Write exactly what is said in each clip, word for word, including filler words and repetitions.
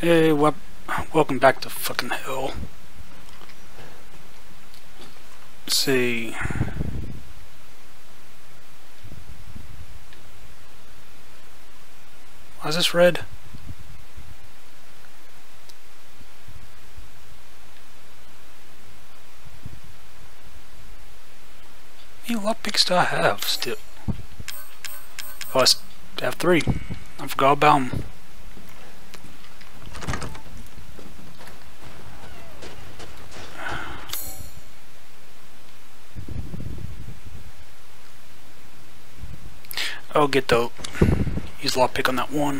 Hey, wel welcome back to fucking hell. Let's see. Why is this red? How many lockpicks do I have still? Oh, I have three. I forgot about them. I'll get the use lockpick on that one.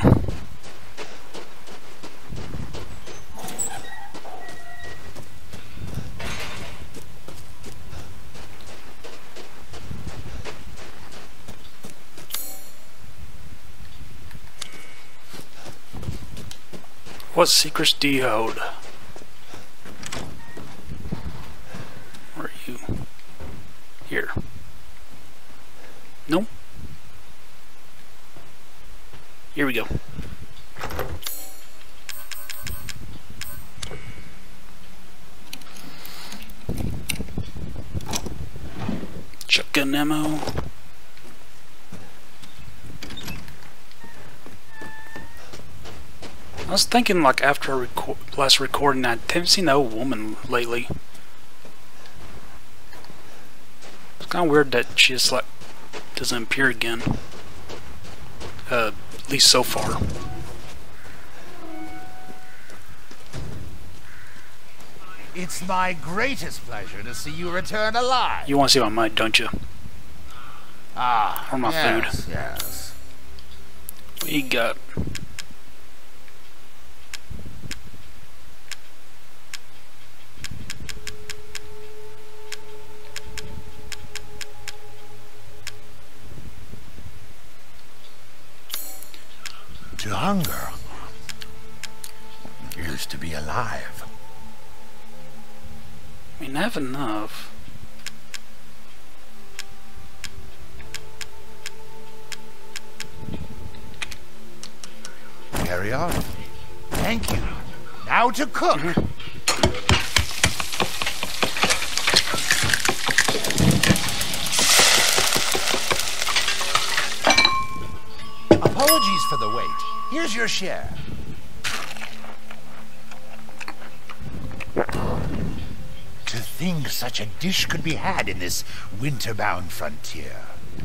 What secrets do you hold? Where are you? Here. Nope. Here we go. Shotgun ammo. I was thinking, like, after reco last recording, I haven't seen that old woman lately. It's kind of weird that she just, like, doesn't appear again. Uh, at least so far. It's my greatest pleasure to see you return alive. You want to see my mic, don't you? Ah, or my yes, food. Yes. What you got? To hunger is to be alive. I mean, I have enough. Carry on. Thank you. Now to cook. Mm-hmm. Apologies for the wait. Here's your share. To think such a dish could be had in this winter-bound frontier.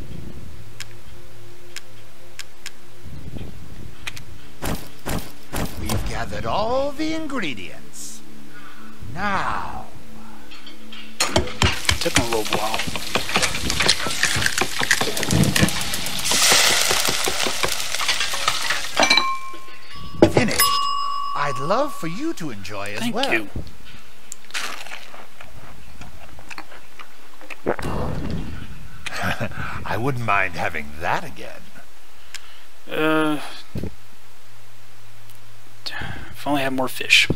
We've gathered all the ingredients. Now... Took a little while. Finished. I'd love for you to enjoy as Thank well. you. I wouldn't mind having that again. Uh, if I only had more fish.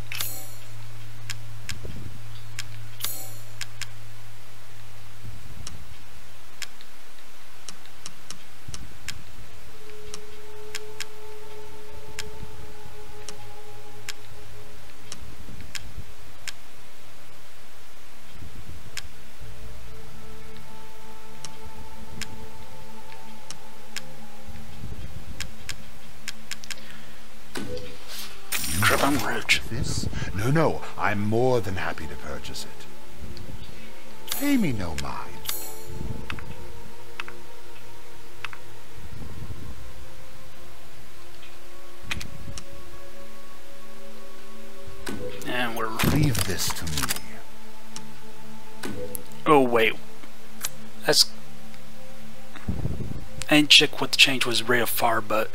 Crap, I'm rich. This? No, no. I'm more than happy to purchase it. Pay me no mind. And we're... Leave this to me. Oh, wait. That's... I didn't check what the change was rate of fire, but...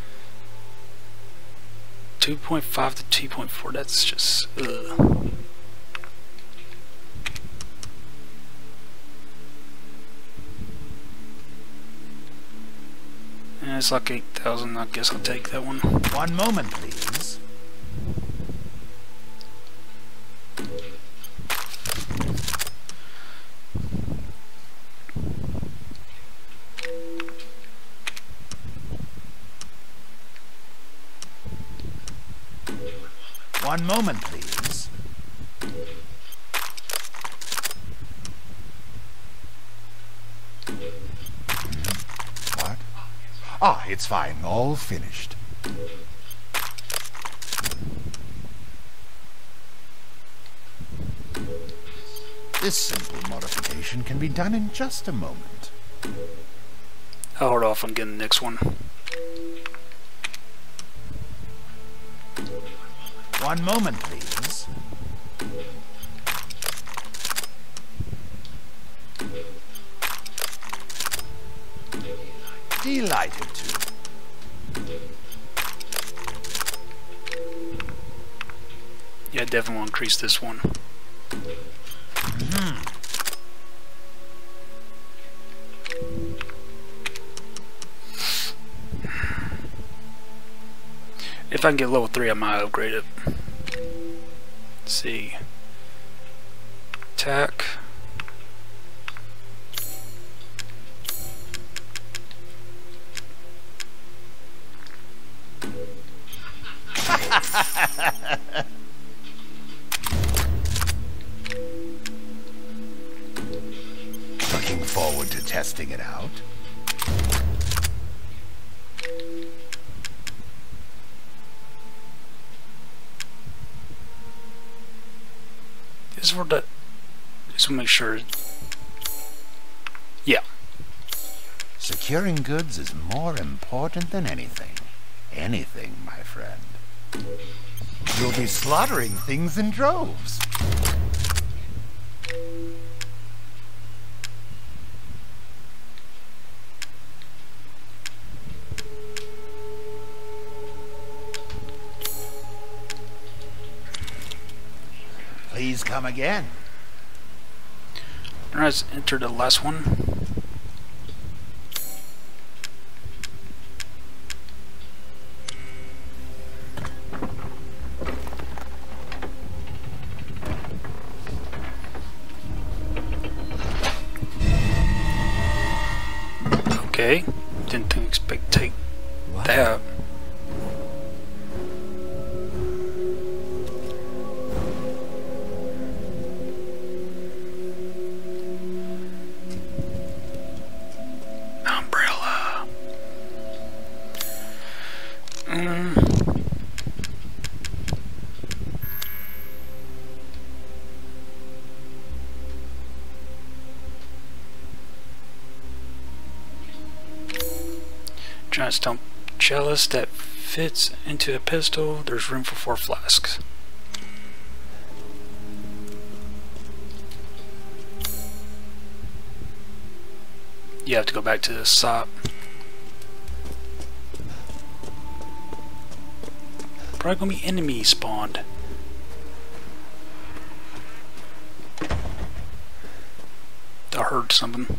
two point five to two point four, that's just... Ugh. And it's like eight thousand, I guess I'll take that one. One moment, please. One moment, please. What? Ah, it's fine. All finished. This simple modification can be done in just a moment. I'll hold off on getting the next one. One moment, please. Delighted to. Yeah, I definitely want to increase this one. Mm-hmm. If I can get level three, I might upgrade it. Let's see. Attack. Looking forward to testing it out. This is for the. Just to make sure. Yeah. Securing goods is more important than anything. Anything, my friend. You'll be slaughtering things in droves. Please come again. Alright, let's enter the last one. Okay, didn't expect to take What? that. Umbrella. Mm. Giant stump chalice that fits into a pistol. There's room for four flasks. You have to go back to the S O P. Probably gonna be enemies spawned. I heard something.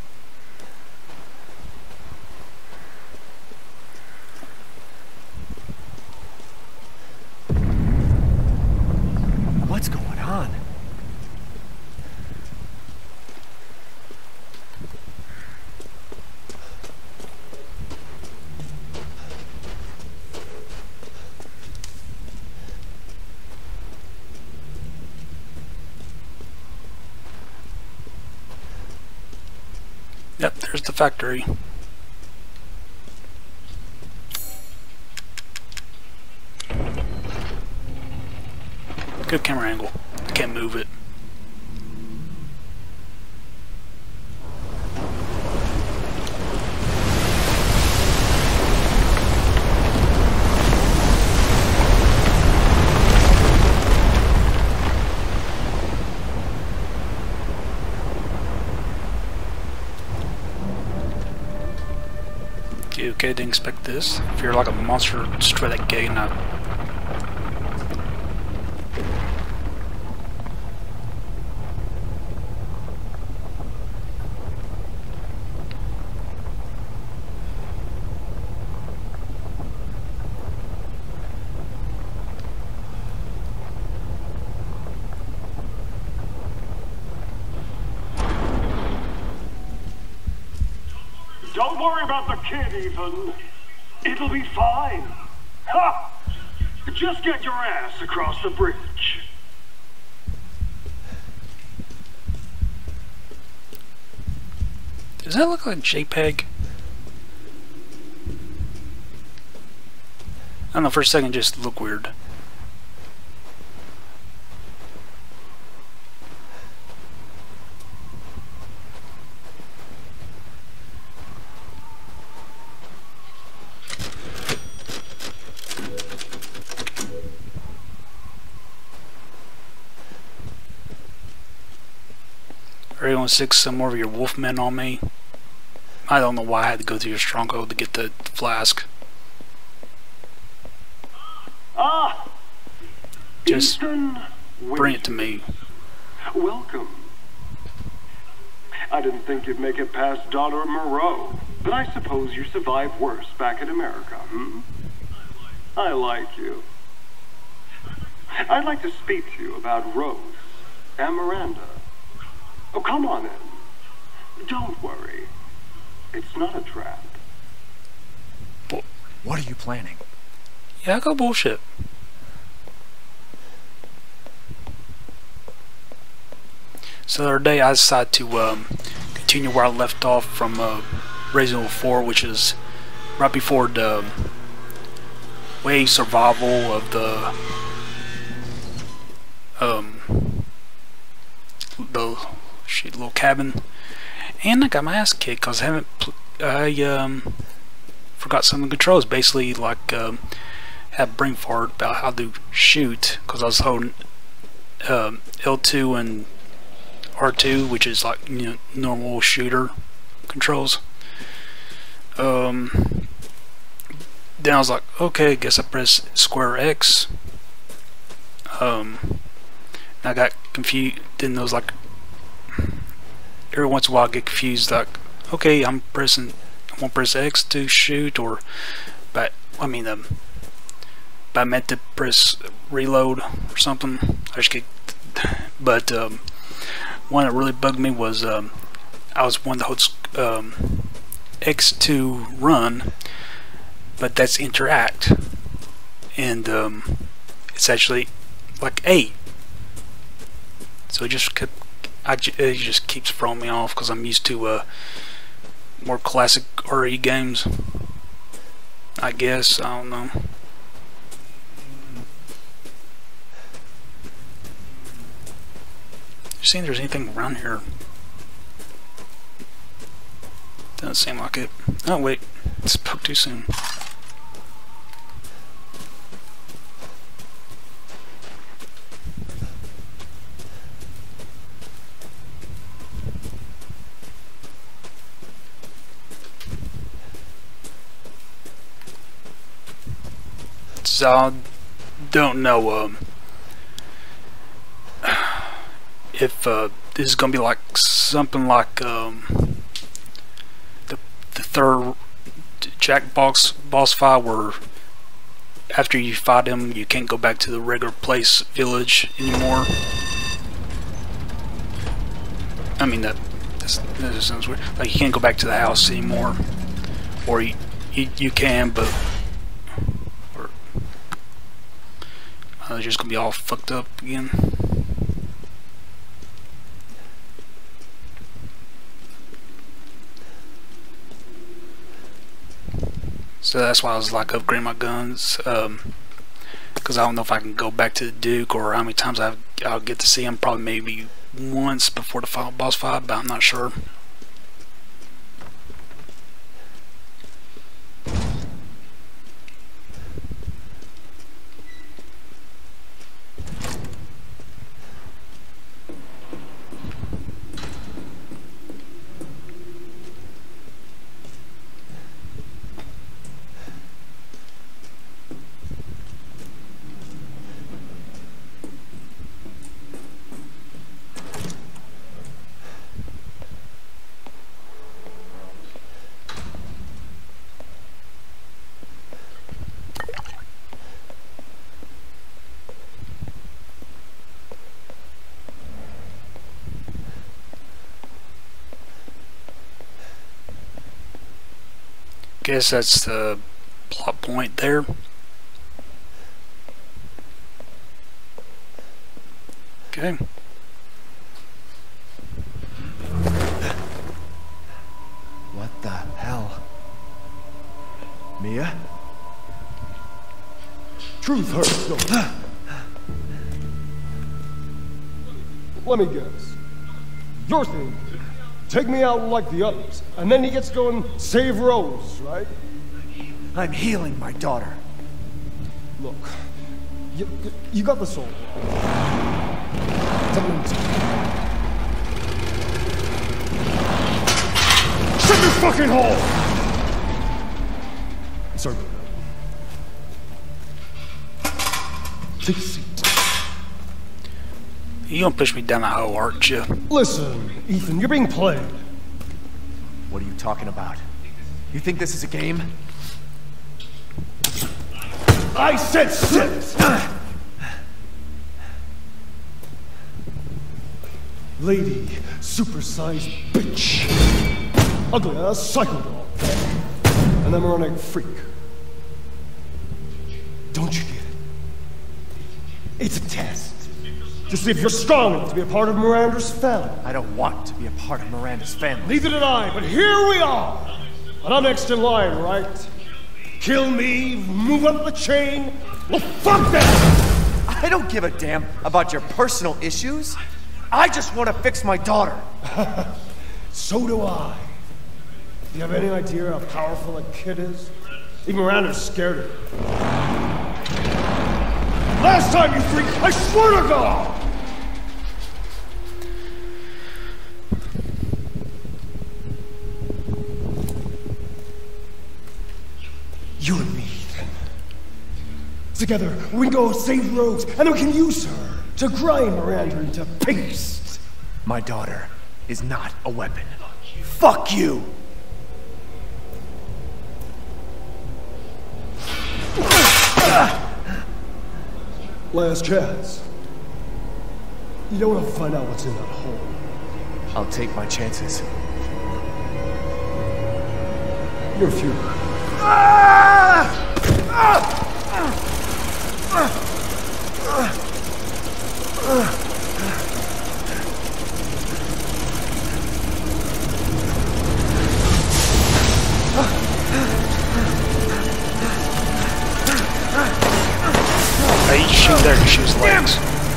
What's going on? Yep, there's the factory. Good camera angle. I can't move it. Okay, okay, didn't expect this. If you're like a monster, destroy that gate and not. Don't worry about the kid, Ethan. It'll be fine. Ha! Just get your ass across the bridge. Does that look like JPEG? I don't know, for a second it just looked weird. R E one and six, some more of your wolfmen on me. I don't know why I had to go through your stronghold to get the flask. Ah! Just Eastern bring it to me. Welcome. I didn't think you'd make it past Daughter of Moreau, but I suppose you survived worse back in America, hmm? I like you. I'd like to speak to you about Rose and Miranda. Oh, come on in. Don't worry. It's not a trap. What are you planning? Yeah, I got bullshit. So the other day I decided to um, continue where I left off from uh, Resident Evil four, which is right before the way survival of the um the shit little cabin, and I got my ass kicked because I haven't pl I um forgot some of the controls. Basically, like um, had brain fart about how to shoot because I was holding um, L two and R two, which is like, you know, normal shooter controls. Um, then I was like, okay, I guess I press square X. Um, I got confused. Then there was like, every once in a while I get confused. Like, okay, I'm pressing, I want to press X to shoot, or, but I mean, um, but I meant to press reload or something. I just get, but um. One that really bugged me was um, I was one that holds um, X to run, but that's interact, and um, it's actually like eight. So it just kept, I j it just keeps throwing me off because I'm used to uh, more classic R E games. I guess, I don't know. Seeing there's anything around here. Doesn't seem like it. Oh wait, it spoke too soon. So I don't know um if uh, this is gonna be like something like um, the the third Jack boss boss fight, where after you fight him, you can't go back to the regular place village anymore. I mean that that's, that just sounds weird. Like you can't go back to the house anymore, or you you, you can, but or uh, it's just gonna be all fucked up again. So that's why I was like upgrading my guns, um, because I don't know if I can go back to the Duke or how many times I've, I'll get to see him. Probably maybe once before the final boss fight, but I'm not sure. Guess that's the plot point there. Okay. What the hell? Mia? Truth hurts, don't it? Let me guess. Your thing, take me out like the others, and then he gets to go and save Rose, right? I'm healing my daughter. Look, you, you got the soul. Tell me to. Shut your fucking hole! Sorry. Take a seat. You gonna push me down the hole, aren't you? Listen, Ethan, you're being played. What are you talking about? You think this is a game? I said sit! Lady, supersized bitch. Ugly ass psycho doll. An moronic freak. Don't you get it? It's a test. To see if you're strong enough to be a part of Miranda's family. I don't want to be a part of Miranda's family. Neither did I, but here we are. And I'm next in line, right? Kill me, move up the chain. Well, fuck that! I don't give a damn about your personal issues. I just want to fix my daughter. So do I. Do you have any idea how powerful that kid is? Even Miranda's scared of her. Last time, you freak, I swear to God! You and me, Ethan. Together, we can go save Rose, and then we can use her to grind Miranda into paste. My daughter is not a weapon. Fuck you! Last chance. You don't want to find out what's in that hole. I'll take my chances. You're a few. Hey, you shoot there to shoot his legs.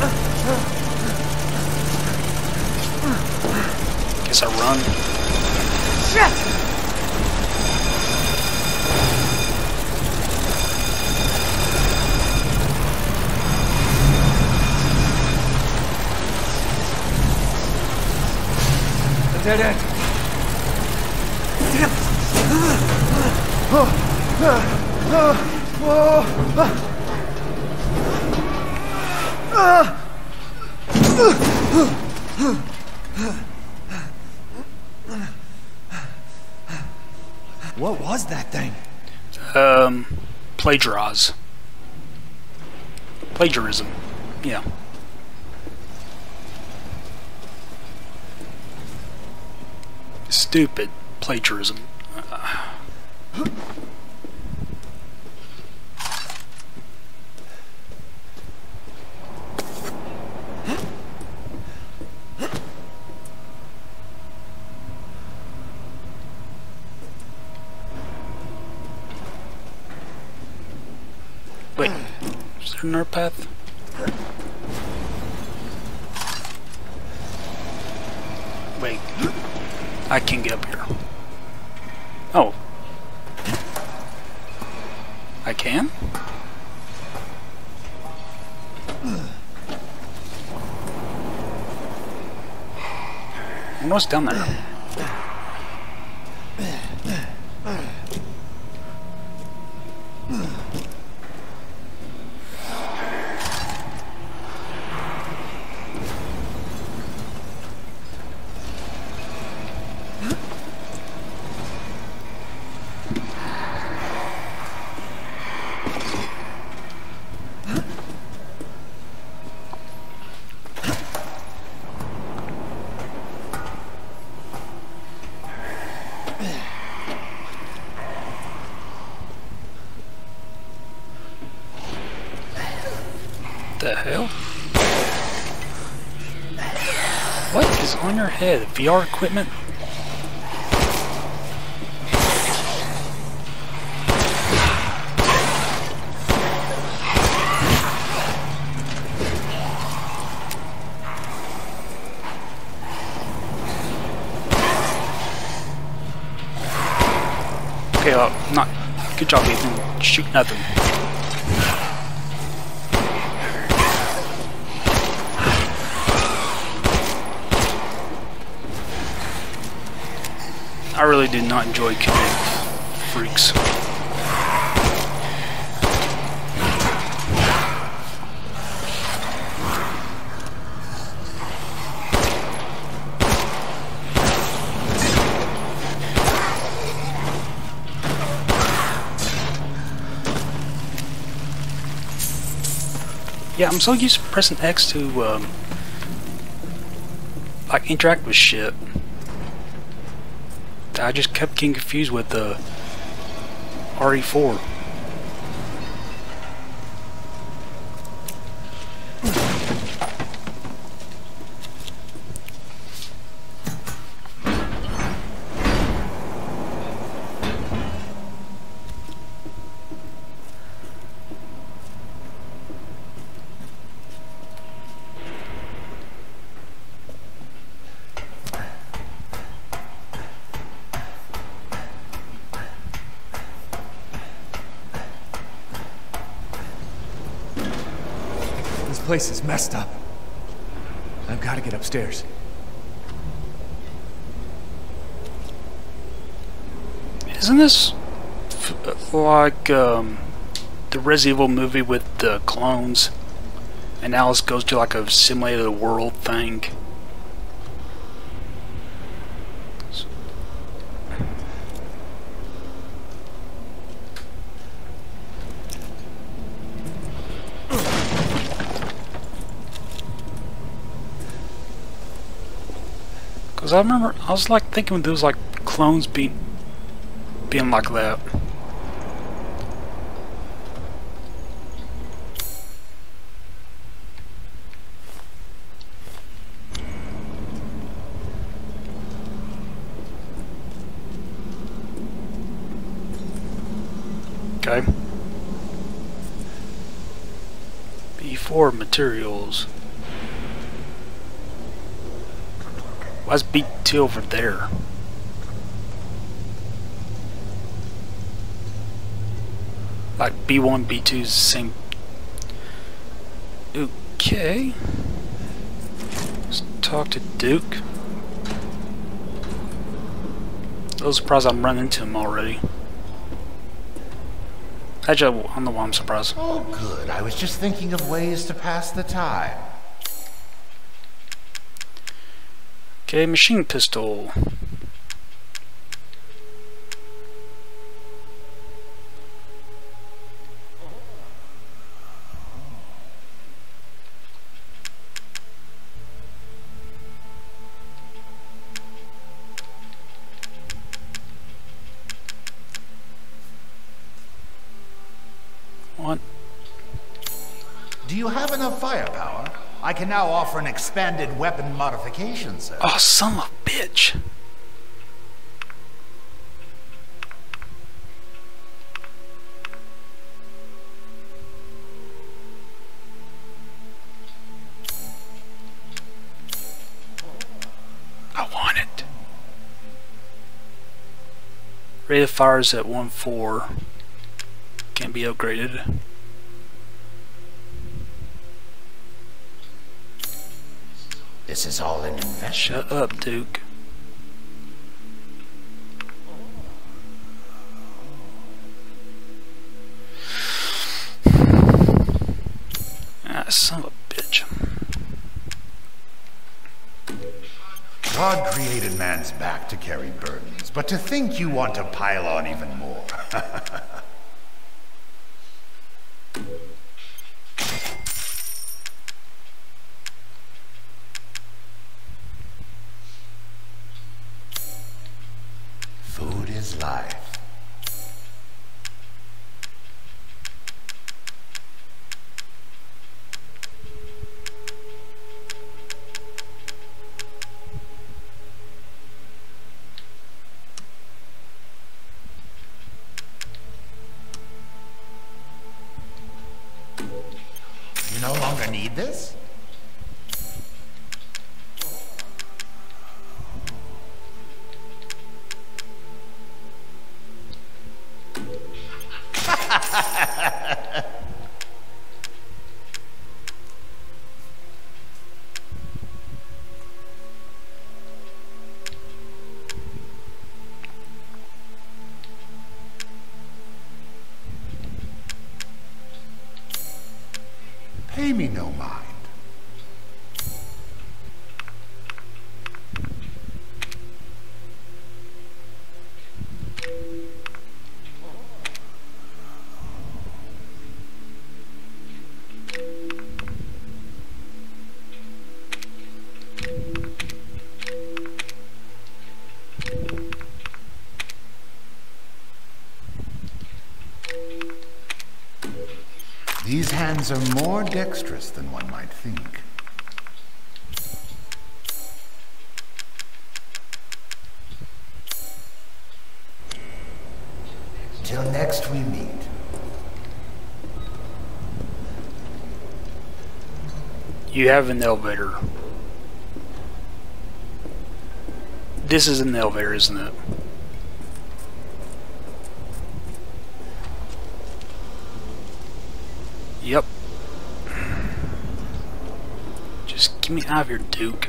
Guess I run. Shit! A dead end. Damn What was that thing? Um, plagiarize. Plagiarism. Yeah. Stupid plagiarism. Uh. Wait, is there another path? Wait, I can get up here. Oh. I can? What's down there? The hell? on your head, V R equipment. Okay, well, not good job, Ethan. Shoot nothing. I really did not enjoy killing freaks. Yeah, I'm so used to pressing X to um, like interact with shit. I just kept getting confused with the R E four. This place is messed up. I've got to get upstairs. Isn't this f like um, the Resident Evil movie with the clones, and Alice goes to like a simulated world thing? Cause I remember I was like thinking there was like clones being being like that. Okay. B four materials. Why's B two over there? Like B one, B two is the same. Okay. Let's talk to Duke. A little surprised I'm running into him already. Actually, I don't know why I'm surprised. Oh, good. I was just thinking of ways to pass the time. Okay, machine pistol. What? Do you have enough firepower? I can now offer an expanded weapon modification, sir. Oh, son of a bitch. I want it. Rate of fire is at one four. Can't be upgraded. This is all an investment. Shut up, Duke. Ah, son of a bitch. God created man's back to carry burdens, but to think you want to pile on even more. Food is life. Need this? Pay me no mind. These hands are more dexterous than one might think. Till next we meet. You have an elevator. This is an elevator, isn't it? Yep. Just get me out of here, Duke.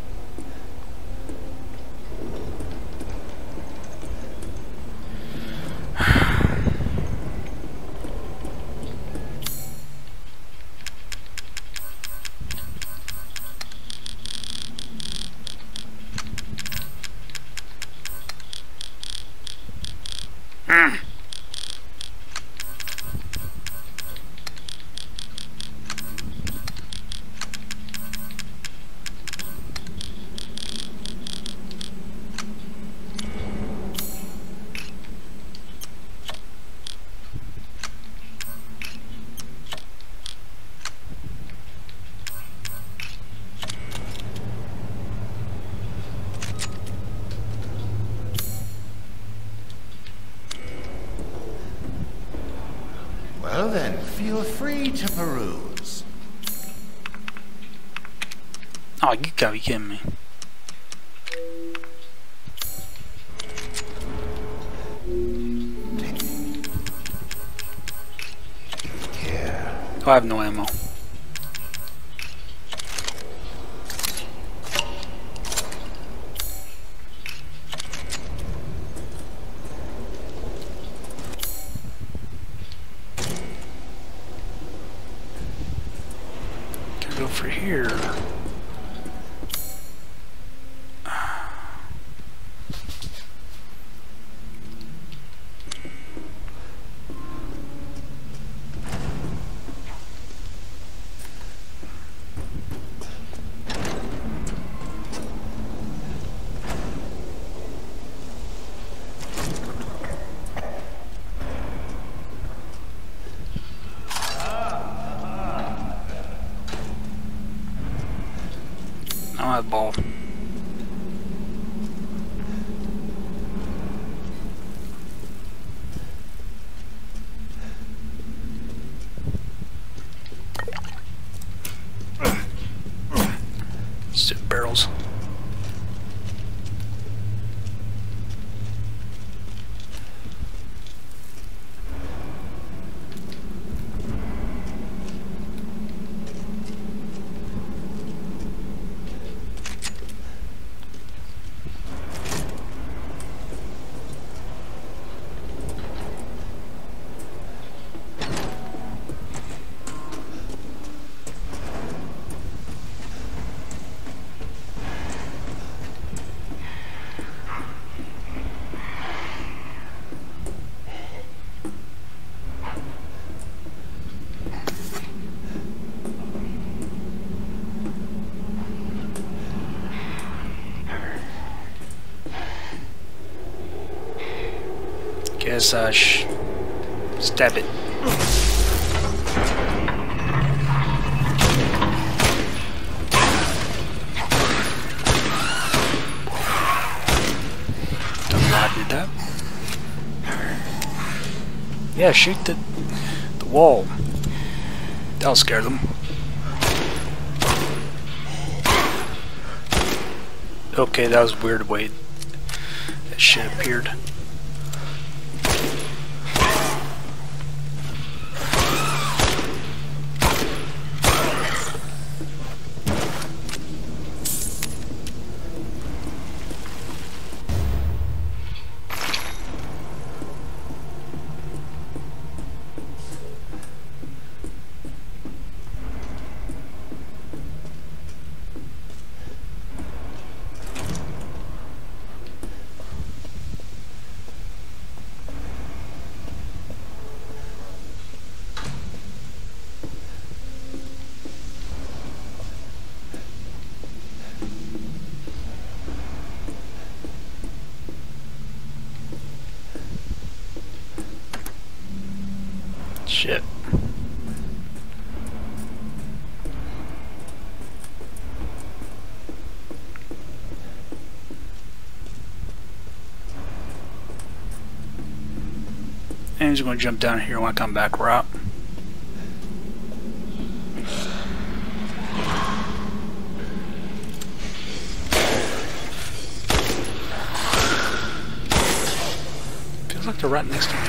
Mm. Well then, feel free to peruse. Oh, you gotta be kidding me. Here. Oh, I have no ammo. Go for here. I don't have ball. Sit barrels. Guess I sh stab it. Don't know how I did that. Yeah, shoot the the wall. That'll scare them. Okay, that was weird the way that shit appeared. Shit. And he's going to jump down here when I come back right. Feels like they're right next to me.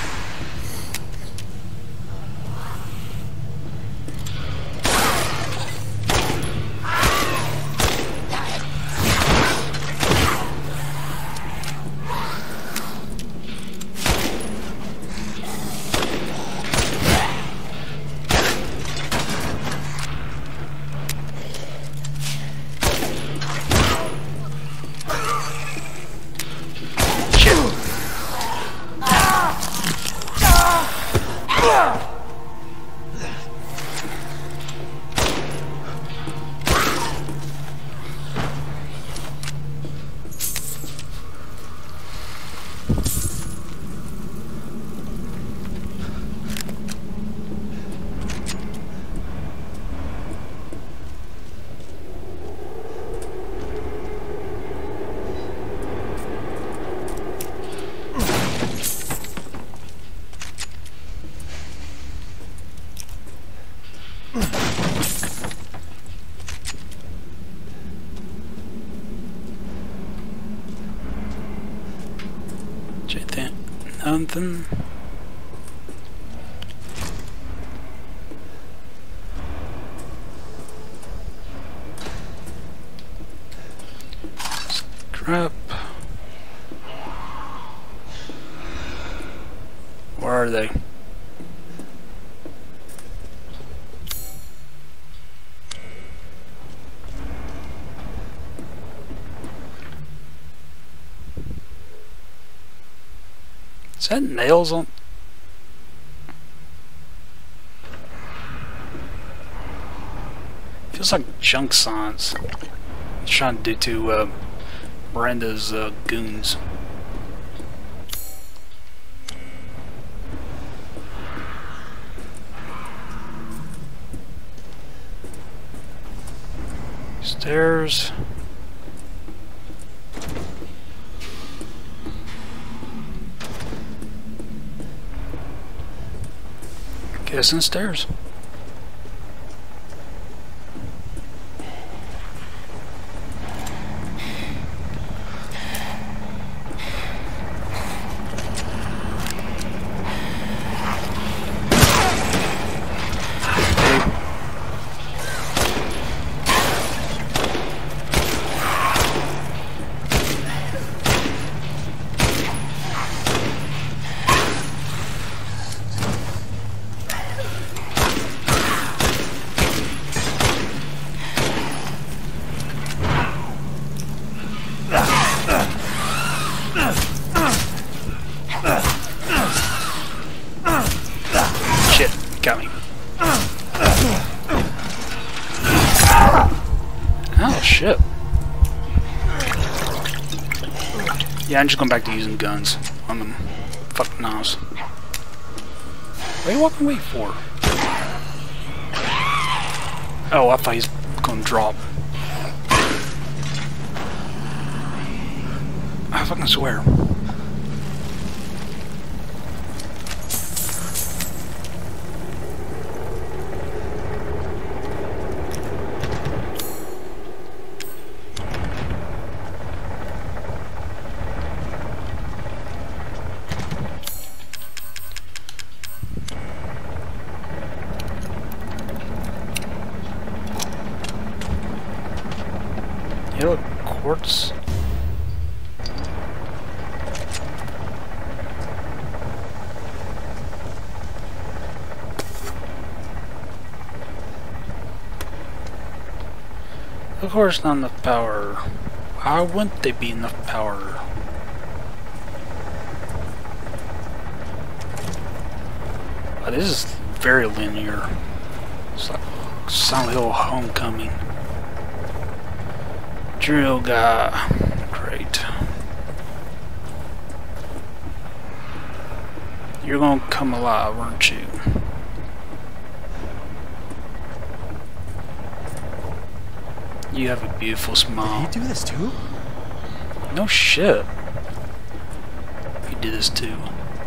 Nothing. Crap. Where are they? Is that nails on? Feels like junk signs. He's trying to do to uh, Miranda's uh, goons. Stairs. Guessing stairs. Got me. Oh shit. Yeah, I'm just going back to using guns on them fucking knives. What are you walking away for? Oh, I thought he's gonna drop. I fucking swear. Of course not enough power. Why wouldn't they be enough power? Oh, this is very linear. It's like Silent Hill Homecoming. Drill guy. Great. You're gonna come alive, aren't you? You have a beautiful smile. Did he do this too? No shit. He did this too.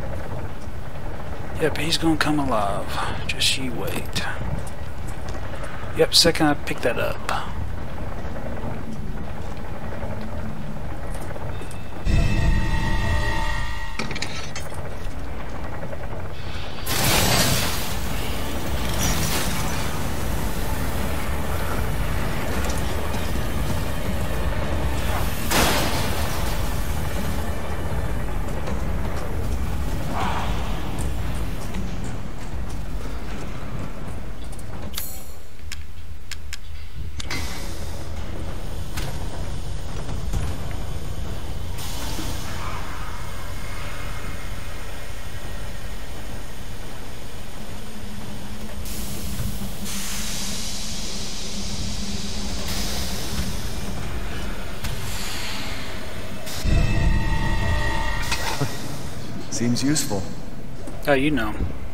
Yep, he's gonna come alive. Just you wait. Yep, second I pick that up. Seems useful. Oh, you know.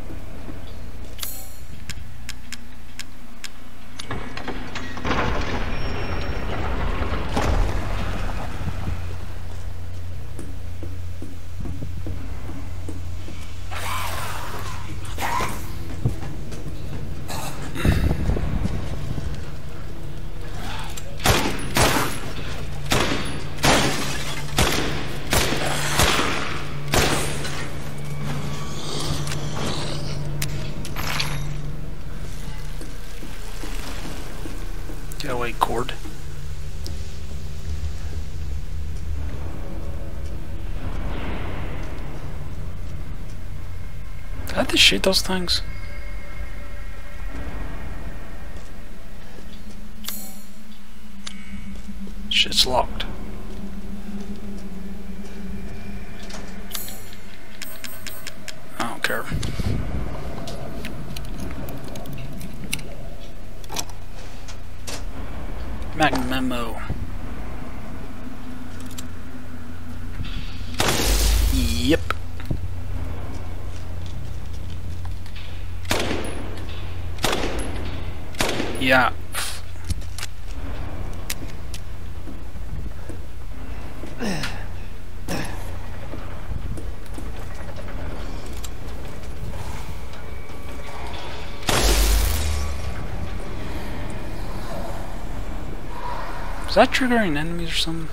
Get away, cord. Did I have to shoot those things? Shit's locked. I don't care. Mac memo. Yep. Yeah. Is that triggering enemies or something?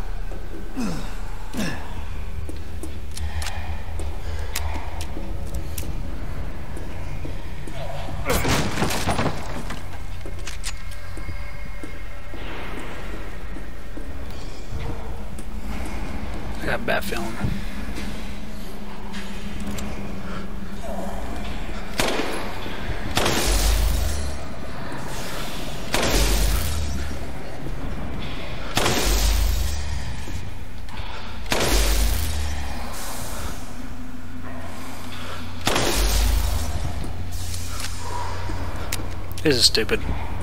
I got a bad feeling. This is stupid.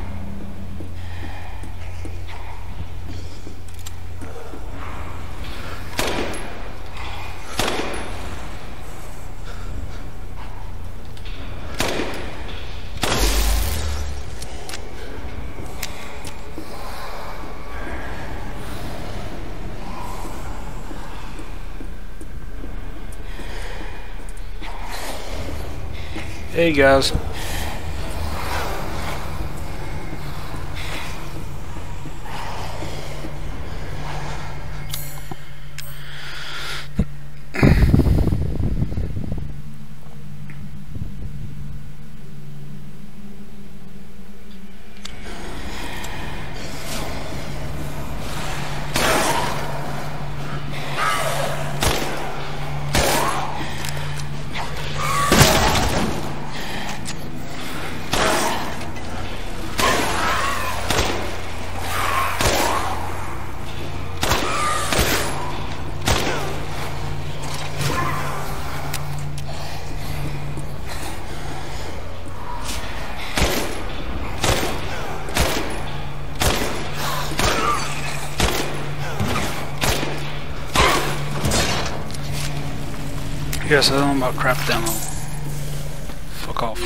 Hey guys. Yes, I don't know about crap demo. Fuck off.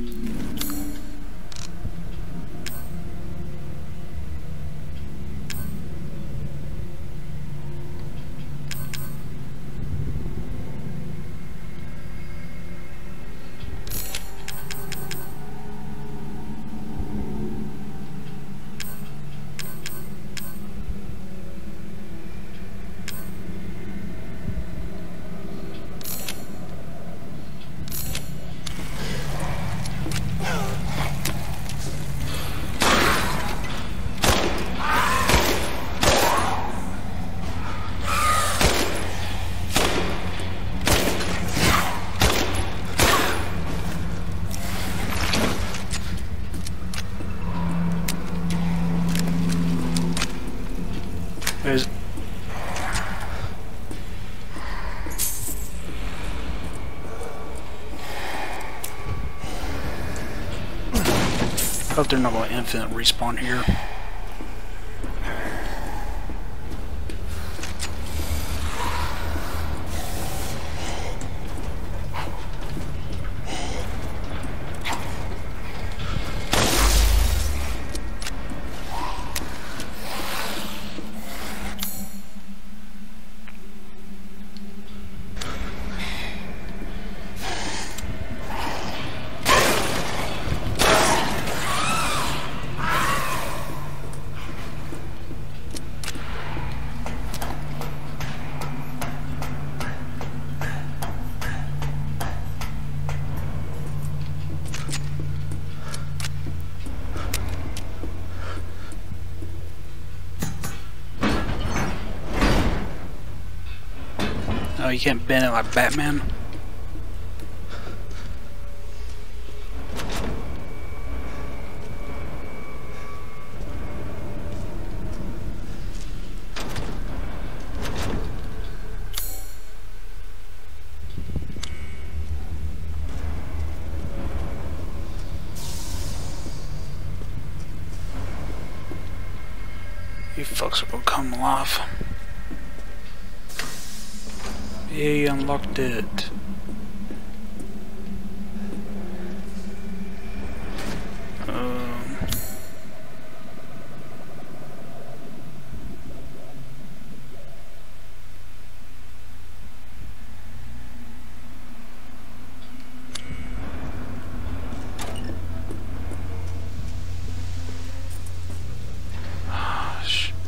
There's I hope they're not going to infinite respawn here. Oh, you can't bend it like Batman? You fucks are gonna come alive. Yay, unlocked it. Um. Gosh.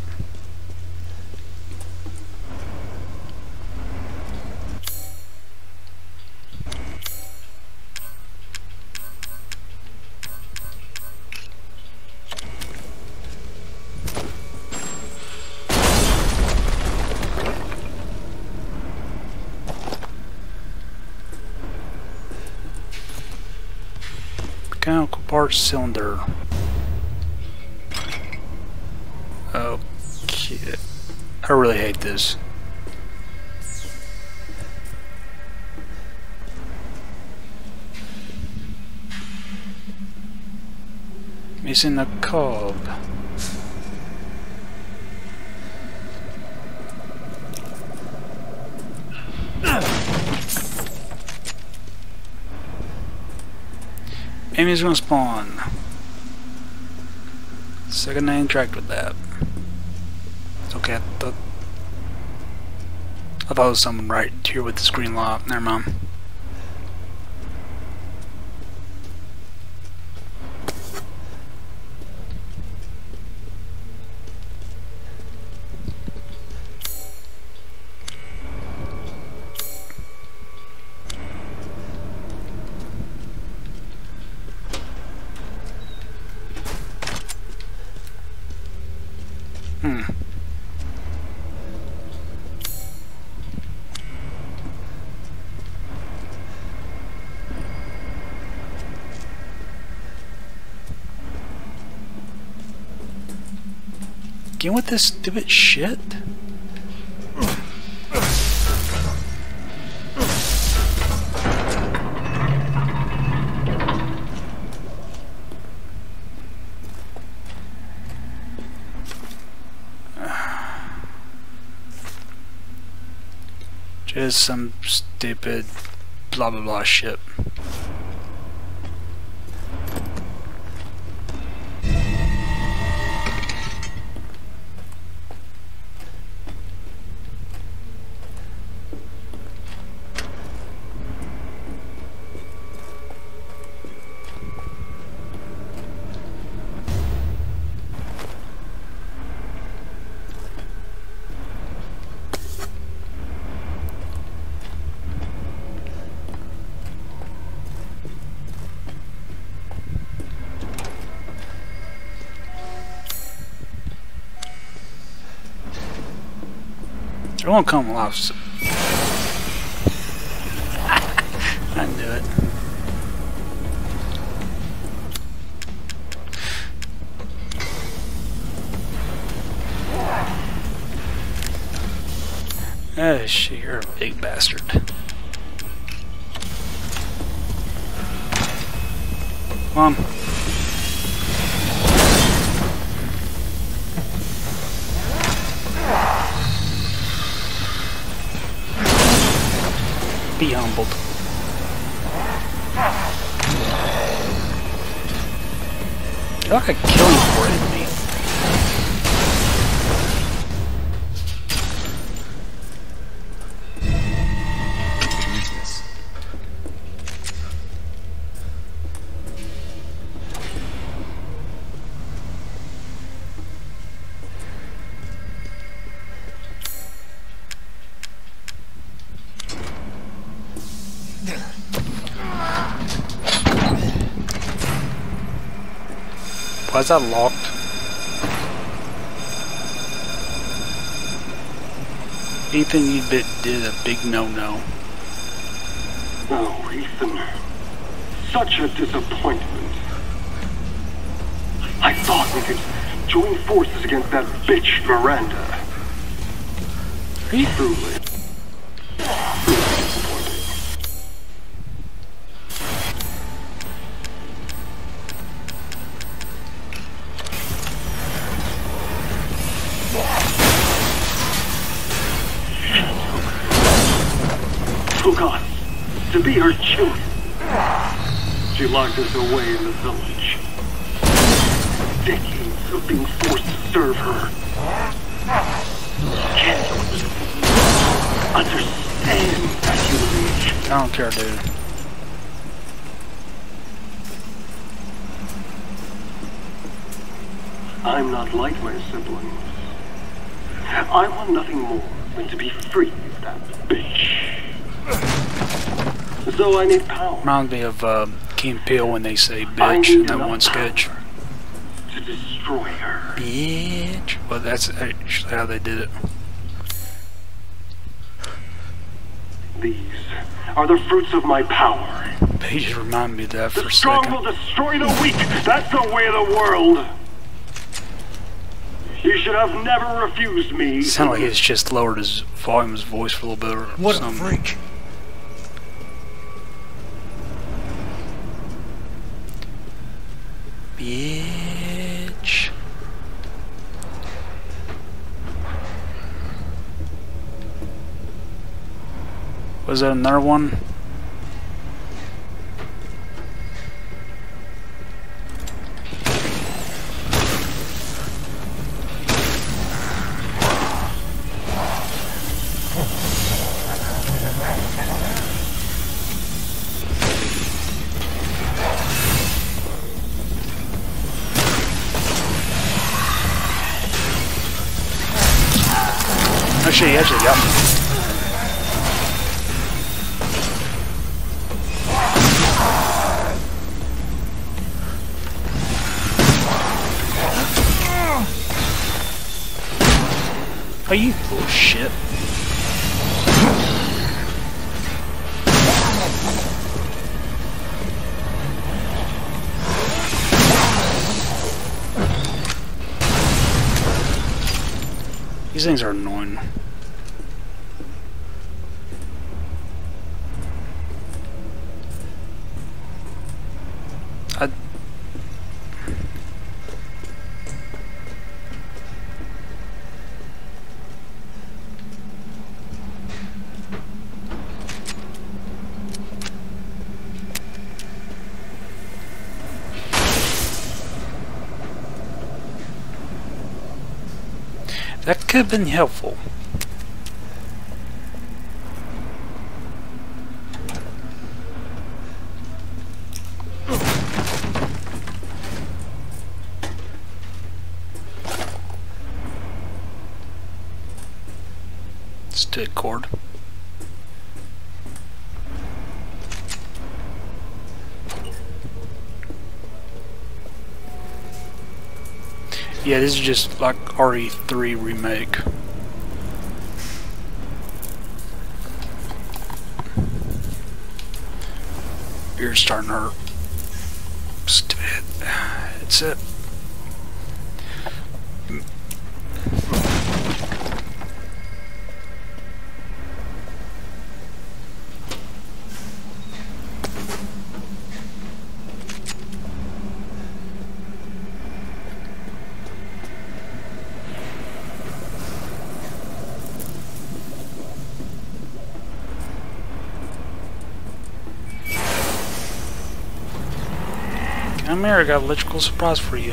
Mechanical parts cylinder. Okay. I really hate this. Missing a cog. Enemy's gonna spawn. Second I interact with that. It's okay, I thought, I thought there was someone right here with the screen lock. Never mind. Hmm. Get with this stupid shit. Just some stupid blah blah blah shit. It won't come alive. So I knew it. Oh shit, you're a big bastard. Come on. Be humbled. I could kill you for it, me. Jesus. Why is that locked? Ethan, you bit did a big no-no. Oh, Ethan. Such a disappointment. I thought we could join forces against that bitch Miranda. Are you? Truly. Truly disappointing. Took us to be her children. She locked us away in the village. Decades of being forced to serve her. Can't you understand that humiliation? I don't care, dude. I'm not like my siblings. I want nothing more than to be free of that bitch. So I need power. Reminds me of uh, Key and Peele when they say I bitch need in that enough one sketch. power to destroy her. Bitch. Well, that's actually how they did it. These are the fruits of my power. They just remind me of that for The a strong second. will destroy the weak. That's the way of the world. You should have never refused me. It sounded like he's just lowered his volume, his voice for a little bit or What a something. freak. Bitch. Was that another one? Actually, he actually got me. Oh, you little shit. These things are annoying. I That could have been helpful. Stood cord. Yeah, this is just like R E three remake. Ears starting to hurt. Stupid. That's it. Come here, I got an electrical surprise for you.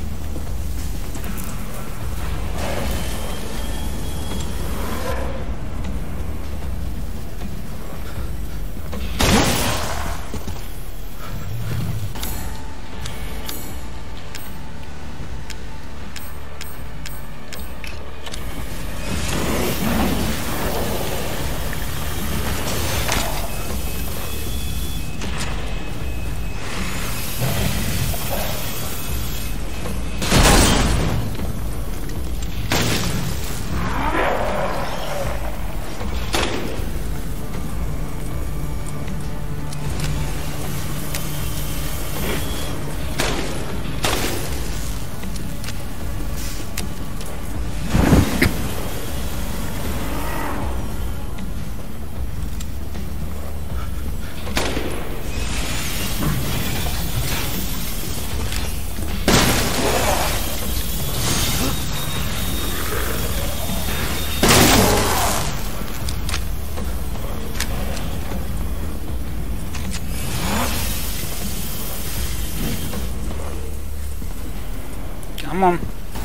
Come on.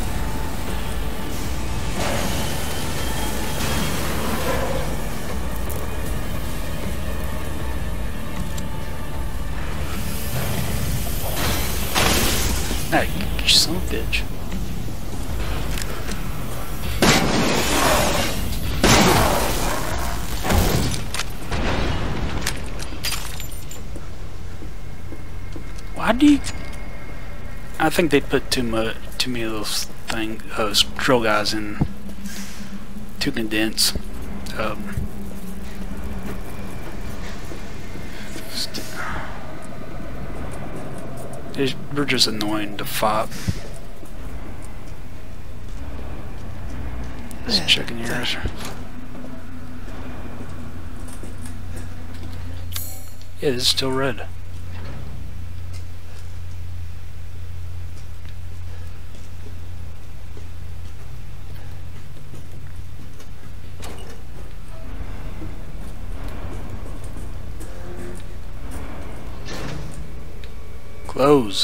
Hey, you son of a bitch. Why do you... I think they put too much, too many of those thing, uh, drill guys in, too condensed. Um, they're just annoying to fight. Just checking yours. Yeah, this is still red. Close.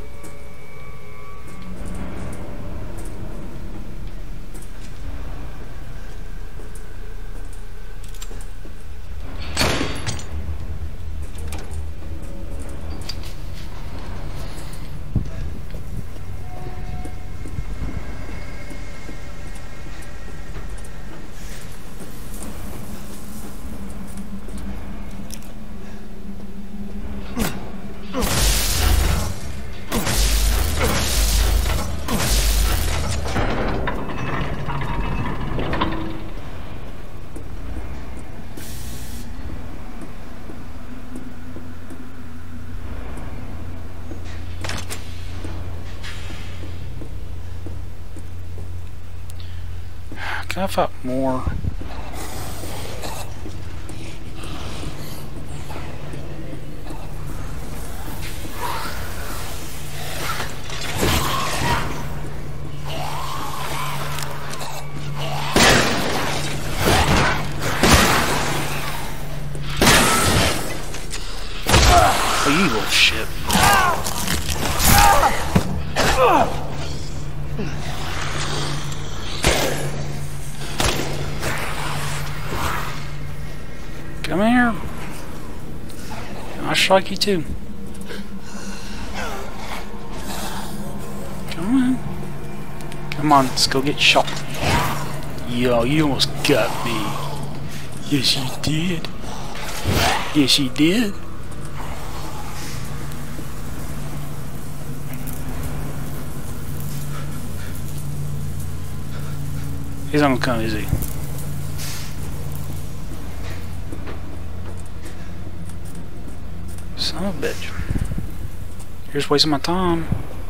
Can I find more? Oh, you little shit. Come here. I'll strike you too. Come on. Come on, let's go get shot. Yo, you almost got me. Yes, you did. Yes, you did. He's not gonna come, is he? Son of a bitch. You're just wasting my time.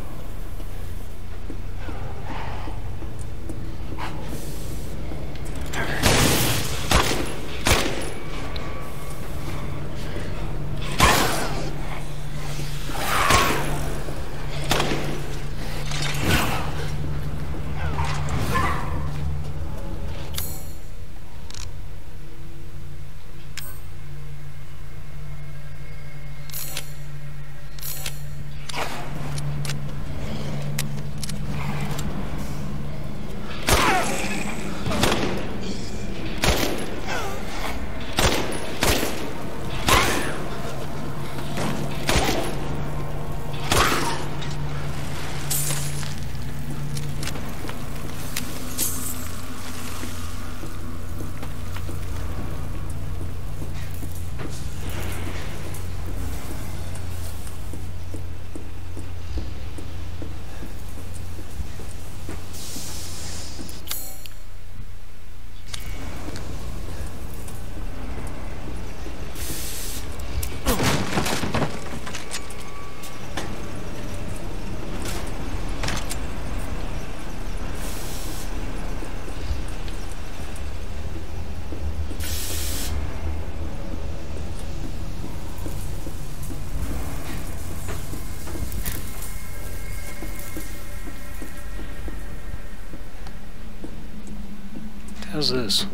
How's this?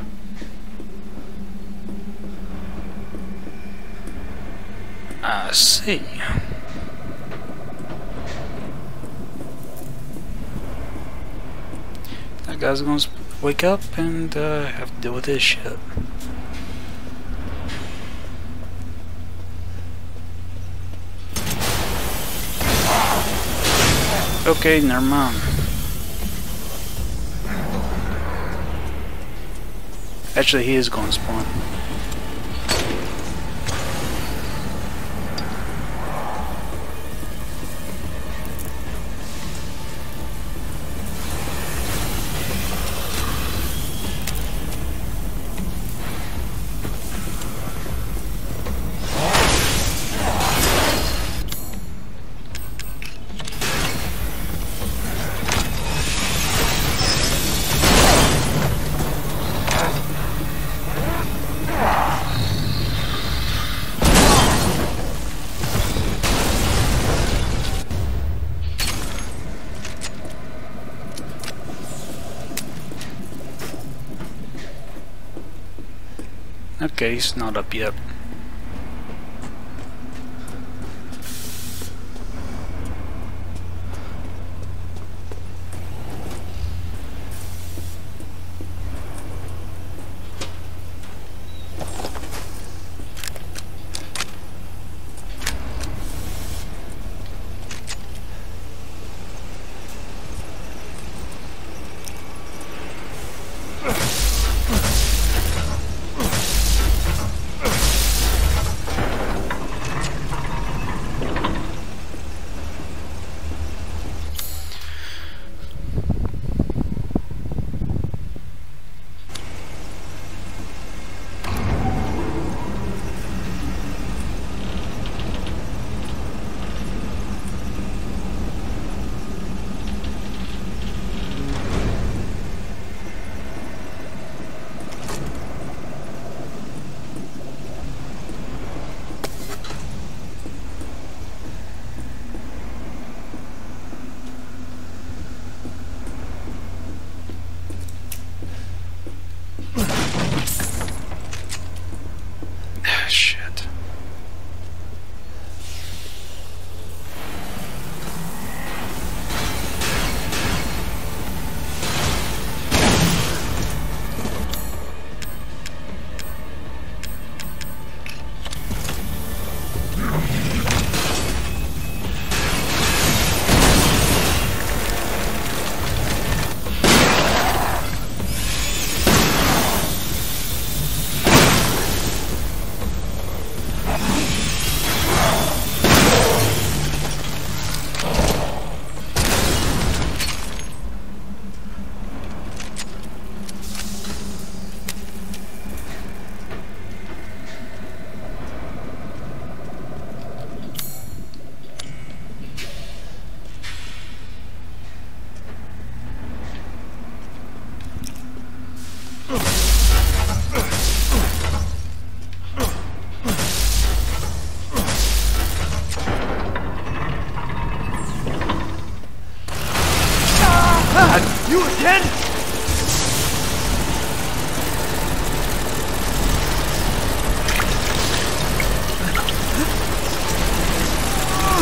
I see. That guy's gonna wake up and uh, have to deal with this shit. Okay, never mind. Actually, he is going to spawn. Okay, he's not up yet.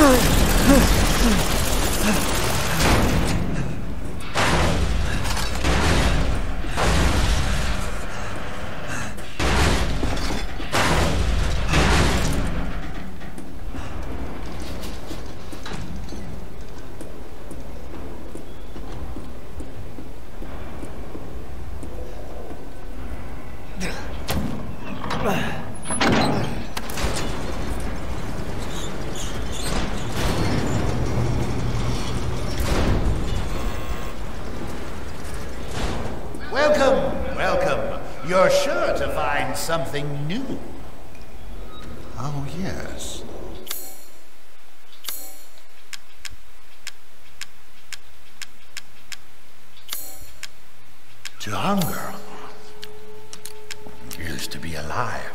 Welcome, welcome. You're sure to find something new. Oh, yes. To hunger is to be alive.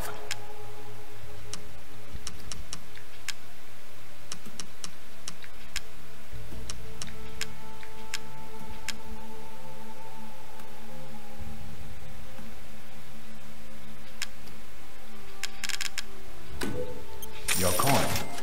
Your coin.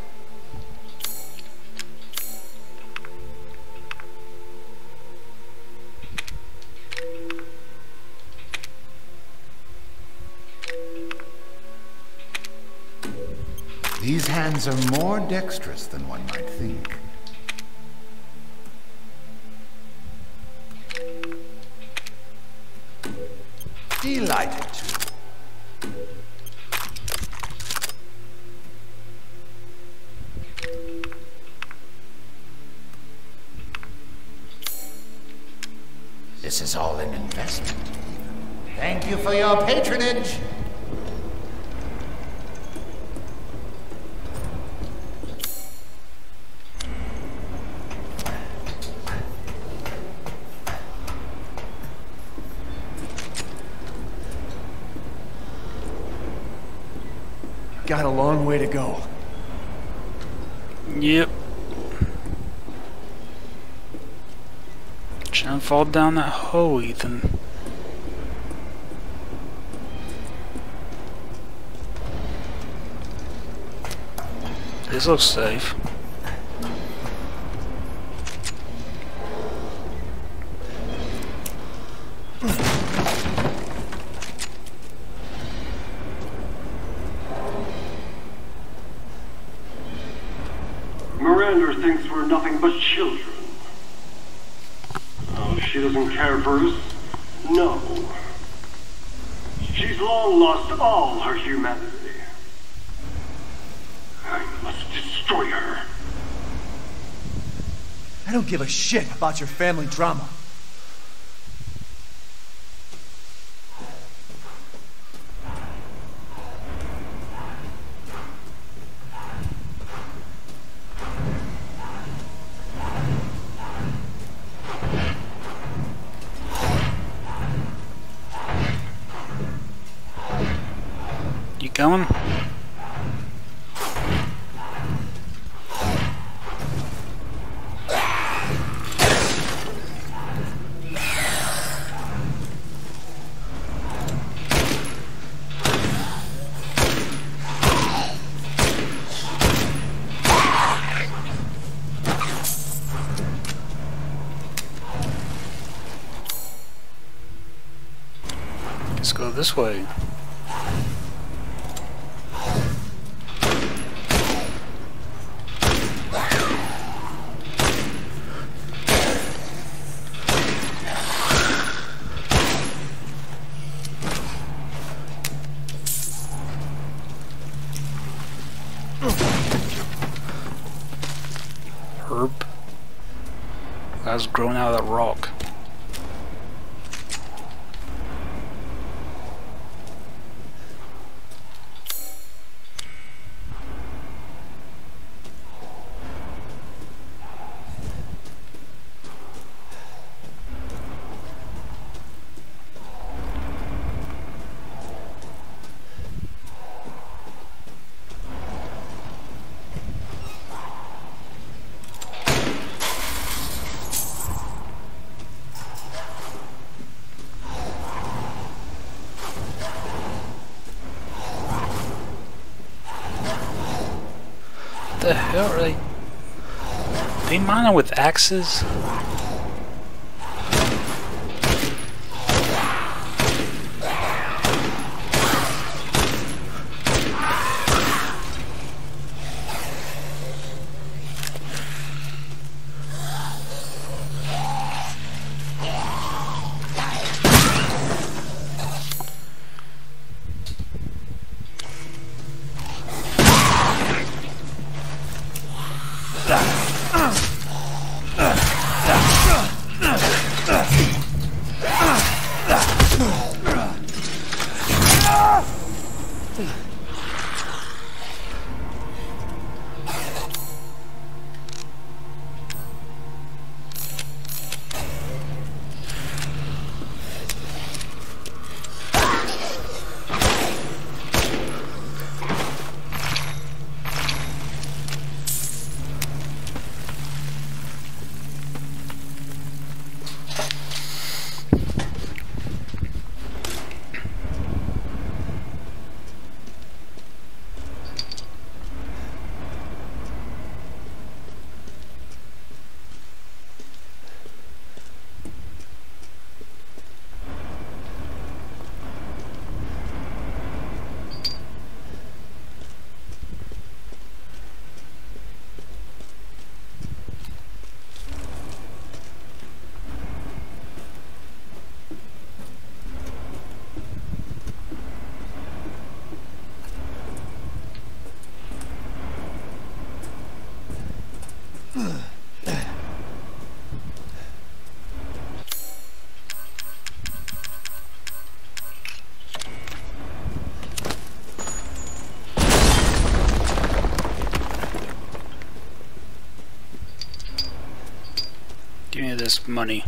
These hands are more dexterous than one might think. Delighted to. This is all an investment. Thank you for your patronage. Got a long way to go. Yep. Trying to fall down that hole, Ethan. This looks safe. Miranda thinks we're nothing but children. Oh, she doesn't care for us. No. She's long lost all her humanity. I must destroy her. I don't give a shit about your family drama. You going? Let's go this way. Herb. That was growing out of that rock. The hell are they They mine them with axes? Give me this money.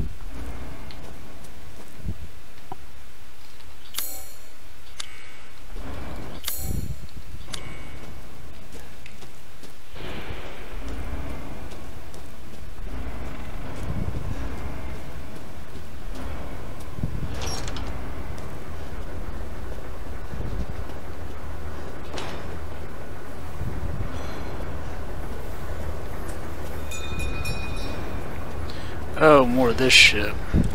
Oh, more of this shit.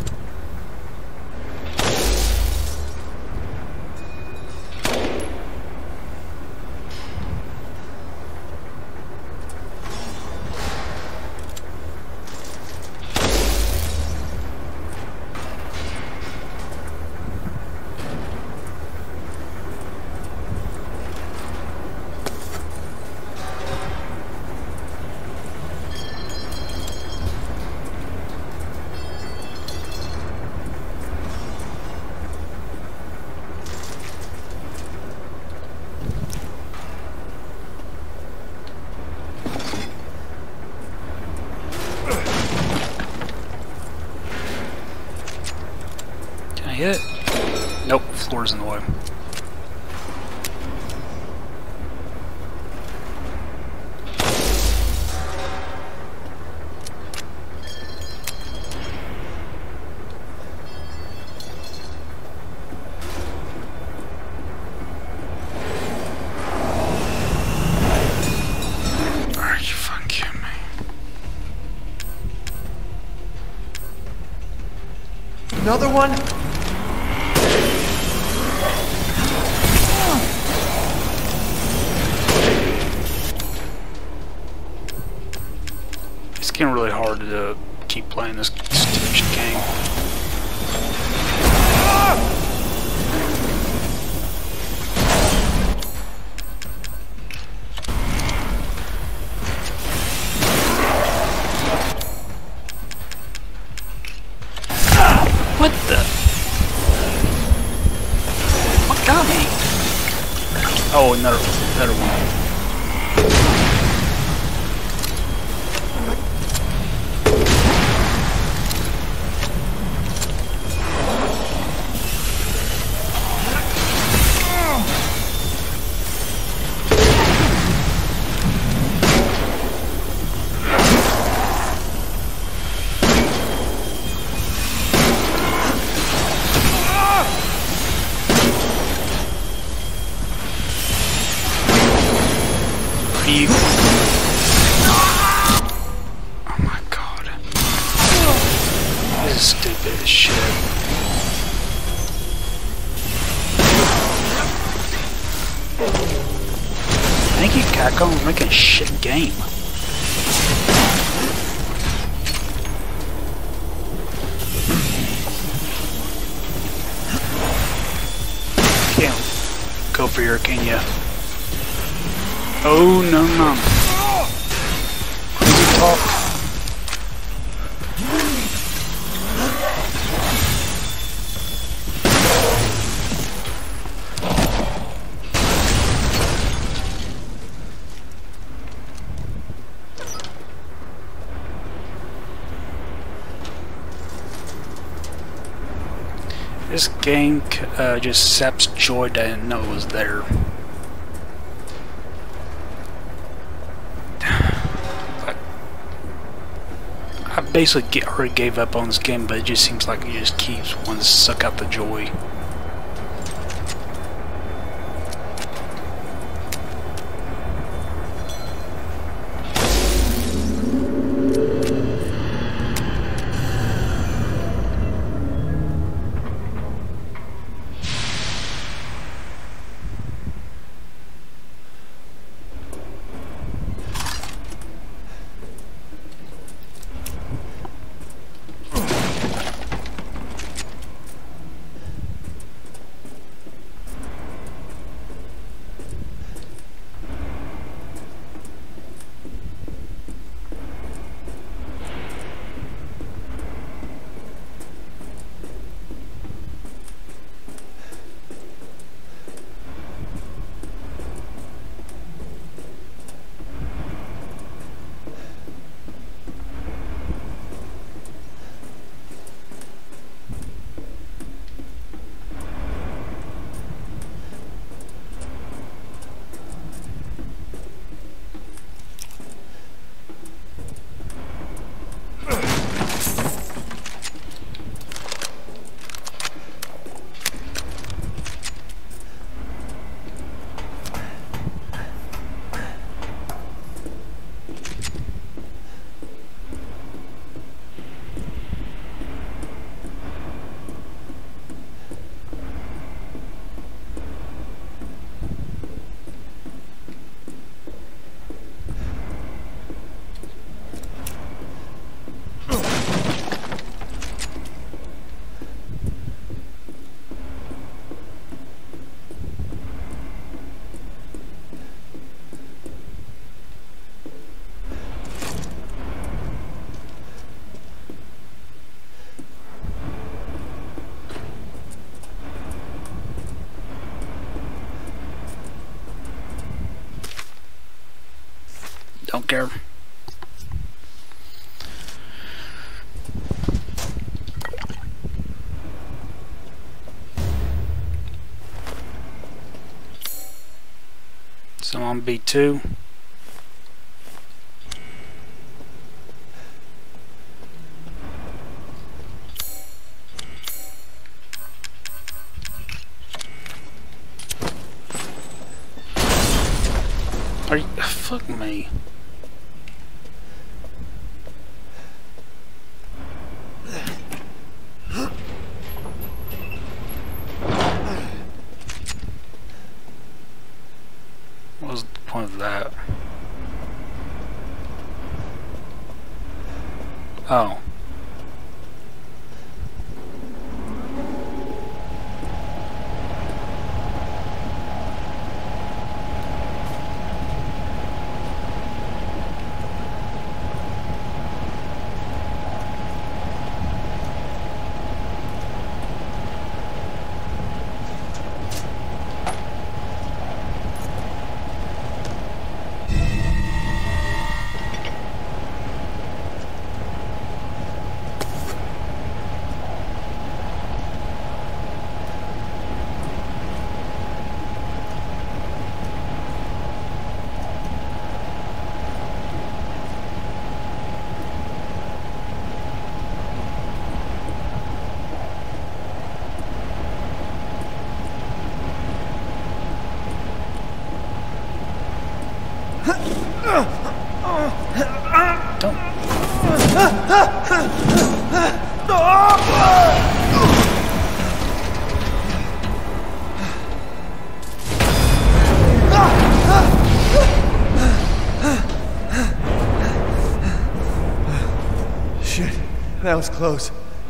Hit? Nope, floor's in the way. Are you fucking kidding me? Another one? It's getting really hard to uh, keep playing this stupid game. What the? What got me? Oh, another, another one. You. this shit. Thank you, Capcom, for making a shit game. Can't go for your, can ya? Oh no no! Crazy talk. This game uh, just saps joy that I didn't know it was there. I basically get, already gave up on this game, but it just seems like it just keeps wanting to suck out the joy. Don't care. So on B two. Are you, fuck me. What was the point of that? Oh. Don't. That was close.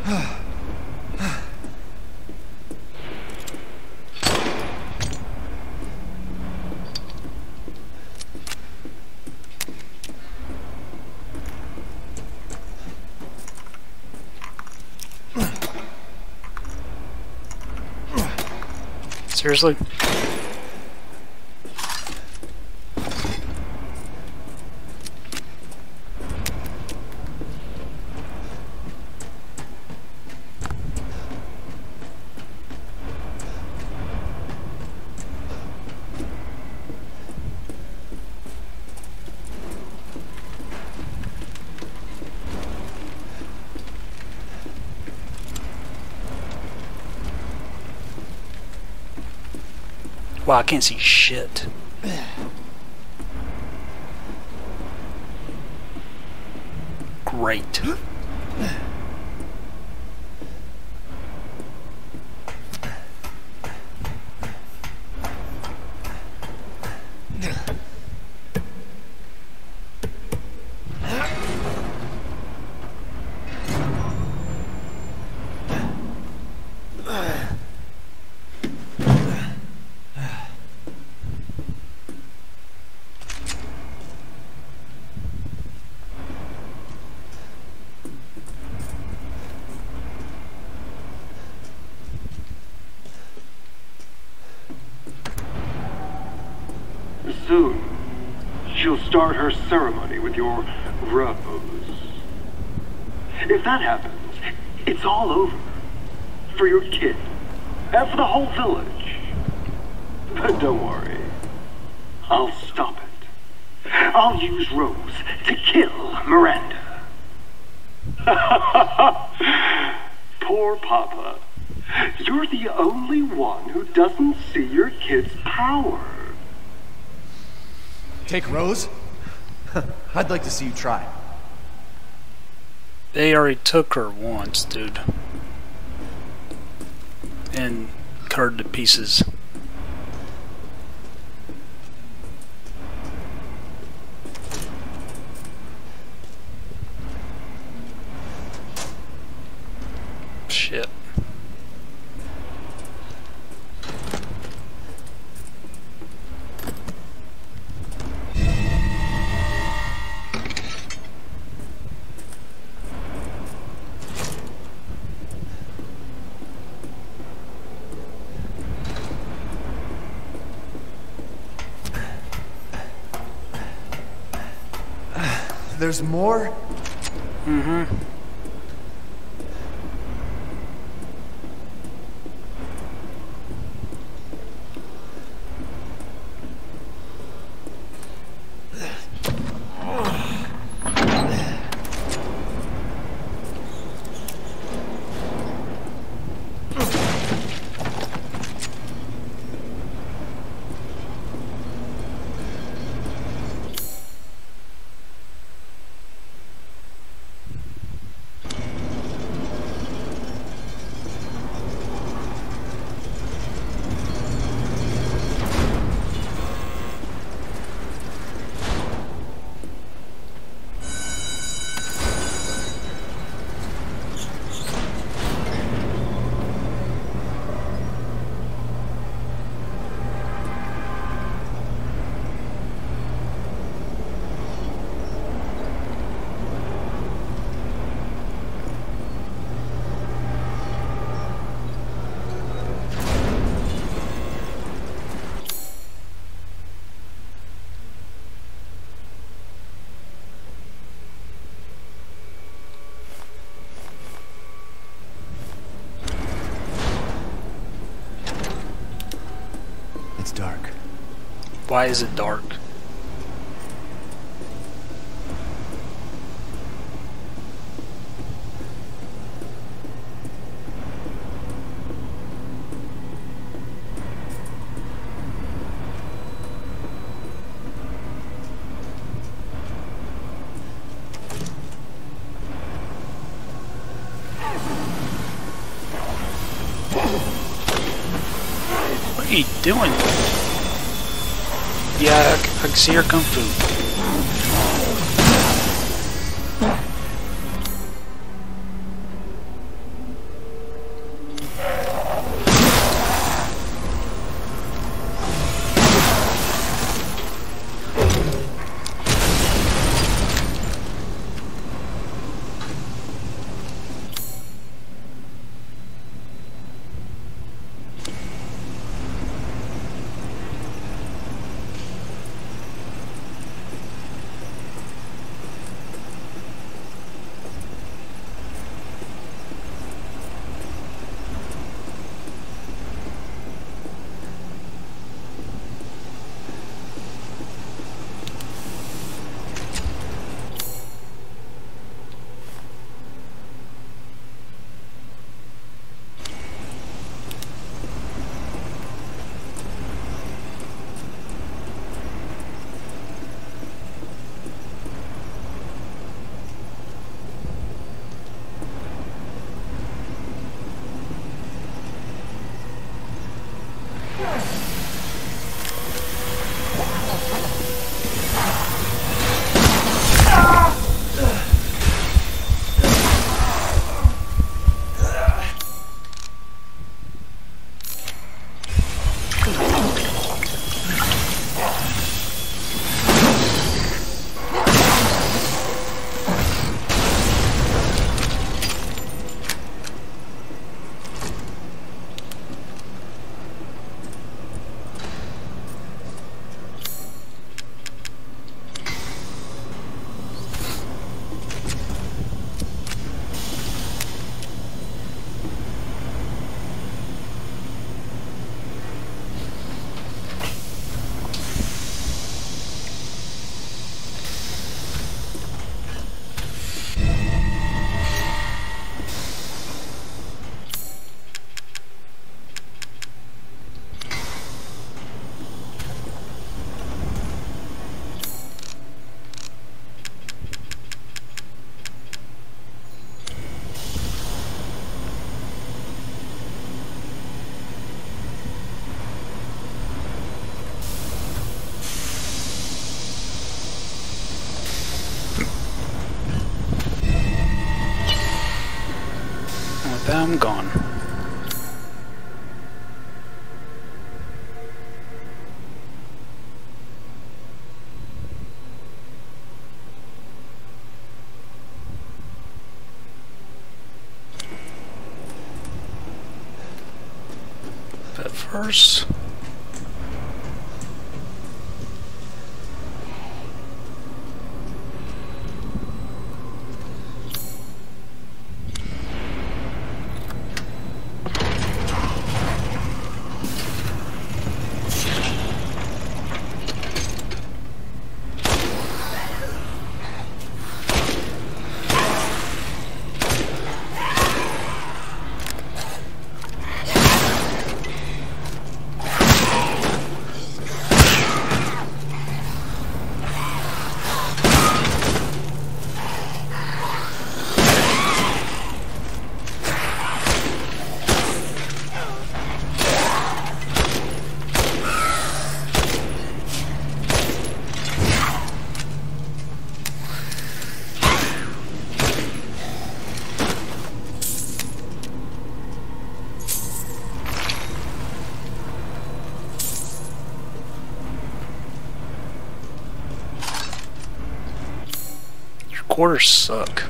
Seriously? Wow, I can't see shit. Great. Soon, she'll start her ceremony with your rose. If that happens, it's all over. For your kid, and for the whole village. But don't worry, I'll stop it. I'll use Rose to kill Miranda. Poor Papa. You're the only one who doesn't see your kid's power. Take Rose? I'd like to see you try. They already took her once, dude. And cut her to pieces. Shit. There's more? Mm-hmm. It's dark. Why is it dark? What are you doing? Yeah, I, I can see her kung fu. I'm gone. But first, quarters suck.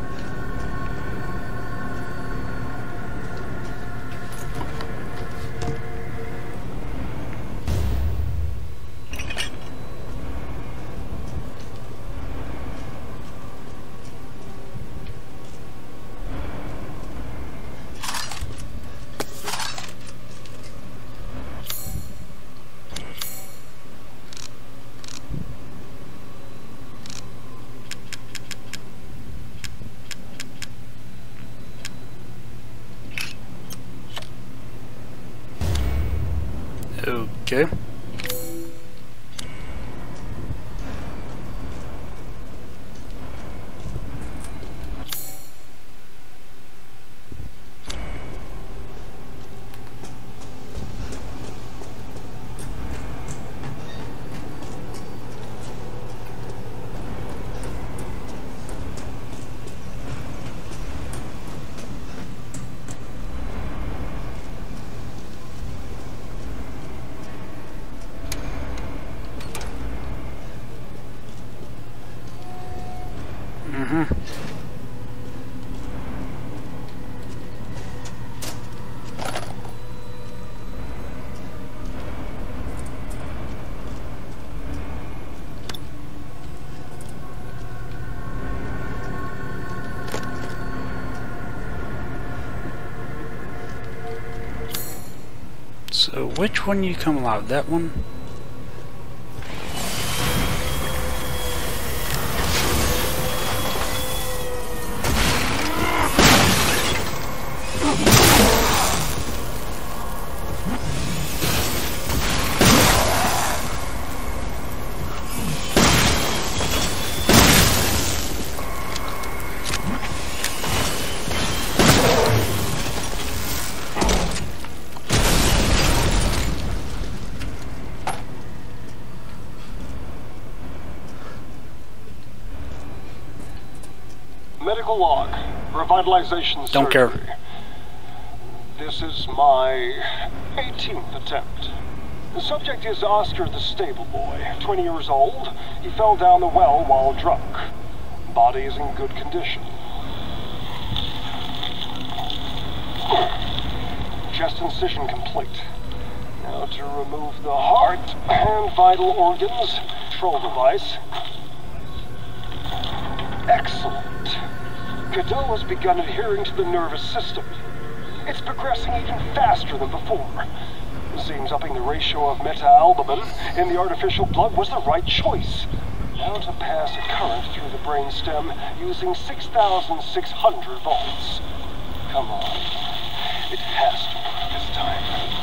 Okay. Mm-hmm. So which one you come alive? That one? Medical log. Revitalization Don't surgery. care. This is my eighteenth attempt. The subject is Oscar the stable boy, twenty years old. He fell down the well while drunk. Body is in good condition. Chest incision complete. Now to remove the heart and vital organs. Control device. Excellent. Godot has begun adhering to the nervous system. It's progressing even faster than before. Seems upping the ratio of meta-albumin in the artificial blood was the right choice. Now to pass a current through the brainstem using six thousand six hundred volts. Come on. It has to work this time.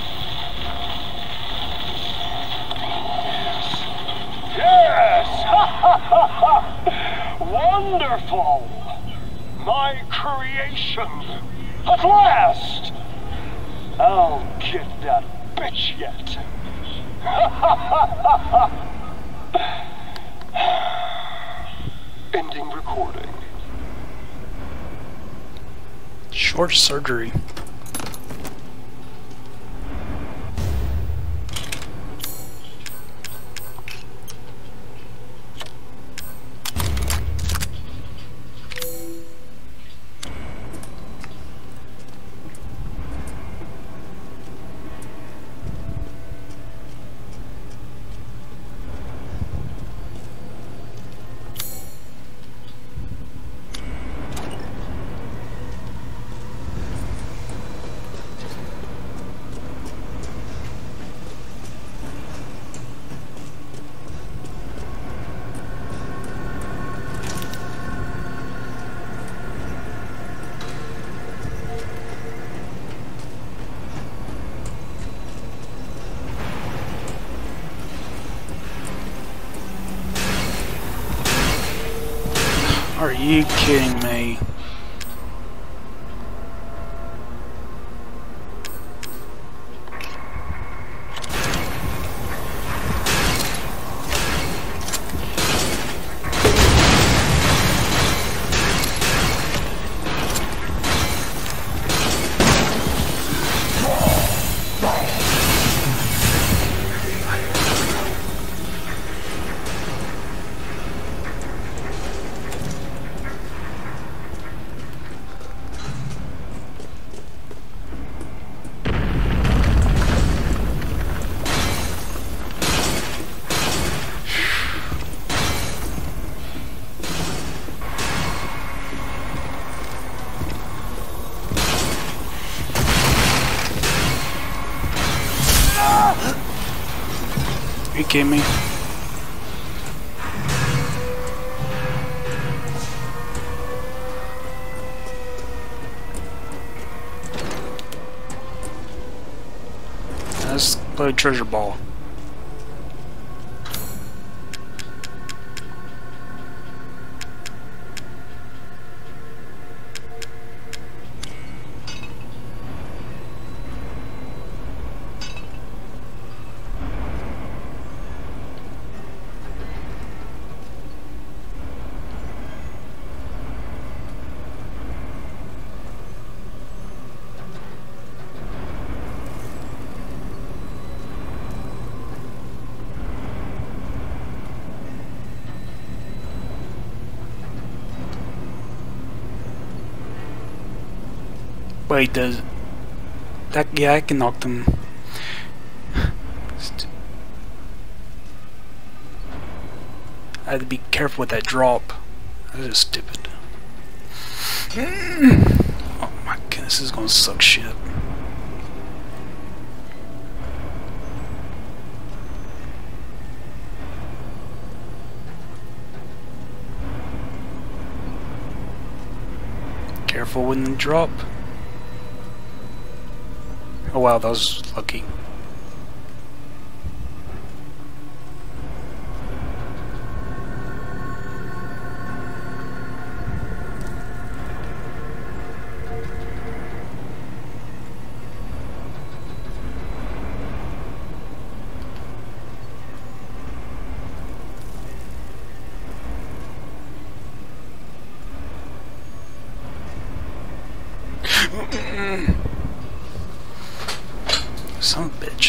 Yes! Yes! Ha ha ha ha! Wonderful! My creation! At last! I'll get that bitch yet. Ha ha ha ha! Ending recording. Short surgery. Are you kidding me? Are you kidding me? Let's play treasure ball. Wait, does that? Yeah, I can knock them. I had to be careful with that drop. That is stupid. Oh my goodness, this is gonna suck shit. Careful when the drop. Oh wow, that was lucky. Son of a bitch.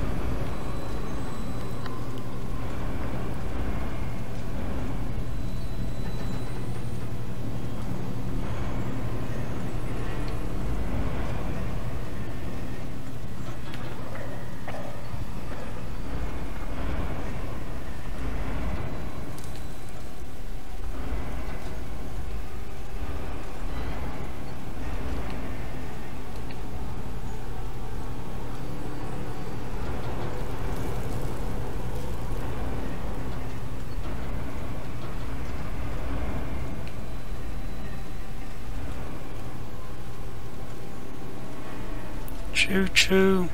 Choo choo.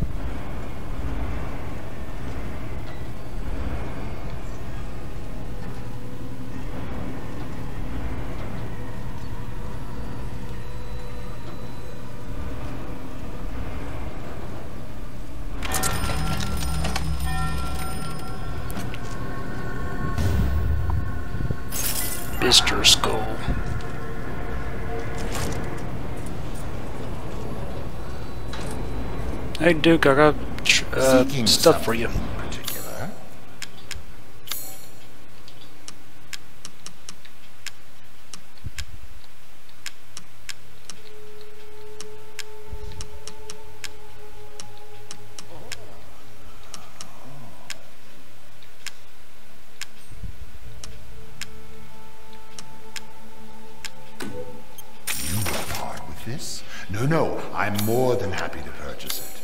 Mister Skull. Hey Duke, I got uh, Seeking stuff for you. something in particular? You work hard with this? No, no, I'm more than happy to purchase it.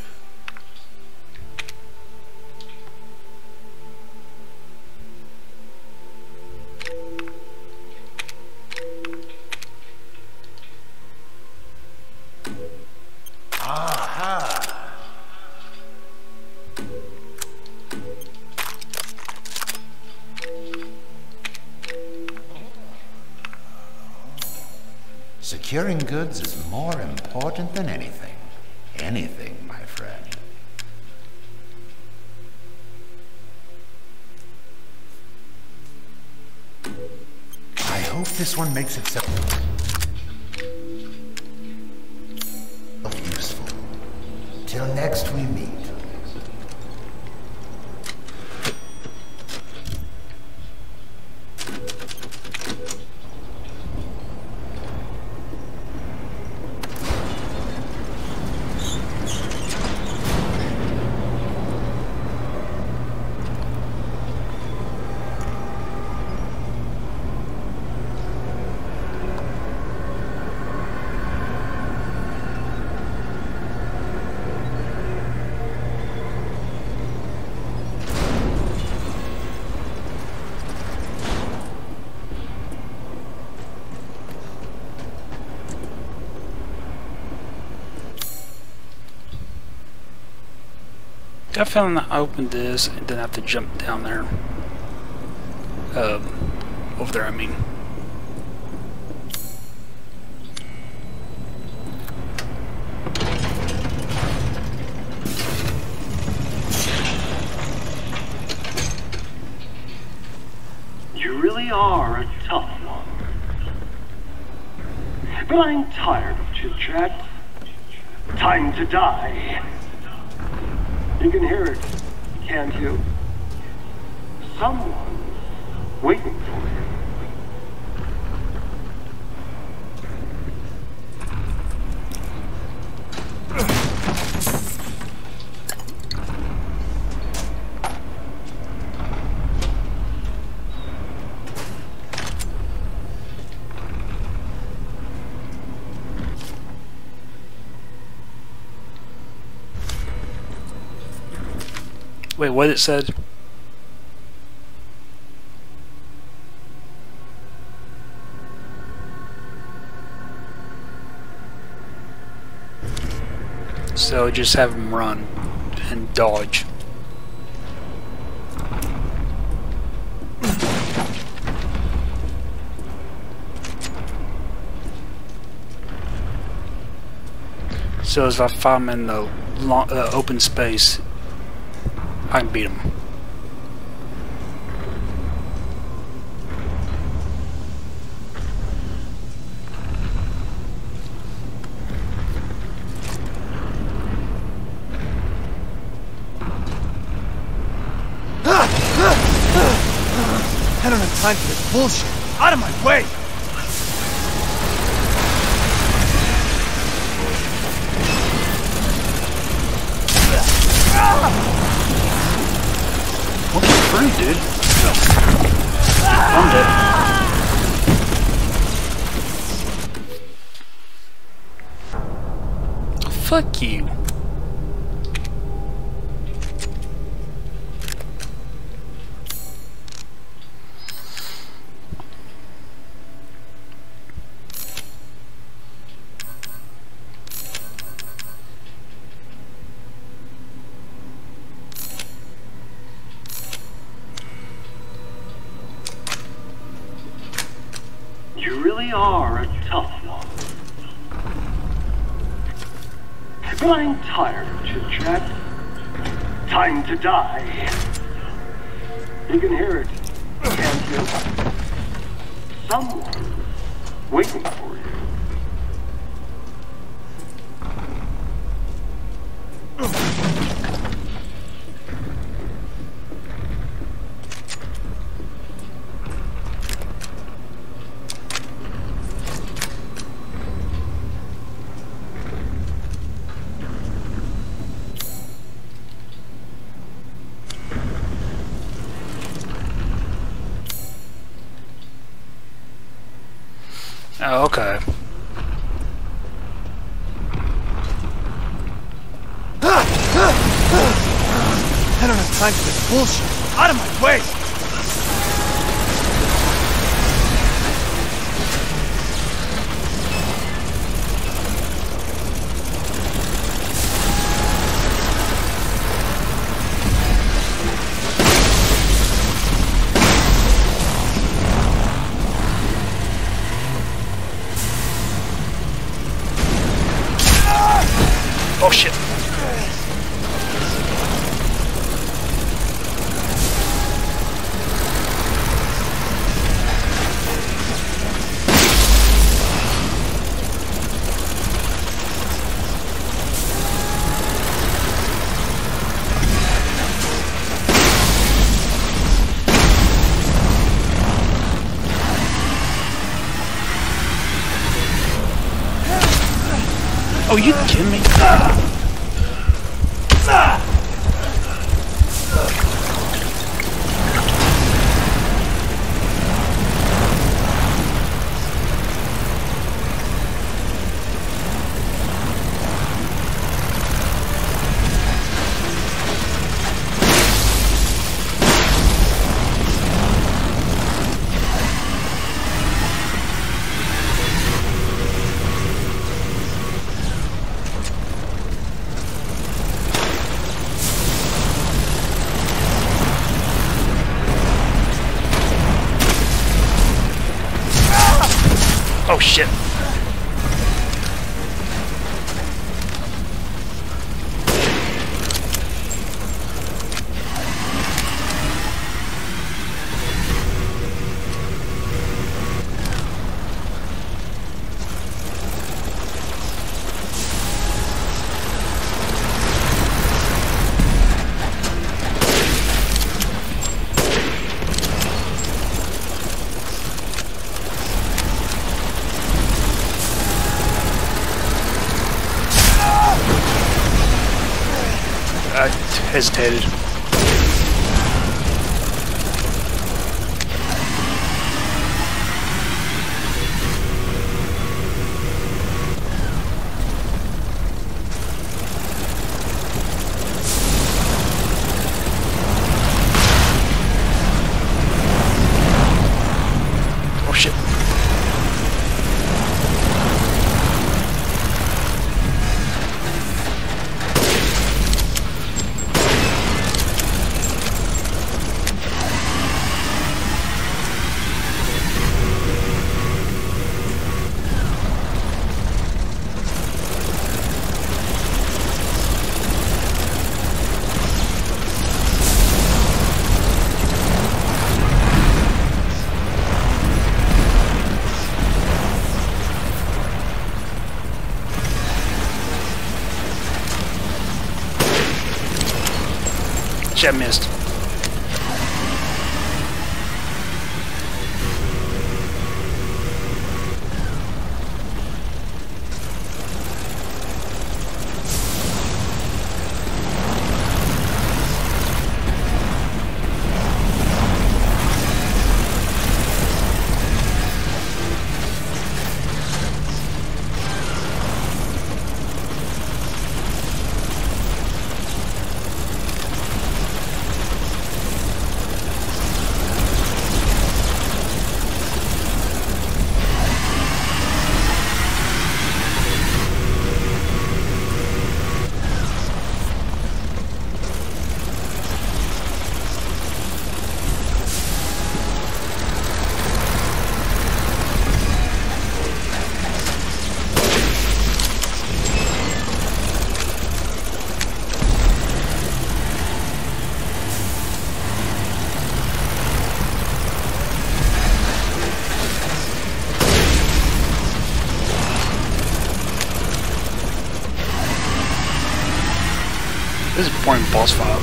Aha! Securing goods is more important than anything. Anything, my friend. I hope this one makes itself useful. Till next we meet. I found I opened this and then I have to jump down there. Um, over there, I mean. You really are a tough one. But I'm tired of chit-chat. Time to die. You can hear it, can't you? Someone's waiting for you. Wait, what it said? So just have him run and dodge. So as if I'm in the long, uh, open space, I can beat him. I don't have time for this bullshit. Out of my way! What's free, dude? I'm dead. Fuck you. You really are a tough one. But I'm tired of chit-chat. Time to die. You can hear it, can't you? Someone's waiting for you. Oh, okay. I don't have time for this bullshit. Out of my way! Oh shit. Oh, you kidding me? Oh shit. I hesitated. Oh shit. Shit, I missed. This is a boring boss fight.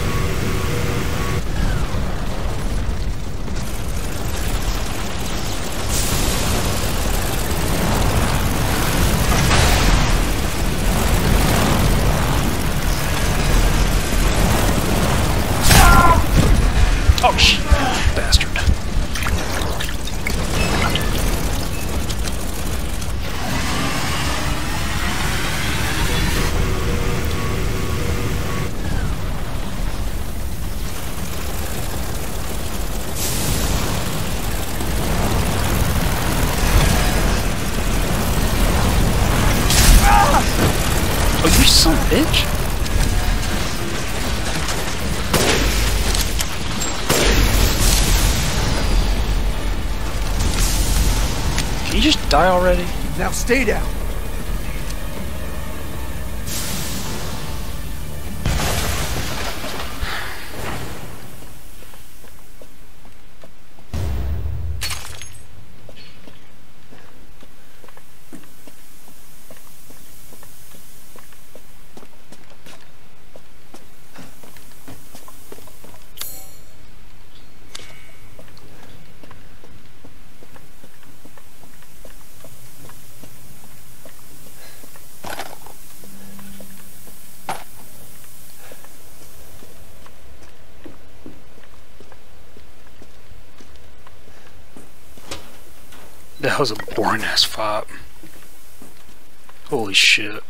Oh shit, bastard. You son of a bitch. Can you just die already? Now stay down. That was a boring ass fight. Holy shit.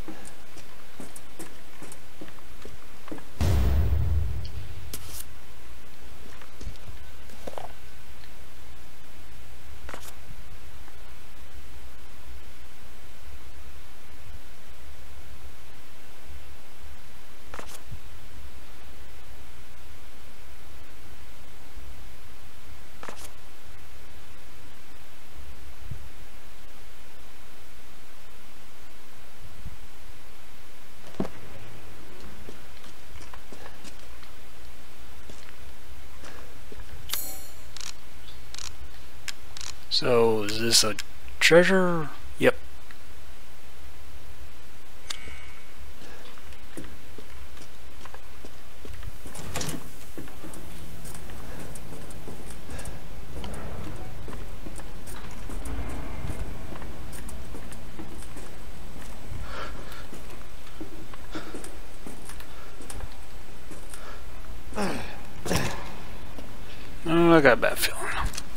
So, is this a treasure? Yep. Oh, I got a bad feeling.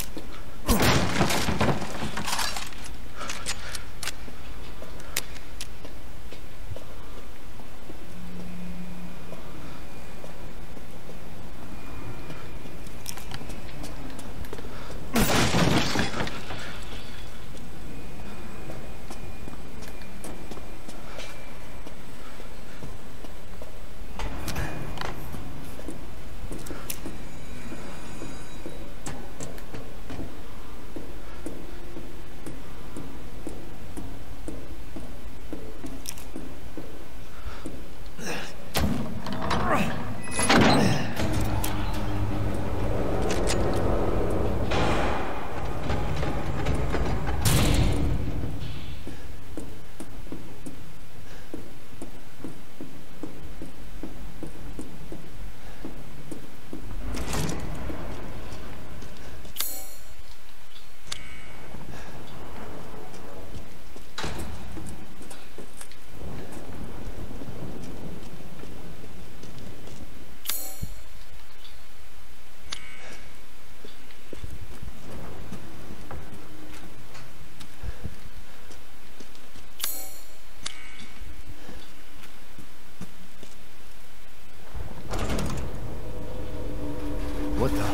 What the?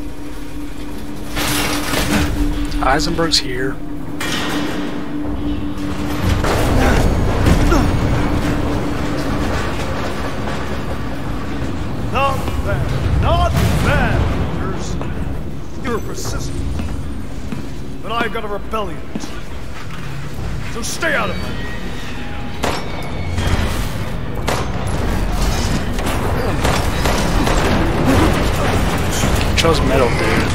Heisenberg's here. Not bad. Not bad, Rangers. You're persistent. But I've got a rebellion. So stay out of my way. Chose metal, dude.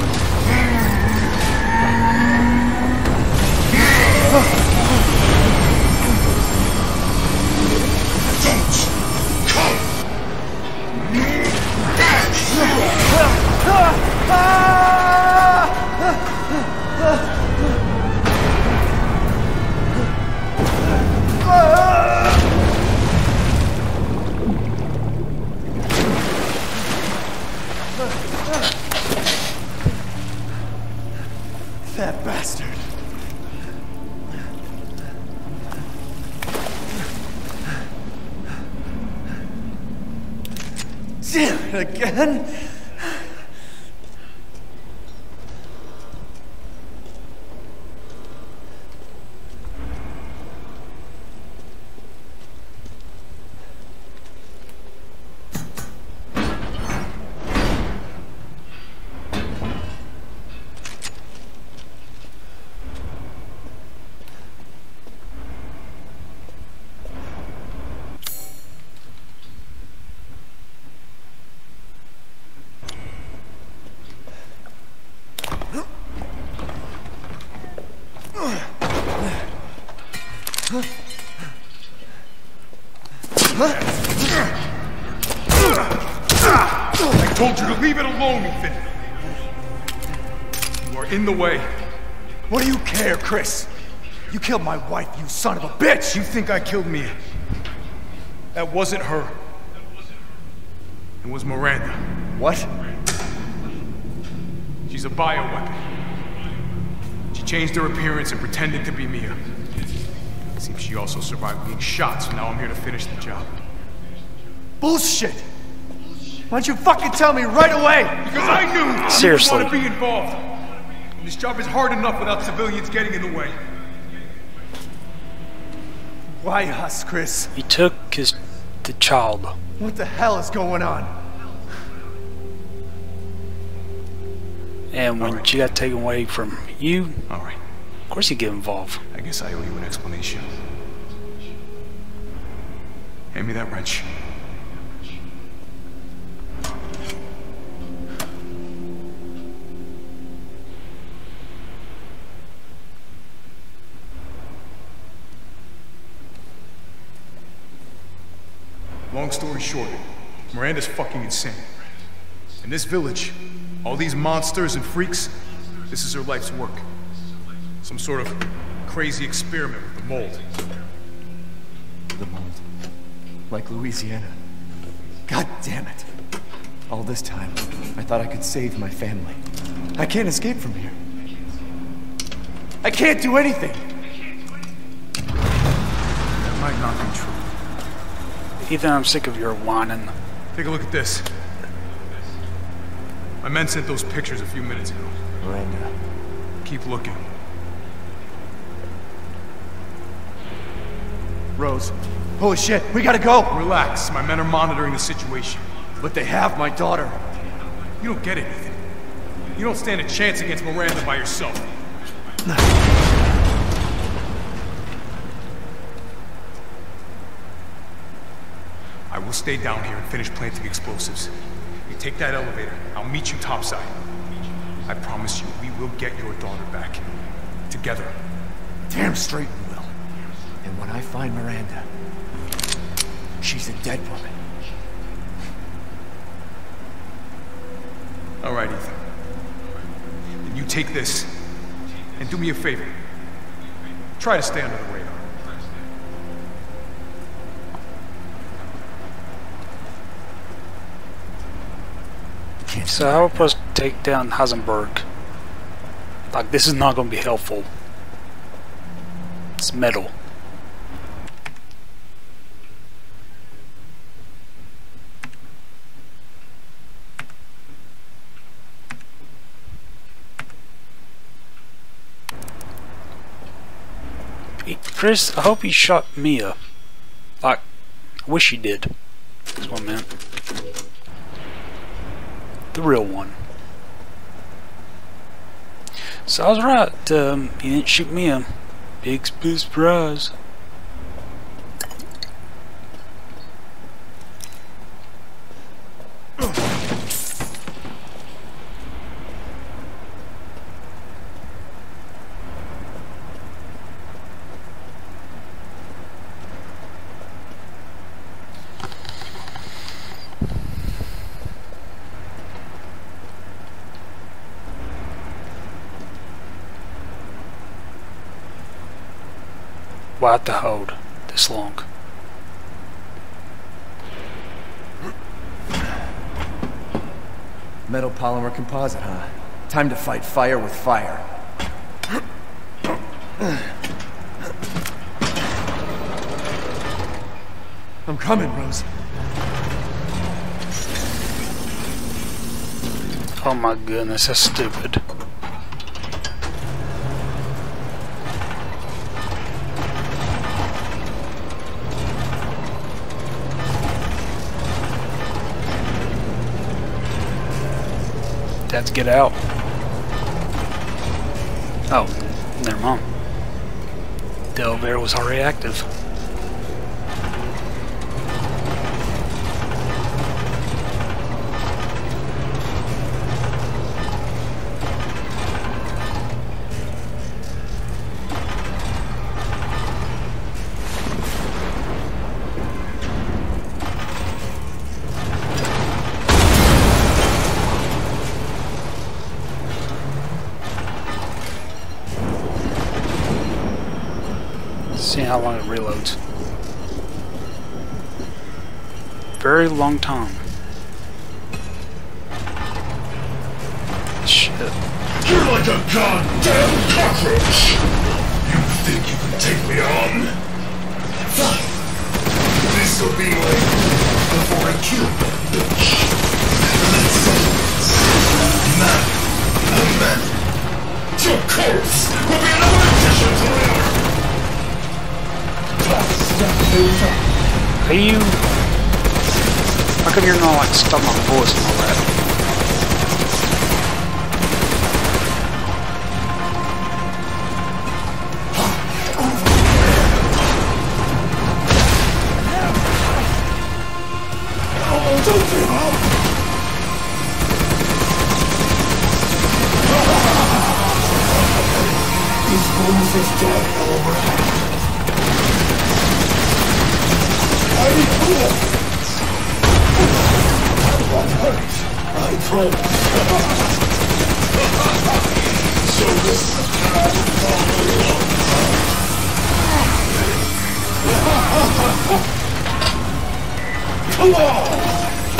That bastard. Damn it again. alone, Ethan. You are in the way. What do you care, Chris? You killed my wife, you son of a bitch! You think I killed Mia? That wasn't her. It was Miranda. What? She's a bioweapon. She changed her appearance and pretended to be Mia. It seems she also survived being shot, so now I'm here to finish the job. Bullshit! Why don't you fucking tell me right away? Because I knew Seriously. you want to be involved. And this job is hard enough without civilians getting in the way. Why us, Chris? He took his the child. What the hell is going on? And when All right. she got taken away from you, All right. of course you get involved. I guess I owe you an explanation. Hand me that wrench. Long story short, Miranda's fucking insane. In this village, all these monsters and freaks, this is her life's work. Some sort of crazy experiment with the mold. The mold. Like Louisiana. God damn it. All this time, I thought I could save my family. I can't escape from here. I can't do anything! That might not be true. Ethan, I'm sick of your whining. Take a look at this. My men sent those pictures a few minutes ago. Miranda. Keep looking. Rose. Holy shit, we gotta go! Relax, my men are monitoring the situation. But they have my daughter. You don't get it, Ethan. You don't stand a chance against Miranda by yourself. I will stay down here and finish planting explosives. You take that elevator, I'll meet you topside. I promise you, we will get your daughter back. Together. Damn straight we will. And when I find Miranda, she's a dead woman. All right, Ethan. Then you take this, and do me a favor. Try to stay under the radar. So how are we supposed to take down Heisenberg? Like, this is not going to be helpful. It's metal. He- Chris, I hope he shot Mia. Like, I wish he did. That's what I meant. The real one. So I was right. Um, he didn't shoot Mia. Big surprise. Why have to hold this long? Metal polymer composite, huh? Time to fight fire with fire. I'm coming, Rose. Oh my goodness, that's stupid. Have to get out. Oh, never mind. The elevator was already active. how long it reloads. Very long time. Shit. You're like a goddamn cockroach! You think you can take me on? Fine. This'll be like before I kill you, bitch. Let's settle this. Man, a man. Your corpse will be another addition to the order. Are you... How come you're not like stuck on bullets and all that? Don't give up! These bones is dead over. I quit! I'm not hurt. I promise. So this is how come on!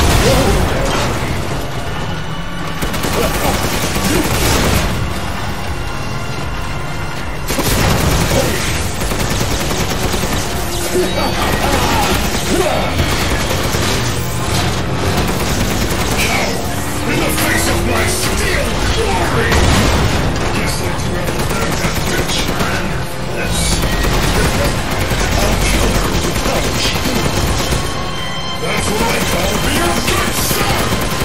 In the face of my steel glory! Guess that's where I'll thank that bitch Miranda for this. I'll kill her without shield. That's what I call being a good son!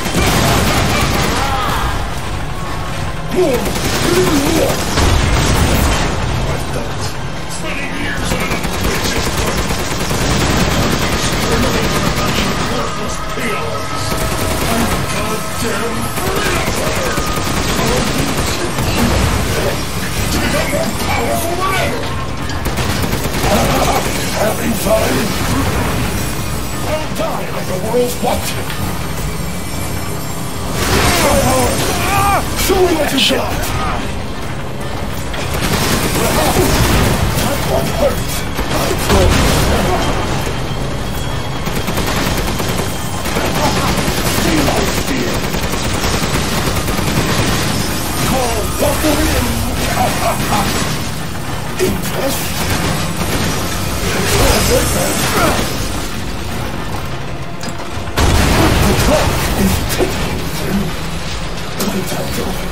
I thought, spending years on another bitch's butt. Learning about you worthless peons. I'm a goddamn freedom fighter! I'll use you to become more powerful than ever! Having fun? I'll die like the world's watching! Try hard! Show me what you got! That one hurts! I promise! See my spear! Call buckle in! Impressed? The clock is ticking! My time's over.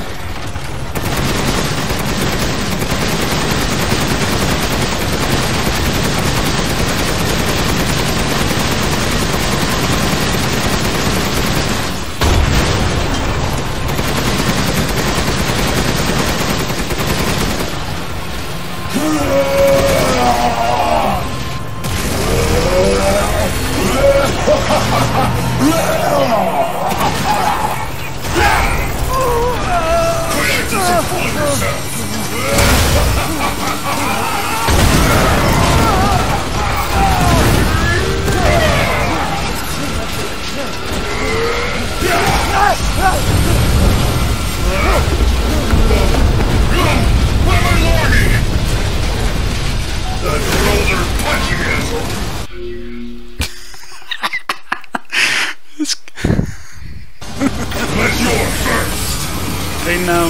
They know.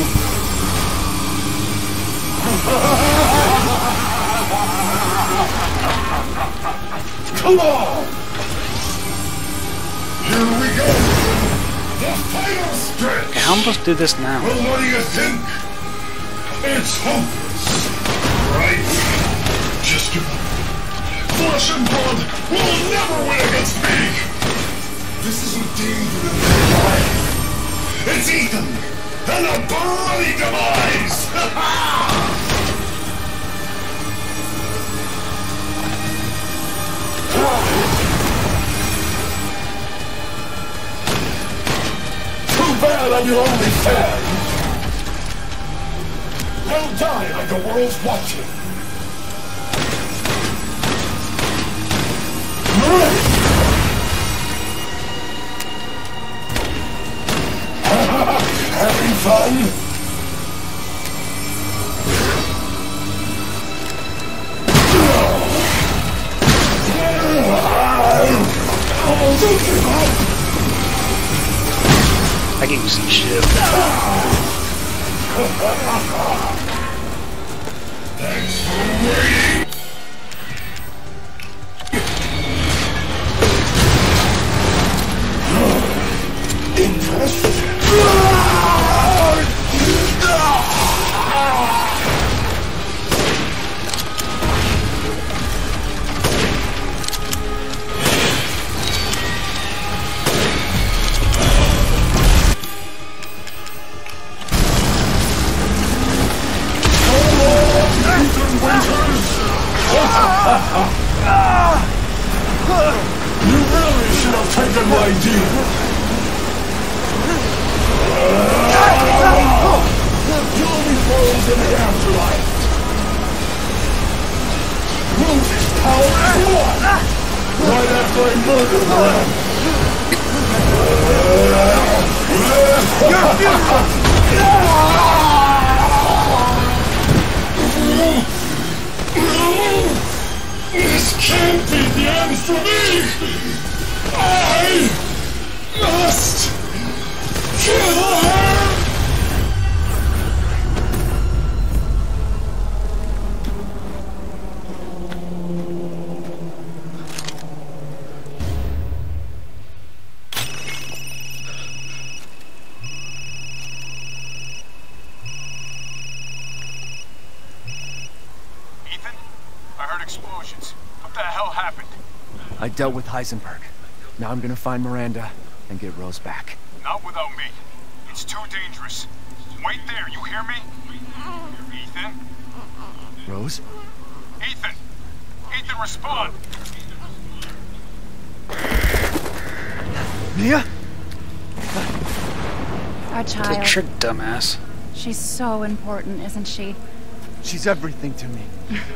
Come on! Here we go! The final stretch! Okay, how am I supposed to do this now? Well, what do you think? It's hopeless, right? Just give up. Flesh and blood will never win against me! This isn't Dean life. It's Ethan! And a bloody demise! Too bad I'm your only fan! I'll die like the world's watching! Having fun? I can't even see shit. Thanks for waiting. Interesting. You really should have taken my deal. You'll be thrown in the afterlife. Rose's power is one. Right after I murder them. Your funeral! This can't be the end for me! I must kill her! Explosions. What the hell happened? I dealt with Heisenberg. Now I'm gonna find Miranda and get Rose back. Not without me. It's too dangerous. Wait there, you hear me? Ethan? Rose? Ethan! Ethan, respond! Mia? Our It's a child. trick, dumbass. She's so important, isn't she? She's everything to me.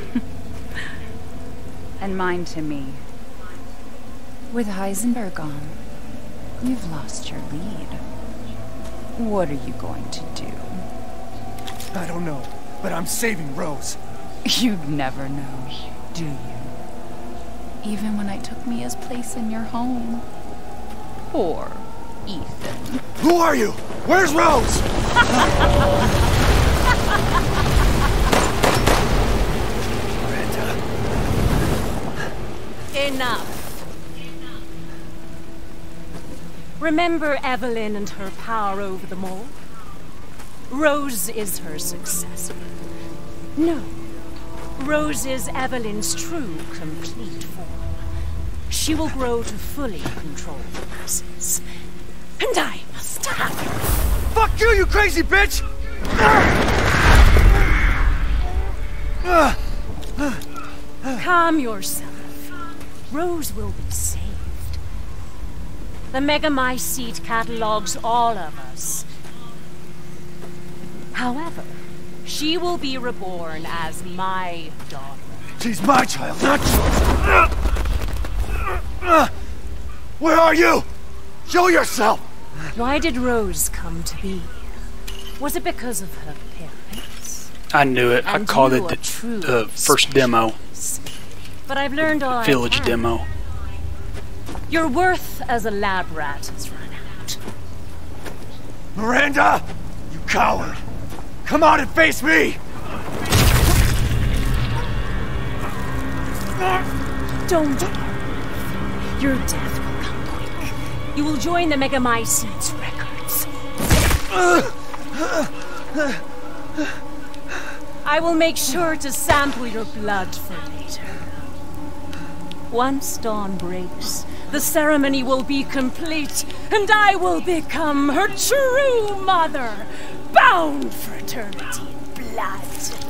And mine to me. With Heisenberg gone, you've lost your lead. What are you going to do? I don't know, but I'm saving Rose. You'd never know, do you? Even when I took Mia's place in your home. Poor Ethan. Who are you? Where's Rose? Enough. Remember Evelyn and her power over them all? Rose is her successor. No. Rose is Evelyn's true, complete form. She will grow to fully control the masses. And I must have her. Fuck you, you crazy bitch! Calm yourself. Rose will be saved. The Megamycete catalogs all of us. However, she will be reborn as my daughter. She's my child, not yours! Where are you? Show yourself! Why did Rose come to be? Was it because of her parents? I knew it. I And called you it are the, true the first demo. But I've learned all Village I can. demo. Your worth as a lab rat has run out. Miranda! You coward! Come out and face me! Don't worry. Your death will come quick. You will join the Megamycete's records. I will make sure to sample your blood for later. Once dawn breaks, the ceremony will be complete, and I will become her true mother, bound for eternity in blood.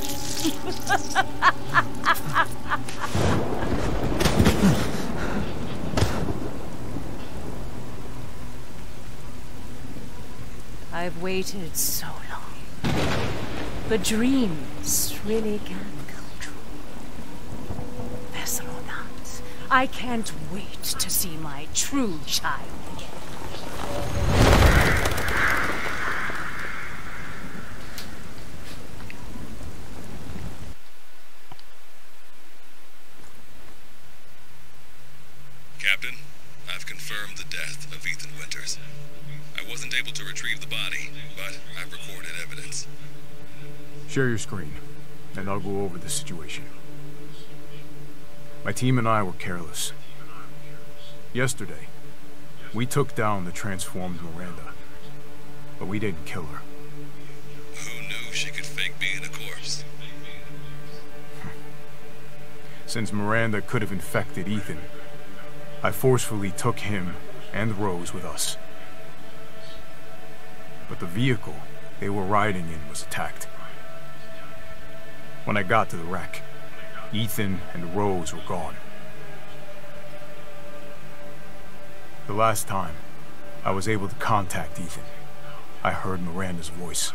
I've waited so long. But dreams really can come true. Vessel or not, I can't wait to see my true child again. Captain, I've confirmed the death of Ethan Winters. I wasn't able to retrieve retrieve the body, but I've recorded evidence. Share your screen, and I'll go over the situation. My team and I were careless. Yesterday, we took down the transformed Miranda, but we didn't kill her. Who knew she could fake being a corpse? Since Miranda could have infected Ethan, I forcefully took him and Rose with us. But the vehicle they were riding in was attacked. When I got to the wreck, Ethan and Rose were gone. The last time I was able to contact Ethan, I heard Miranda's voice.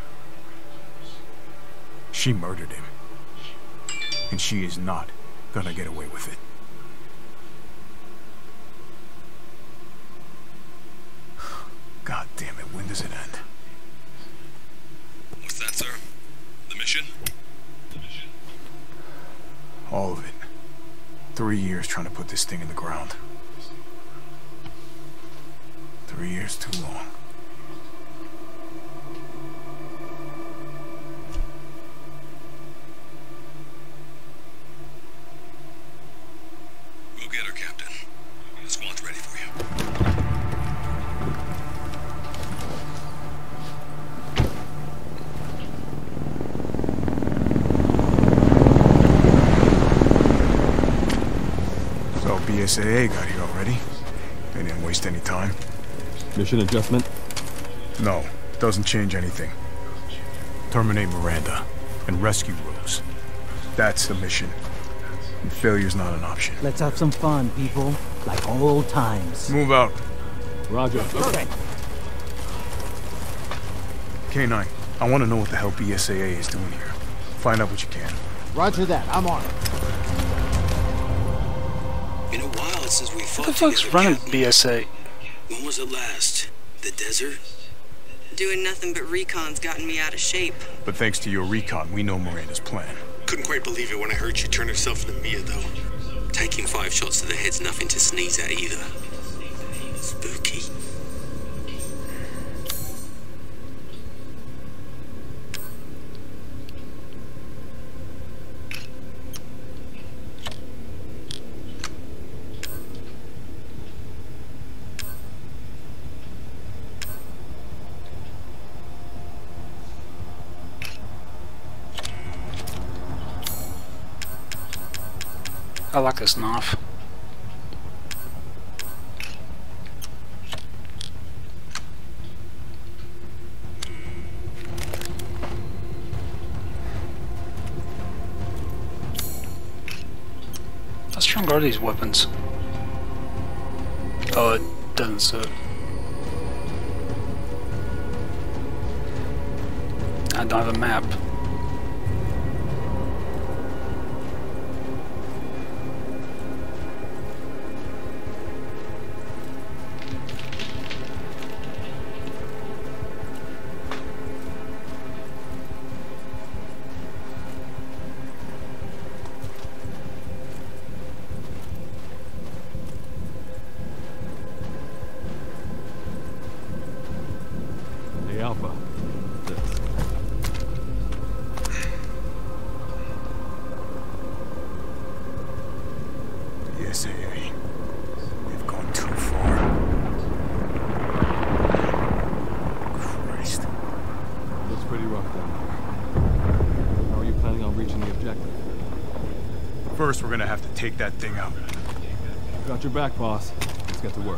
She murdered him, and she is not gonna get away with it. God damn it, when does it end? What's that, sir? The mission? All of it. Three years trying to put this thing in the ground. Three years too long. Go get her, Captain. The squad's ready for you. So B S A A got here already. They didn't waste any time. Mission adjustment? No, doesn't change anything. Terminate Miranda and rescue Rose. That's the mission. And failure's not an option. Let's have some fun, people. Like old times. Move out. Roger. Okay. K nine, I want to know what the hell B S A A is doing here. Find out what you can. Roger that. I'm on it. Been a while since we fought What the fuck's together, running Captain. B S A? When was it last? The desert? Doing nothing but recon's gotten me out of shape. But thanks to your recon, we know Miranda's plan. Couldn't quite believe it when I heard she turned herself into Mia, though. Taking five shots to the head's nothing to sneeze at either. Spooky. I like this knife. How strong are these weapons? Oh, it doesn't say. I don't have a map. Alpha. This. B S A A. They've gone too far. Christ. Looks pretty rough down there. How are you planning on reaching the objective? First, we're gonna have to take that thing out. Got your back, boss. Let's get to work.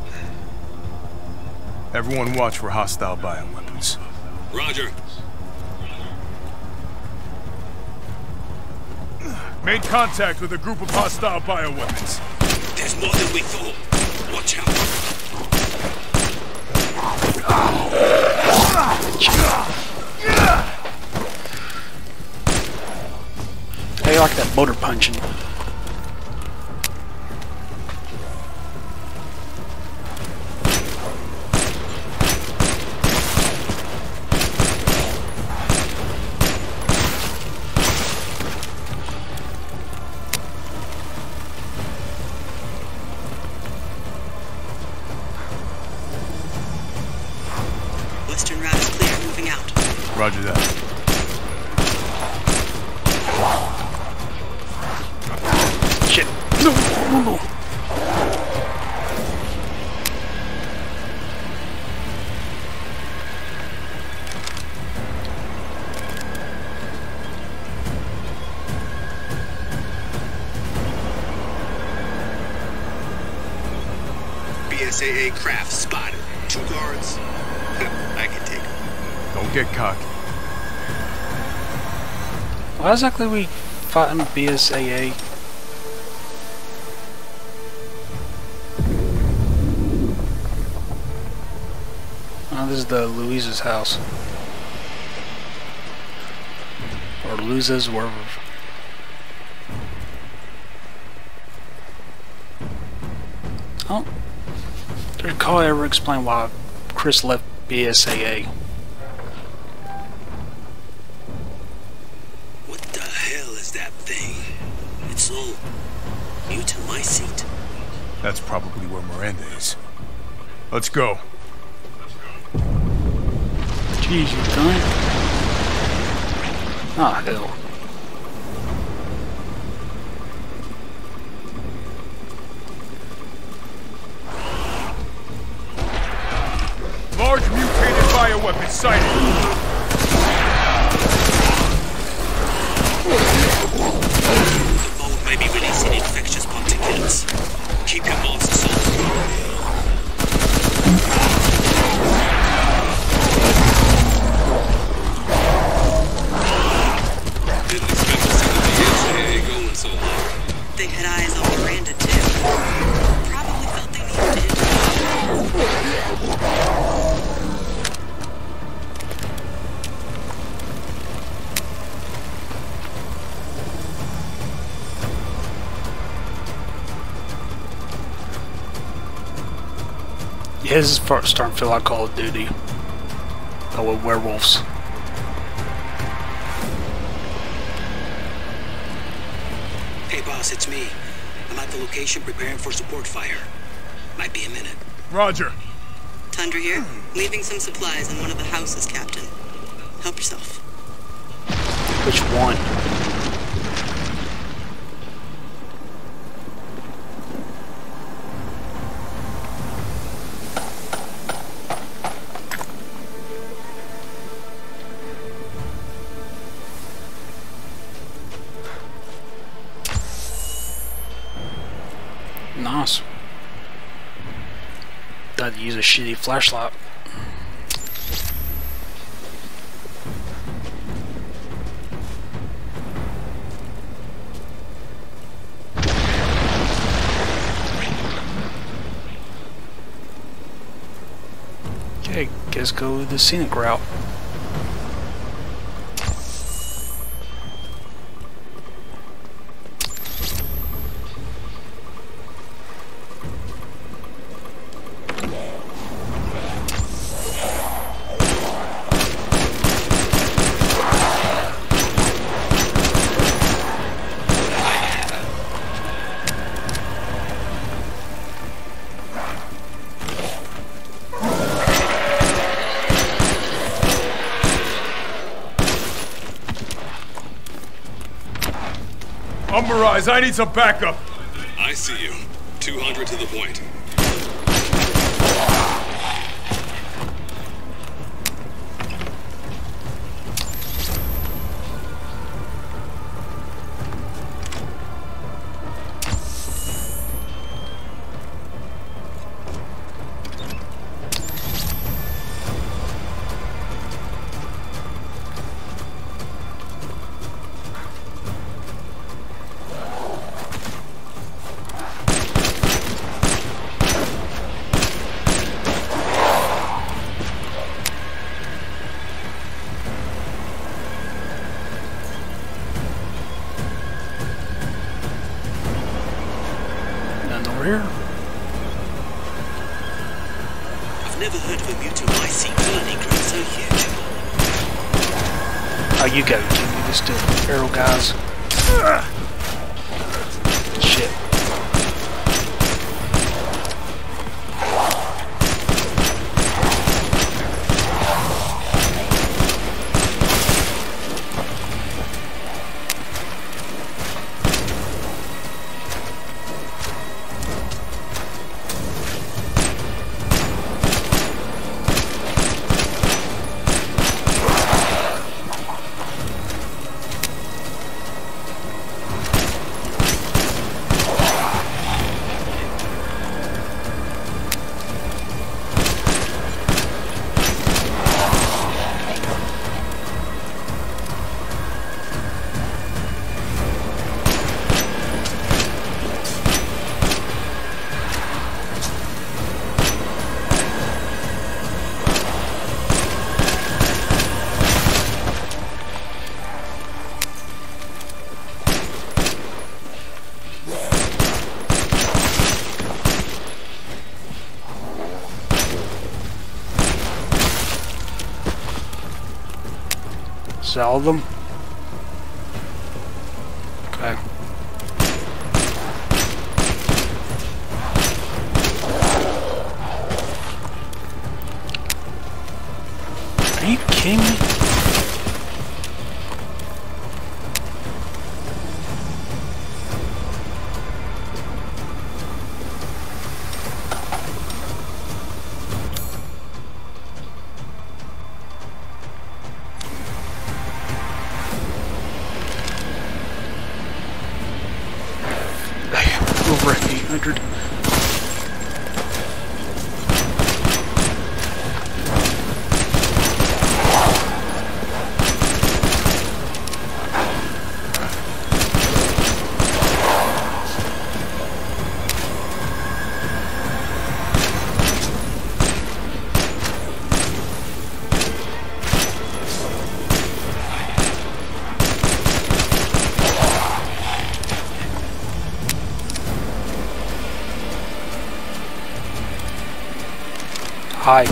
Everyone watch for hostile bioweapons. Roger. Made contact with a group of hostile bioweapons. There's more than we thought. Watch out. Hey, I like that motor punching. Western Roger that. Shit. No, no, no. B S A A craft spotted. Two guards. I can take them. Don't get cocky. Why exactly are we fighting B S A A? Oh, this is the Louise's house. Or Louise's, wherever. Oh. Did recall I ever explain why Chris left B S A A? What the hell is that thing? It's all new to my seat. That's probably where Miranda is. Let's go. Jeez, you done? Ah, hell. Large mutated bioweapon sighted. The boat may be releasing infectious particulates. Keep your mouths assault. Didn't expect to see the B S A A going so low. They had eyes on Miranda too. Probably felt they needed to Yeah, this is starting to feel like Call of Duty. But with werewolves. Hey boss, it's me. I'm at the location preparing for support fire. Might be a minute. Roger. Tundra here. Leaving some supplies in one of the houses, Captain. Help yourself. Which one? Nice. I'd use a shitty flashlight. Okay, guess go the scenic route. Umberise, I need some backup. I see you. two hundred to the point. Here. I've never heard of a mutant Y C colony growing so huge. Oh, you go, Jimmy. Just the arrow guys. Shit. Sell them. Okay. Are you kidding me? Over at eight hundred. Hi.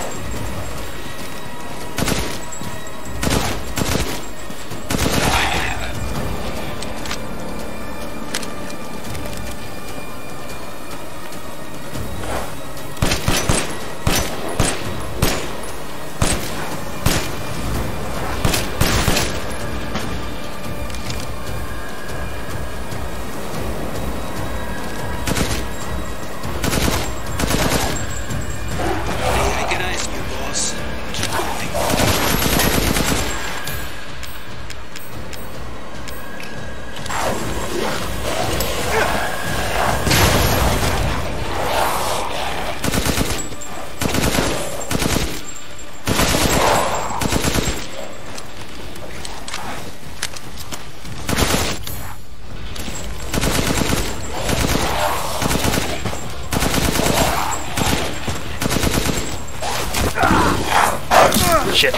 Shit.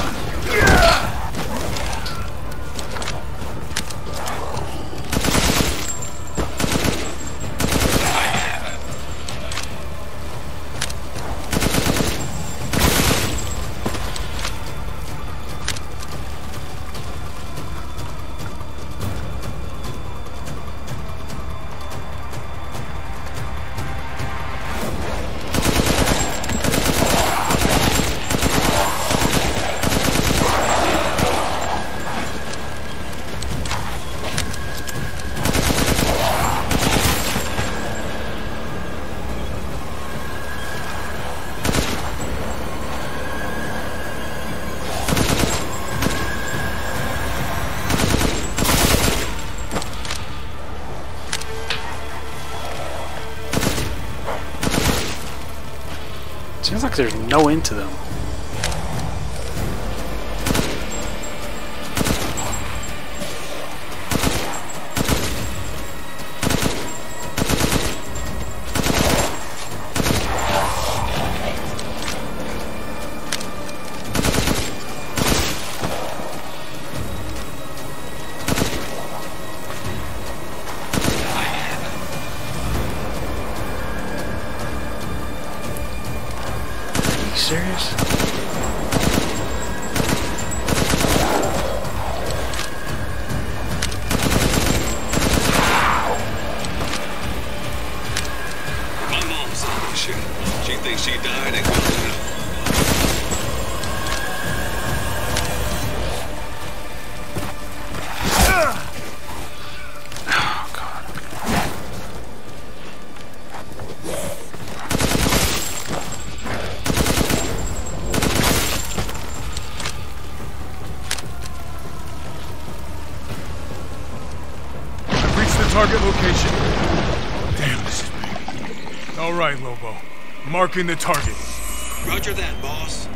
Seems like there's no end to them. Serious? My mom said this shit. She thinks she died and gone to hell. Target location. Damn, this is big. All right, Lobo. Marking the target. Roger that, boss.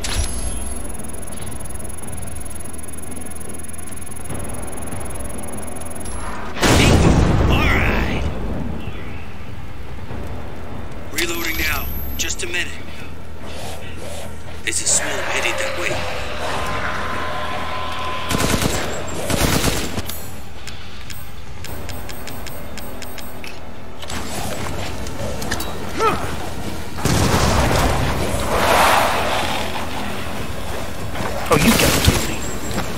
All right. Reloading now. Just a minute. It's a small headed that way. Oh, you gotta kill me.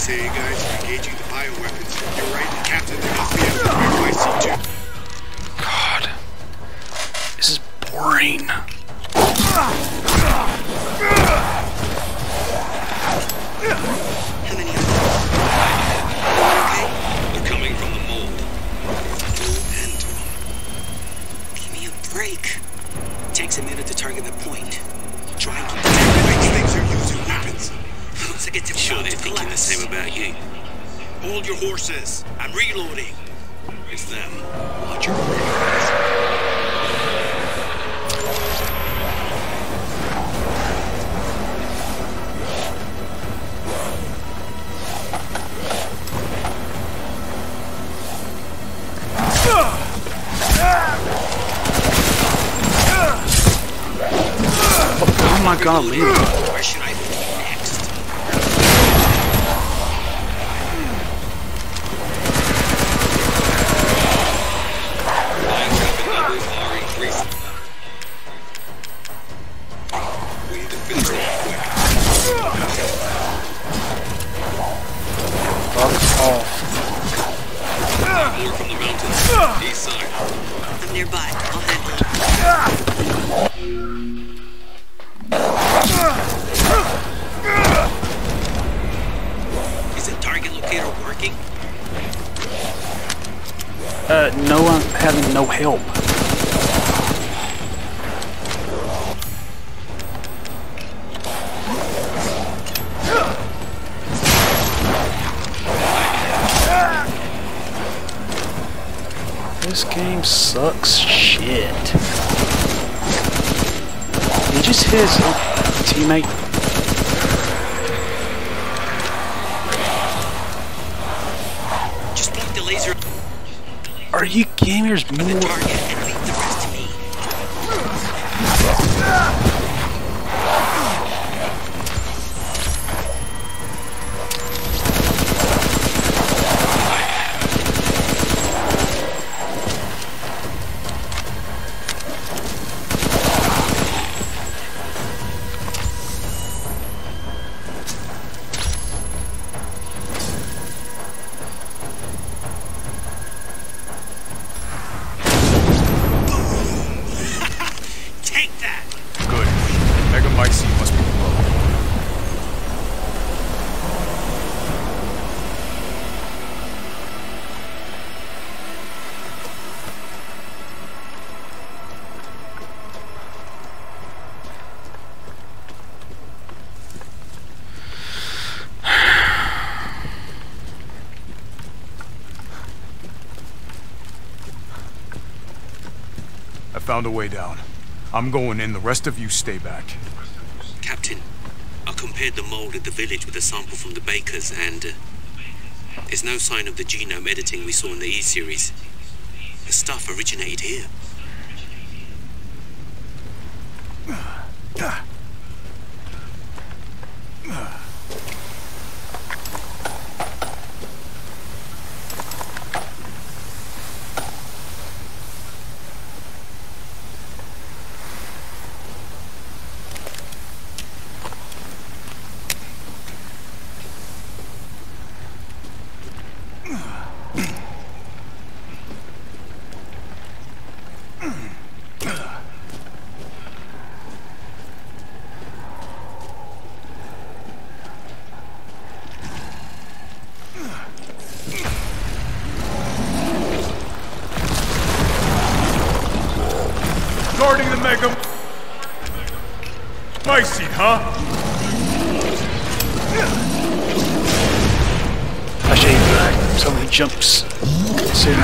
say, guys, engaging the bioweapons. You're right, Captain. There must be a R E two. God. This is boring. How many of them? Okay? They're coming from the mold. And give me a break. Takes a minute to target the point. Try and keep the These things are using weapons. Once I get to Sure, they're to thinking the collapse. same about you. Hold your horses. I'm reloading. It's them. Watch your horses. How am I gonna leave? Where should I be next? Line traffic levels are increasing. We need to finish that quick. Fuck off. More from the mountains. East side. I'm nearby. I'll handle it. Is the target locator working? Uh, no, I'm having no help. This game sucks shit. He just hit his teammate. Just point the laser Are you kidding me? There's at the more. target and leave the rest to me. Take that! Good. Mega Mycene must be below. I found a way down. I'm going in, the rest of you stay back. Captain, I compared the mold at the village with a sample from the bakers, and uh, there's no sign of the genome editing we saw in the E-series. The stuff originated here. Guarding the Mega Mycene, huh? I shave so many jumps. Soon.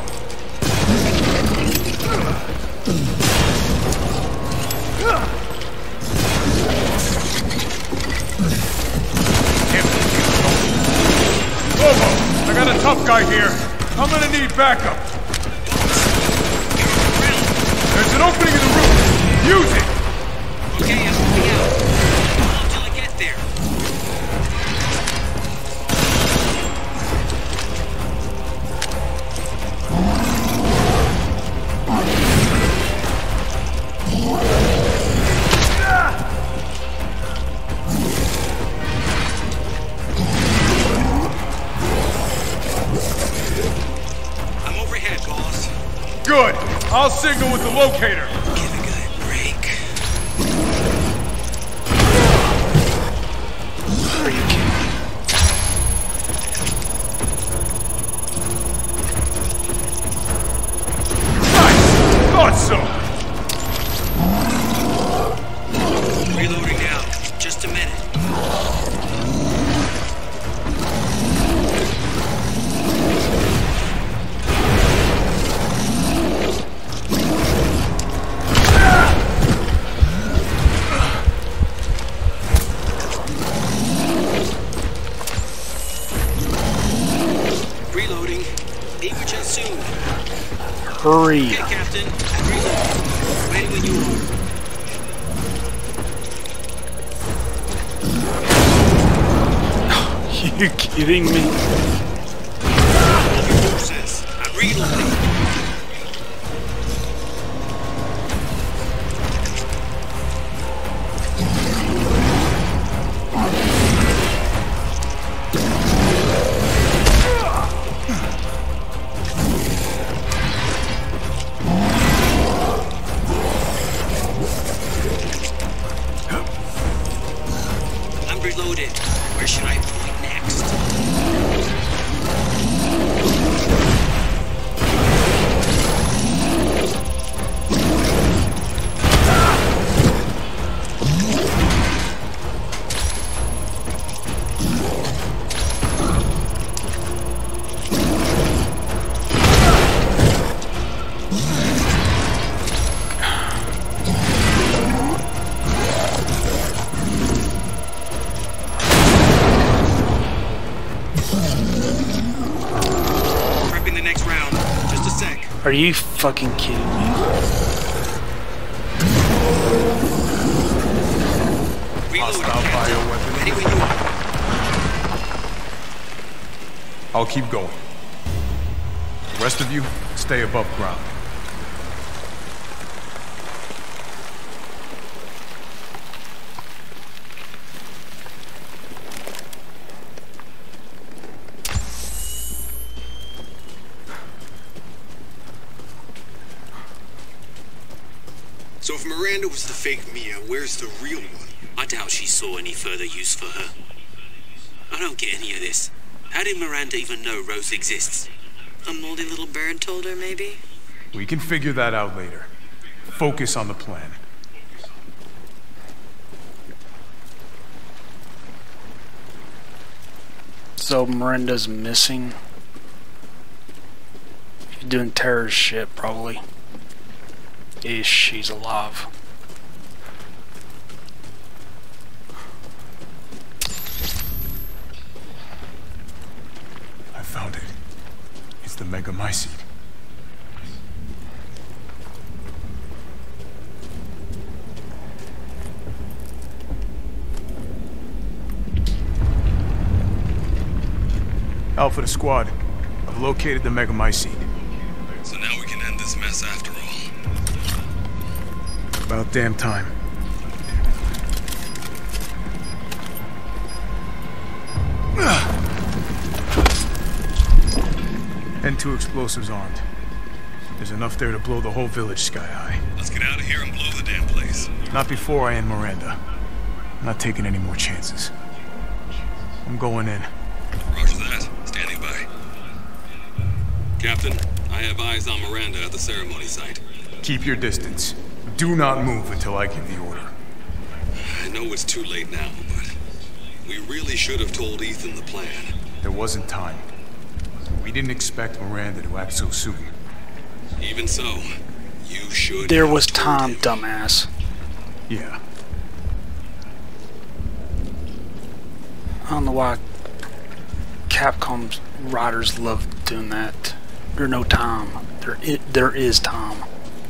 Lobo, I got a tough guy here. I'm gonna need backup. There's an opening in the roof. Use it! Okay, I'm moving out. Hold till I get there. good. I'll signal with the locator. Give a guy a break. Are you kidding me? Nice! Thought so! Reloading now. Just a minute. Reloading. Be with you soon. Hurry. Okay, Captain. Reloading. Ready when you are. You kidding me? Hold your horses. I'm reloading. I'm reloaded. Where should I point next? Prepping the next round. Just a sec. Are you fucking kidding me? Reloading. Hostile Captain. bioweapon. Ready when you are. I'll keep going. The rest of you, stay above ground. So if Miranda was the fake Mia, where's the real one? I doubt she saw any further use for her. I don't get any of this. How did Miranda even know Rose exists? A moldy little bird told her, maybe? We can figure that out later. Focus on the plan. So Miranda's missing. She's doing terrorist shit, probably. Is she's alive? I found it. It's the megamycete. Alpha to squad. I've located the megamycete. So now we can end this mess after all. About damn time. And two explosives armed. There's enough there to blow the whole village sky high. Let's get out of here and blow the damn place. Not before I end Miranda. I'm not taking any more chances. I'm going in. Roger that. Standing by. Captain, I have eyes on Miranda at the ceremony site. Keep your distance. Do not move until I give the order. I know it's too late now, but we really should have told Ethan the plan. There wasn't time. We didn't expect Miranda to act so soon. Even so, you should. There was time, dumbass. Yeah. I don't know why Capcom's writers love doing that. There's no time. There, I, there is time.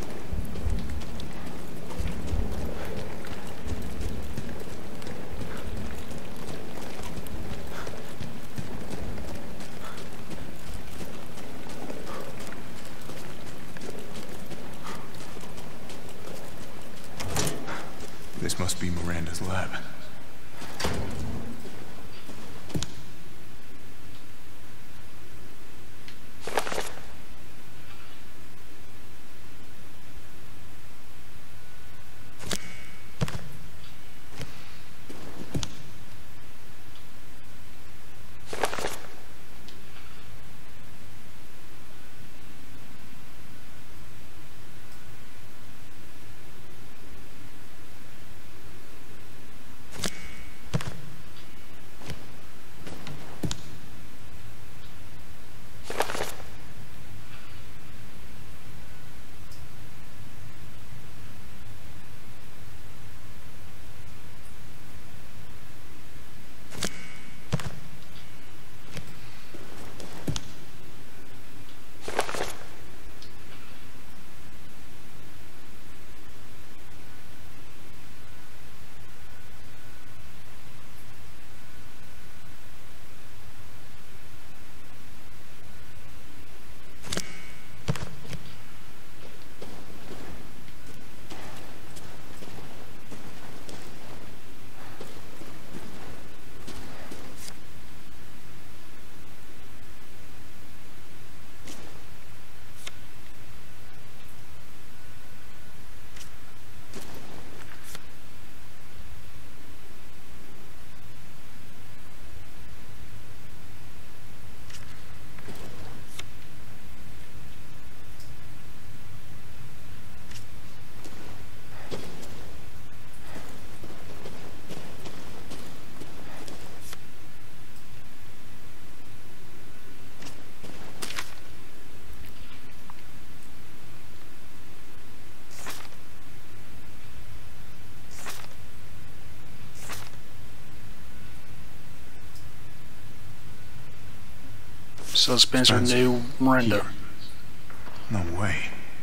This must be Miranda's lab. So Spencer, Spencer. knew Miranda. No way.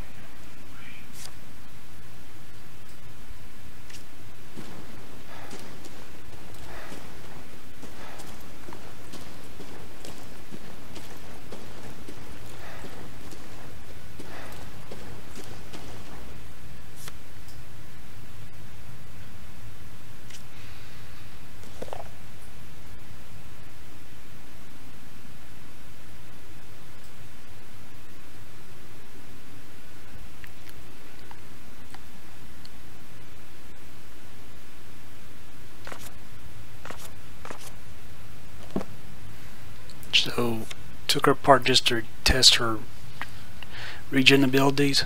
So, took her apart just to test her regen abilities.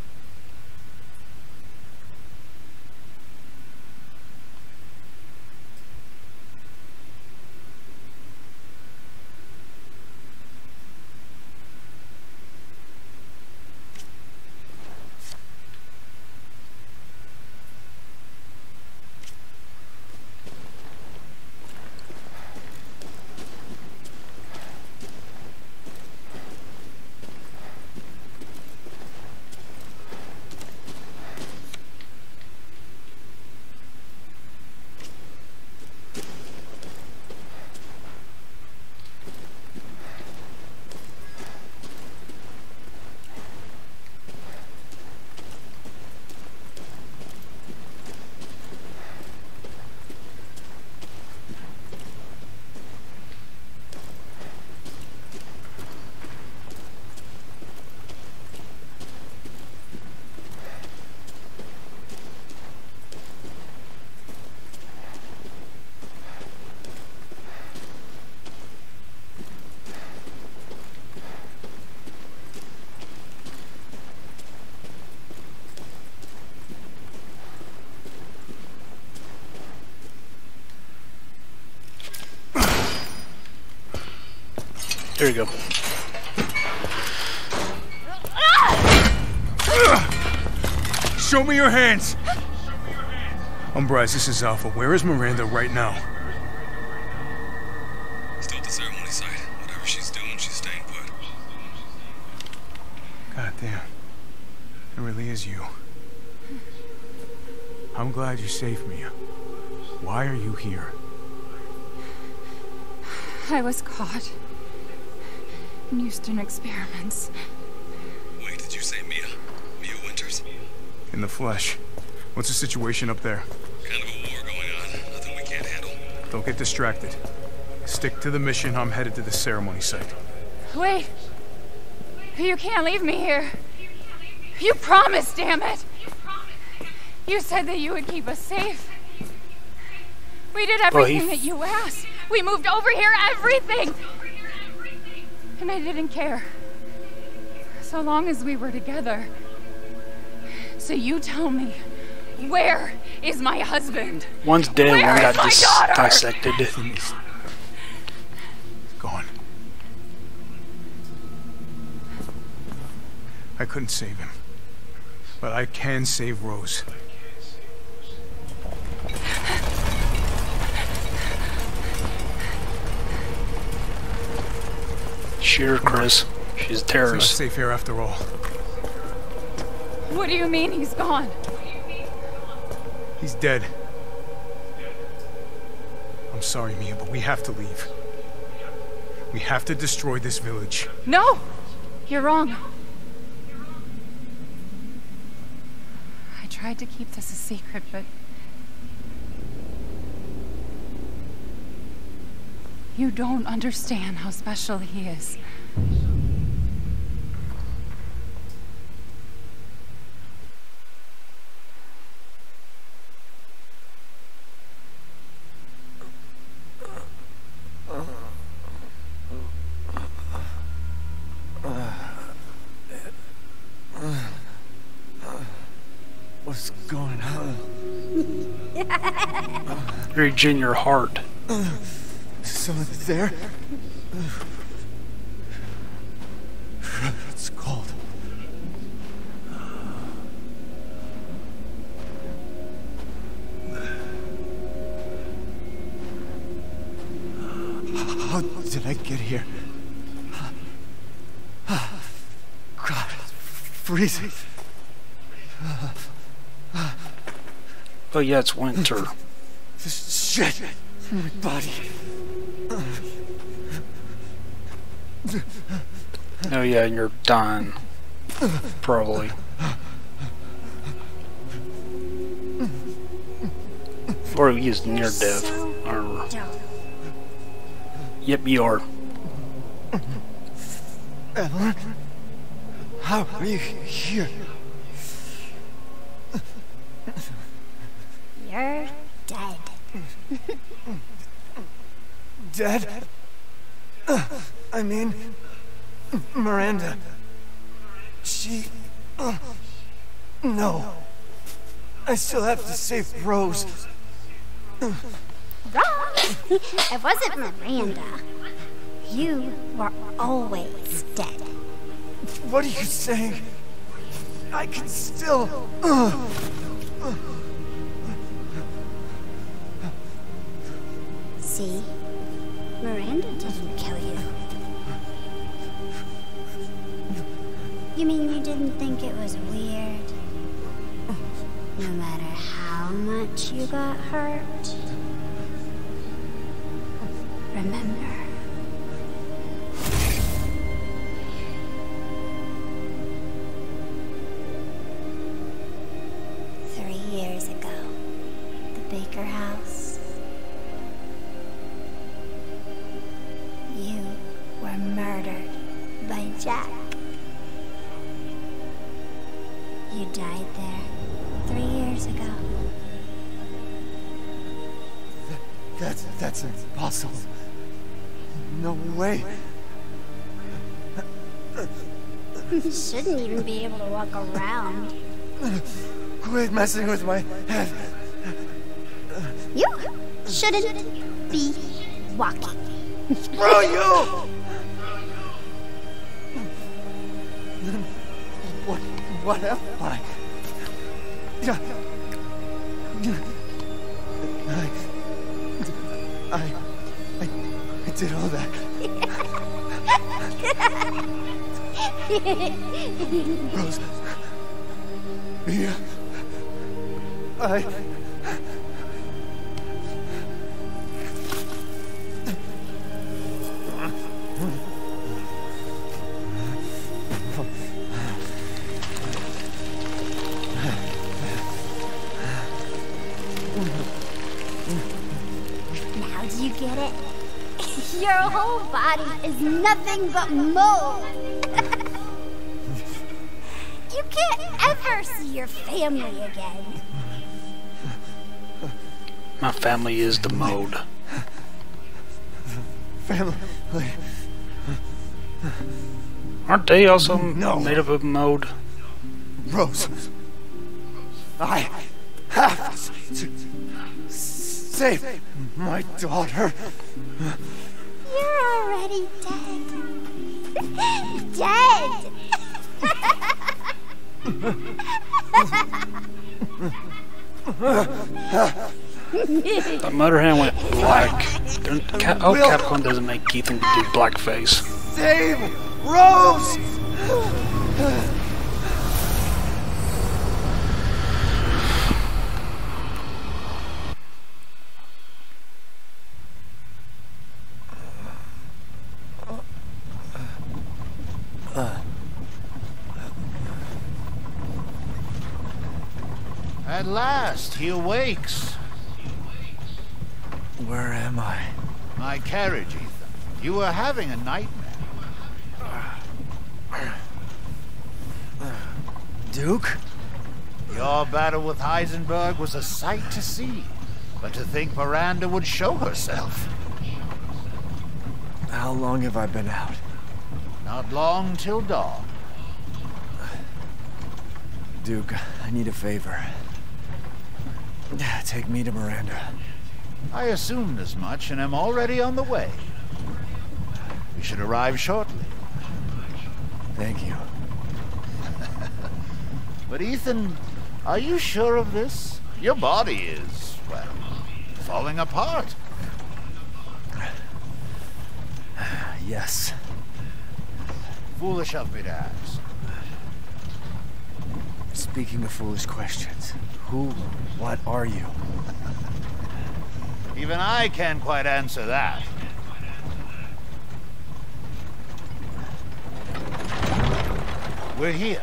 There you go. Show me your hands! Umbrise, this is Alpha. Where is Miranda right now? Still at the ceremony site. Whatever she's doing, she's staying put. God damn. It really is you. I'm glad you saved me. Why are you here? I was caught in Houston experiments. Wait, did you say Mia? Mia Winters? In the flesh. What's the situation up there? Kind of a war going on. Nothing we can't handle. Don't get distracted. Stick to the mission. I'm headed to the ceremony site. Wait! You can't leave me here. You promised, damn it! You said that you would keep us safe. We did everything that you asked. We moved over here, everything! And I didn't care. So long as we were together. So you tell me, where is my husband? One's dead, Where one got is my dis daughter? dissected. Gone. I couldn't save him. But I can save Rose. Sure, Chris. She's a It's not terrorist. safe here after all. What do you mean he's gone? He's dead. I'm sorry, Mia, but we have to leave. We have to destroy this village. No! You're wrong. I tried to keep this a secret, but... you don't understand how special he is. What's going on? Regen your heart. Someone there? It's cold. How did I get here? God, it's freezing. Oh yeah, it's winter. This shit in my body. Oh yeah, and you're dying. Probably. Or he is near death. Or... Yep, you are. Evelyn? How are you here? You're dead. Dead? I mean, Miranda. She... No. I still have to save Rose. Rose? It wasn't Miranda. You were always dead. What are you saying? I can still... See? Miranda didn't kill you. You mean you didn't think it was weird? No matter how much you got hurt? Remember. Three years ago, the Baker house. You were murdered by Jack. You died there three years ago. That, that's, that's impossible. No way. You shouldn't even be able to walk around. Quit messing with my head. You shouldn't be walking. Screw you! What, what am I? I, I, I, I did all that. Rose. Yeah. I... Now do you get it? Your whole body is nothing but mold. You can't ever see your family again. My family is the mode. Family. Aren't they also No. made up of mode? Rose. I have to save my daughter. You're already dead. Dead. The Motorhead went black. They're- Cap- oh, Capcom doesn't make Ethan do blackface. Save Rose! At last, he awakes. Where am I? My carriage, Ethan. You were having a nightmare. Duke? Your battle with Heisenberg was a sight to see. But to think Miranda would show herself. How long have I been out? Not long till dawn. Duke, I need a favor. Take me to Miranda. I assumed as much and am already on the way. We should arrive shortly. Thank you. But Ethan, are you sure of this? Your body is, well, falling apart. Yes. Foolish of me to ask. Speaking of foolish questions, who, what are you? Even I can't quite answer that. We're here.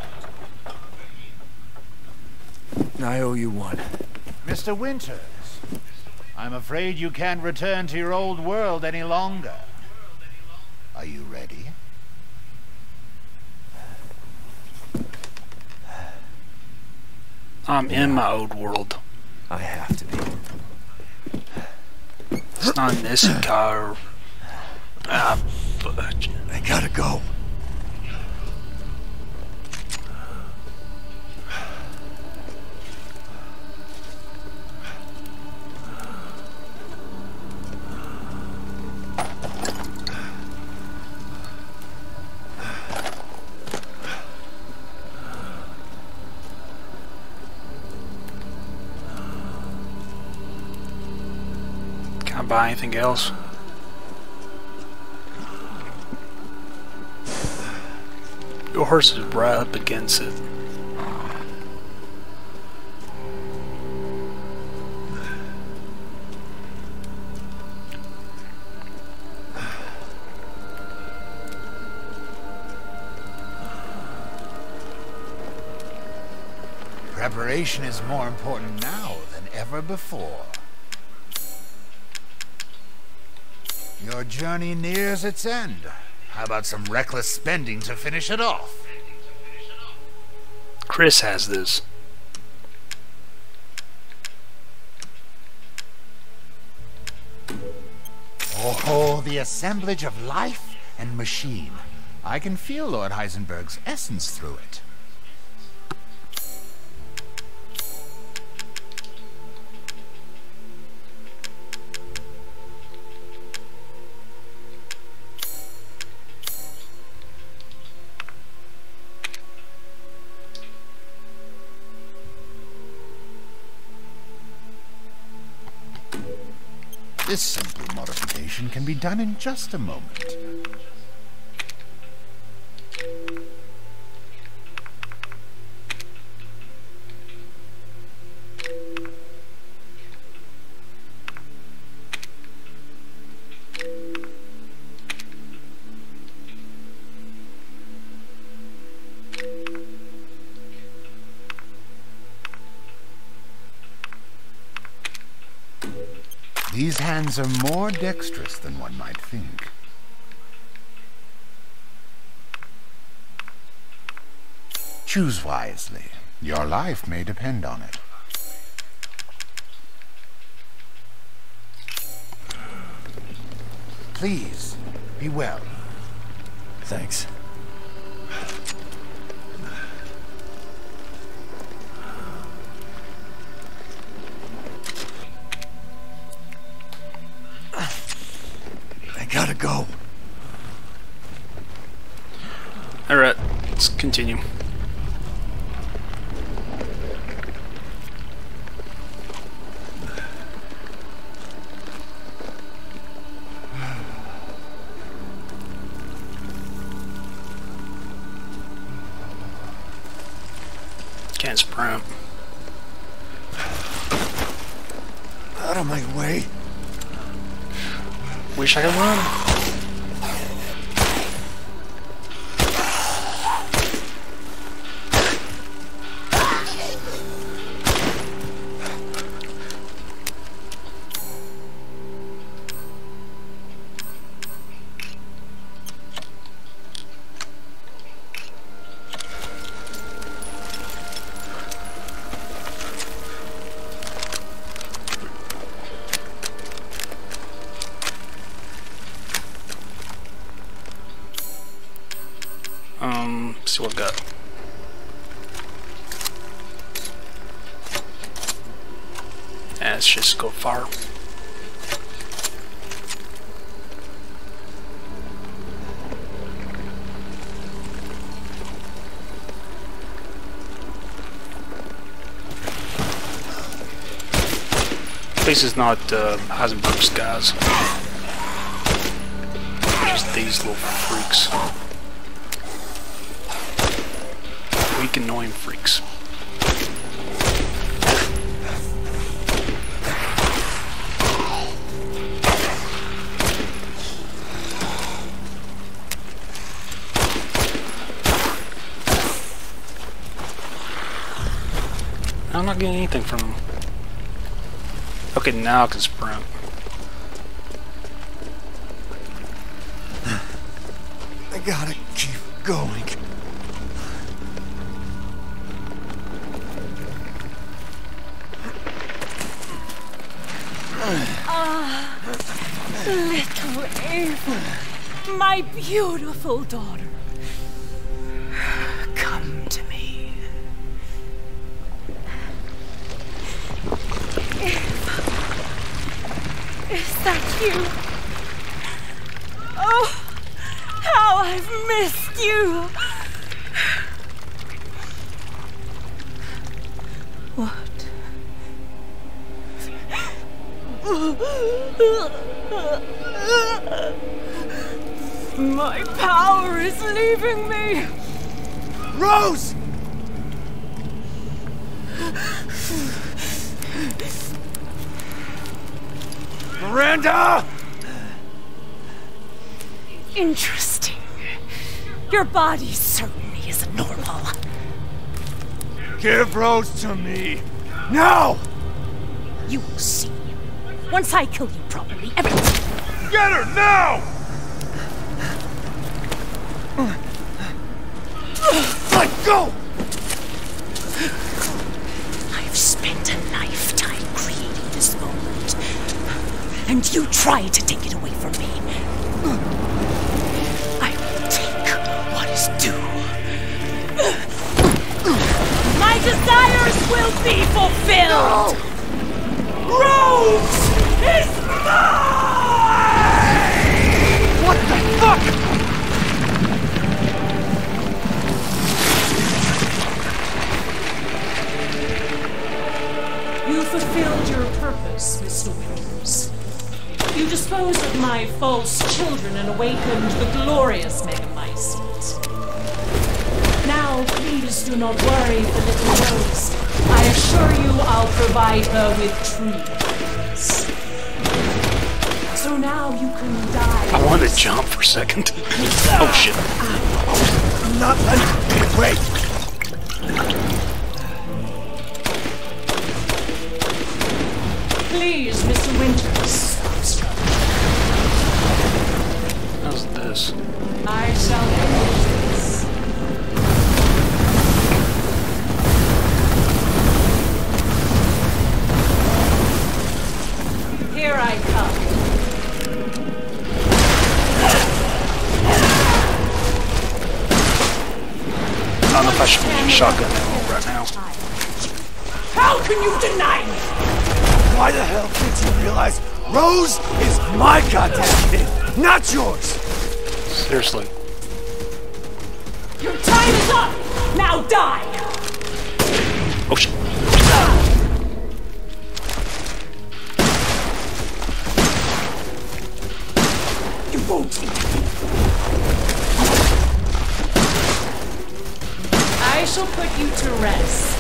I owe you one. Mister Winters, I'm afraid you can't return to your old world any longer. Are you ready? I'm in my old world. I have to be. It's not an isekai or... Ah, fudge. I gotta go. Can't buy anything else. Your horse is right up against it. Preparation is more important now than ever before. Your journey nears its end. How about some reckless spending to finish it off? Chris has this. Oh, the assemblage of life and machine. I can feel Lord Heisenberg's essence through it. This simple modification can be done in just a moment. These hands are more dexterous than one might think. Choose wisely. Your life may depend on it. Please, be well. Thanks. Gotta go. Alright, let's continue. Can't sprint. Out of my way. Wish I could run. Um, let's see what I've got. Yeah, let's just go far. This is not uh, Heisenberg's guys. Just these little freaks. weak, annoying freaks. I'm not getting anything from him. Okay, now I can sprint. I gotta keep going. Ah, little Ava, my beautiful daughter. Come to me. Ava, is that you? Oh, how I've missed you. What? My power is leaving me. Rose! Miranda! Interesting. Your body certainly isn't normal. Give Rose to me. Now! You will see. Once I kill you properly, everything... Get her now! Let go! I've spent a lifetime creating this moment. And you try to take it away from me. I will take what is due. My desires will be fulfilled! No! Rose is mine! What the fuck? You fulfilled your purpose, Mister Winters. You disposed of my false children and awakened the glorious Megamycete. Now, please do not worry for little Rose. I assure you I'll provide her with true happiness. So now you can die. I wanted to jump for a second. Oh shit. I'm not letting... Wait! Please, Mister Winters, stop struggling. How's this? I shall end this. Here I come. I don't know if I should use shotgun ammo right now. How can you deny me? Why the hell didn't you realize Rose is my goddamn kid, not yours? Seriously. Your time is up! Now die! Oh shit. You won't. I shall put you to rest.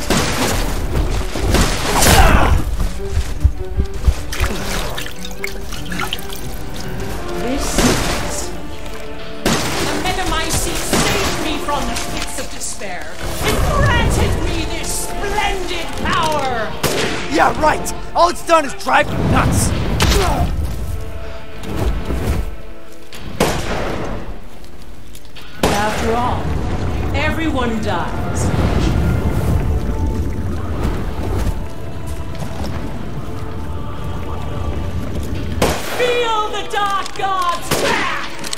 This is... The Megamycete saved me from the pits of despair. It granted me this splendid power! Yeah, right! All it's done is drive you nuts! After all, everyone dies. Feel the Dark God's wrath!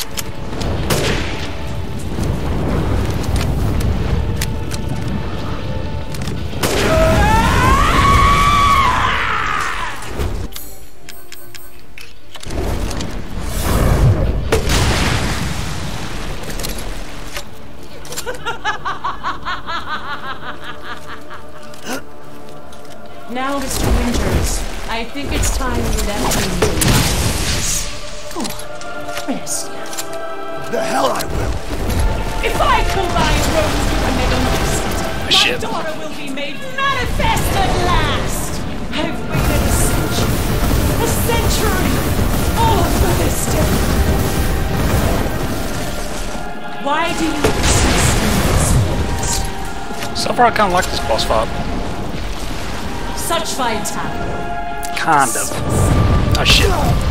Now, Mister Winters, I think it's time you let me enjoy this. Go on, rest now. The hell I will! If I combine Rose with a Megamycete, Oh, shit. My daughter will be made manifest at last! I've waited a century, a century, all for this day. Why do you persist in this forest? So far, I kind of like this boss fight. Such vitality. Kind of. Oh, shit.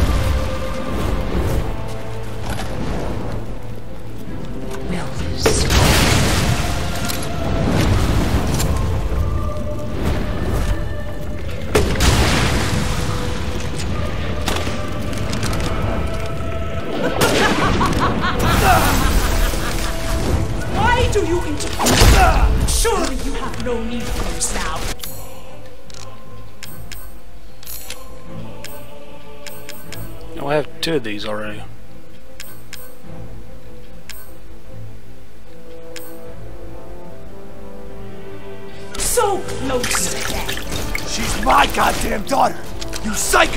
Why do you interfere? Surely you have no need for this now. Oh, I have two of these already. So close to death. She's my goddamn daughter! You psycho!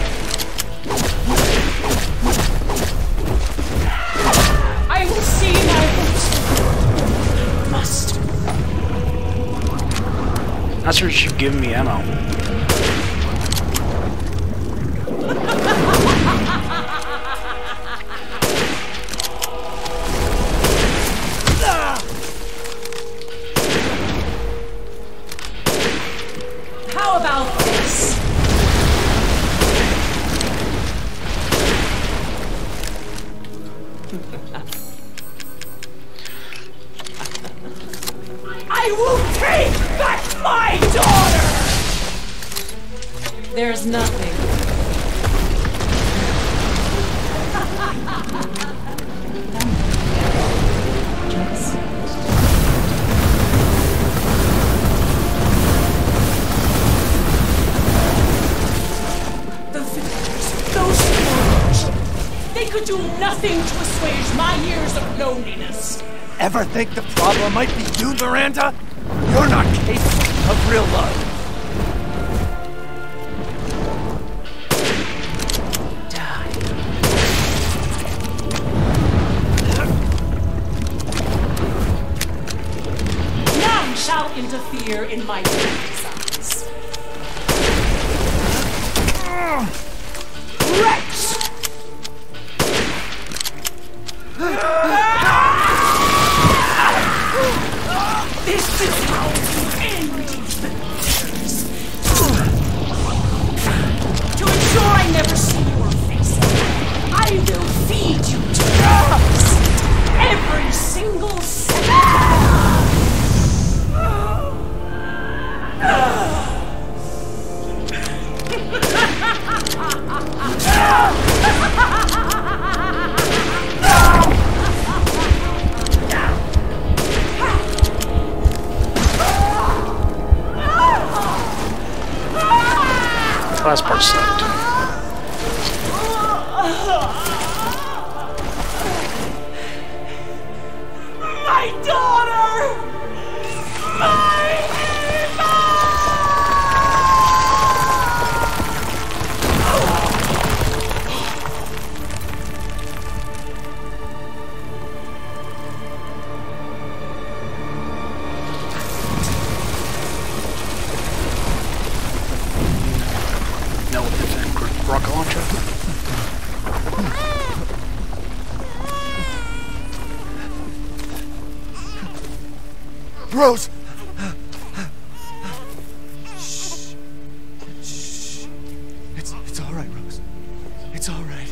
I will see my hopes. Must. Not sure she should give me ammo. How about this? I will take back my daughter! There's nothing. The villagers, those foreigners, they could do nothing to assuage my years of loneliness. Ever think the problem might be you, Miranda? You're not capable of real love. Die. None shall interfere in my designs. Rex! This is how you end these adventures. To ensure I never see your face, I will feed you drugs every single second. Last part sucked. My daughter! My No infinite rocket launcher. Rose! Shh. Shh. It's, it's all right, Rose. It's all right.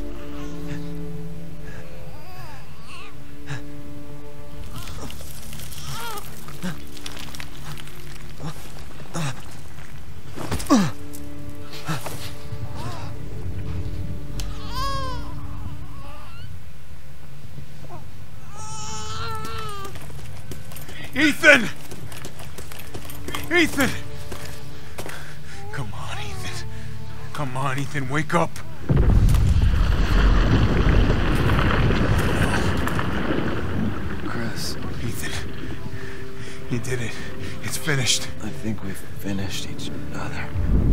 Ethan! Ethan! Come on, Ethan. Come on, Ethan, wake up. Chris. Ethan. You did it. It's finished. I think we've finished each other.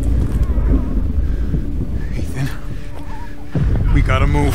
Ethan. We gotta move.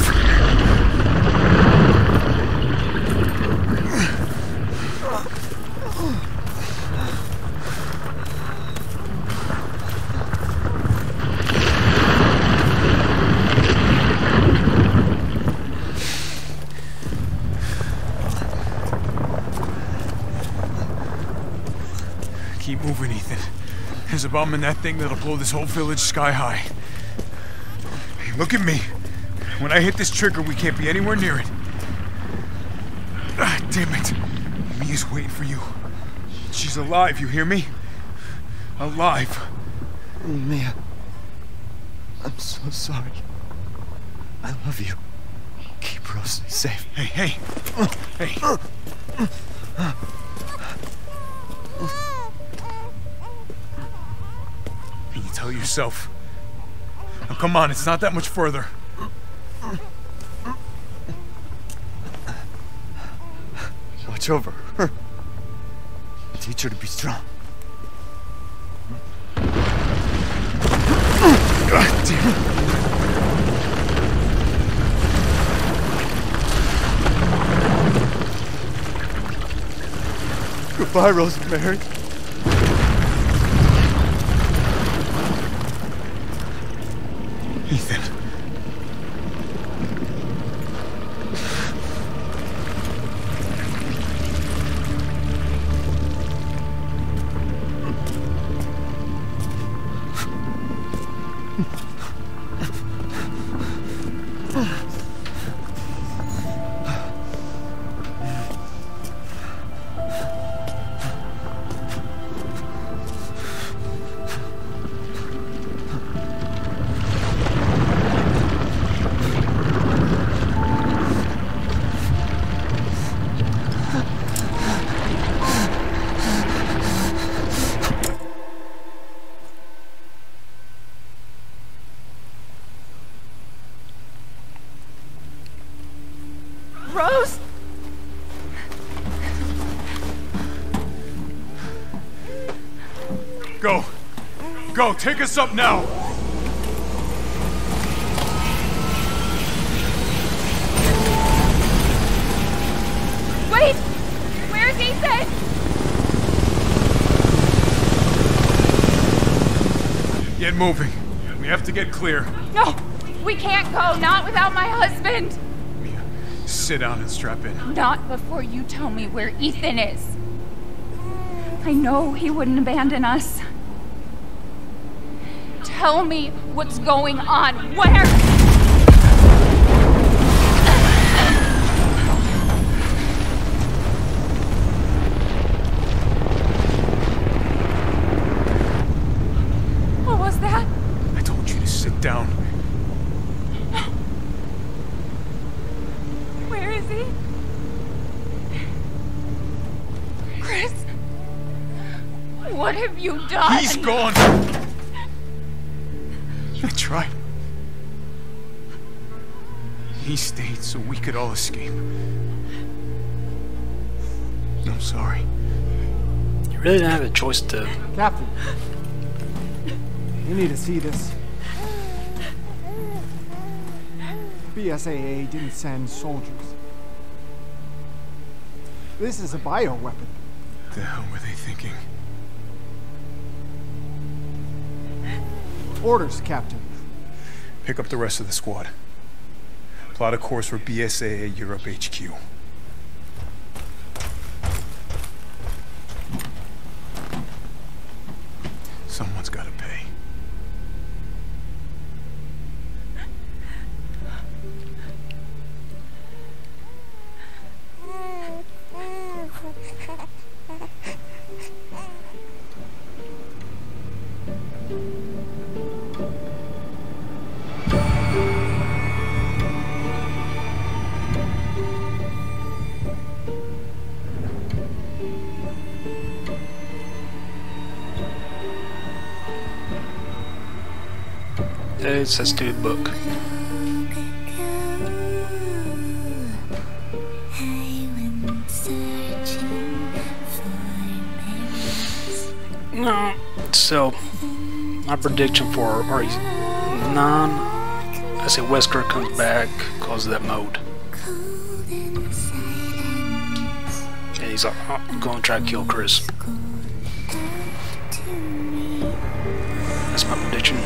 Keep moving, Ethan. There's a bomb in that thing that'll blow this whole village sky high. Hey, look at me. When I hit this trigger, we can't be anywhere near it. Ah, damn it. Mia's waiting for you. She's alive, you hear me? Alive. Mia, I'm so sorry. I love you. Keep Rose safe. Hey, hey. Hey. Can you tell yourself? Now, come on, it's not that much further. Watch over her. Teach her to be strong. God damn it. Goodbye, Rosemary. Ethan. Rose? Go. Go, take us up now. Wait! Where's Ethan? Get moving. We have to get clear. No! We can't go, not without my husband! Sit down and strap in. Not before you tell me where Ethan is. I know he wouldn't abandon us. Tell me what's going on. Where? What was that? I told you to sit down. Where is he? Chris? What have you done? He's gone! That's right. He stayed so we could all escape. I'm sorry. You really didn't have a choice to... Captain, you need to see this. B S A A didn't send soldiers. This is a bioweapon. What the hell were they thinking? Orders, Captain. Pick up the rest of the squad. Plot a course for B S A A Europe H Q. Someone's gotta pay. It's a stupid book. No. So, my prediction for R E nine, I say Wesker comes back because of that mode. And he's like, oh, I'm going to try to kill Chris. That's my prediction.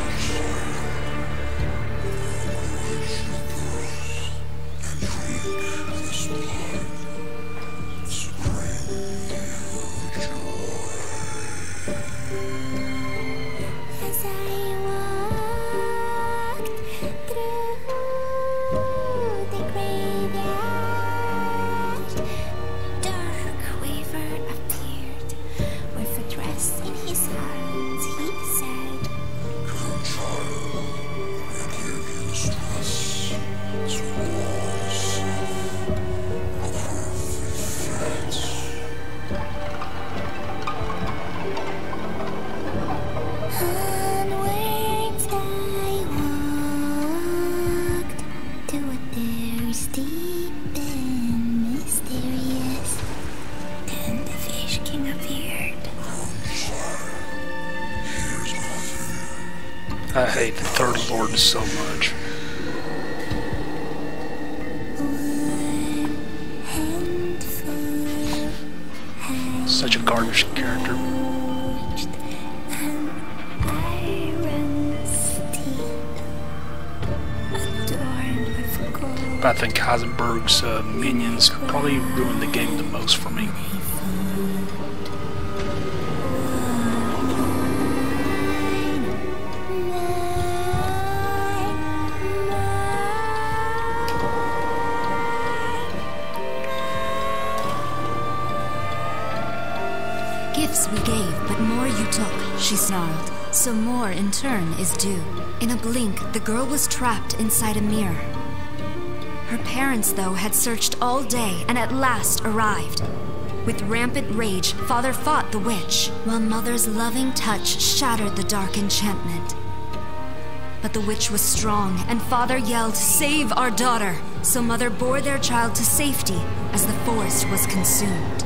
I hate the Third Lord so much. Such a garbage character. But I think Heisenberg's uh, minions probably ruined the game the most for me. Gifts we gave, but more you took, she snarled. So more, in turn, is due. In a blink, the girl was trapped inside a mirror. Her parents, though, had searched all day and at last arrived. With rampant rage, Father fought the witch, while Mother's loving touch shattered the dark enchantment. But the witch was strong, and Father yelled, "Save our daughter!" So Mother bore their child to safety as the forest was consumed.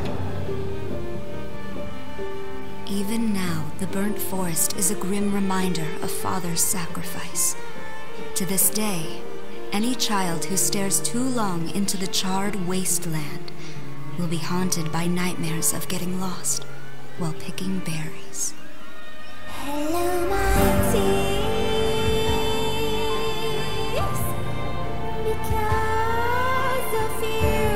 Even now, the burnt forest is a grim reminder of Father's sacrifice. To this day, any child who stares too long into the charred wasteland will be haunted by nightmares of getting lost while picking berries. Hello, my tears, because of you.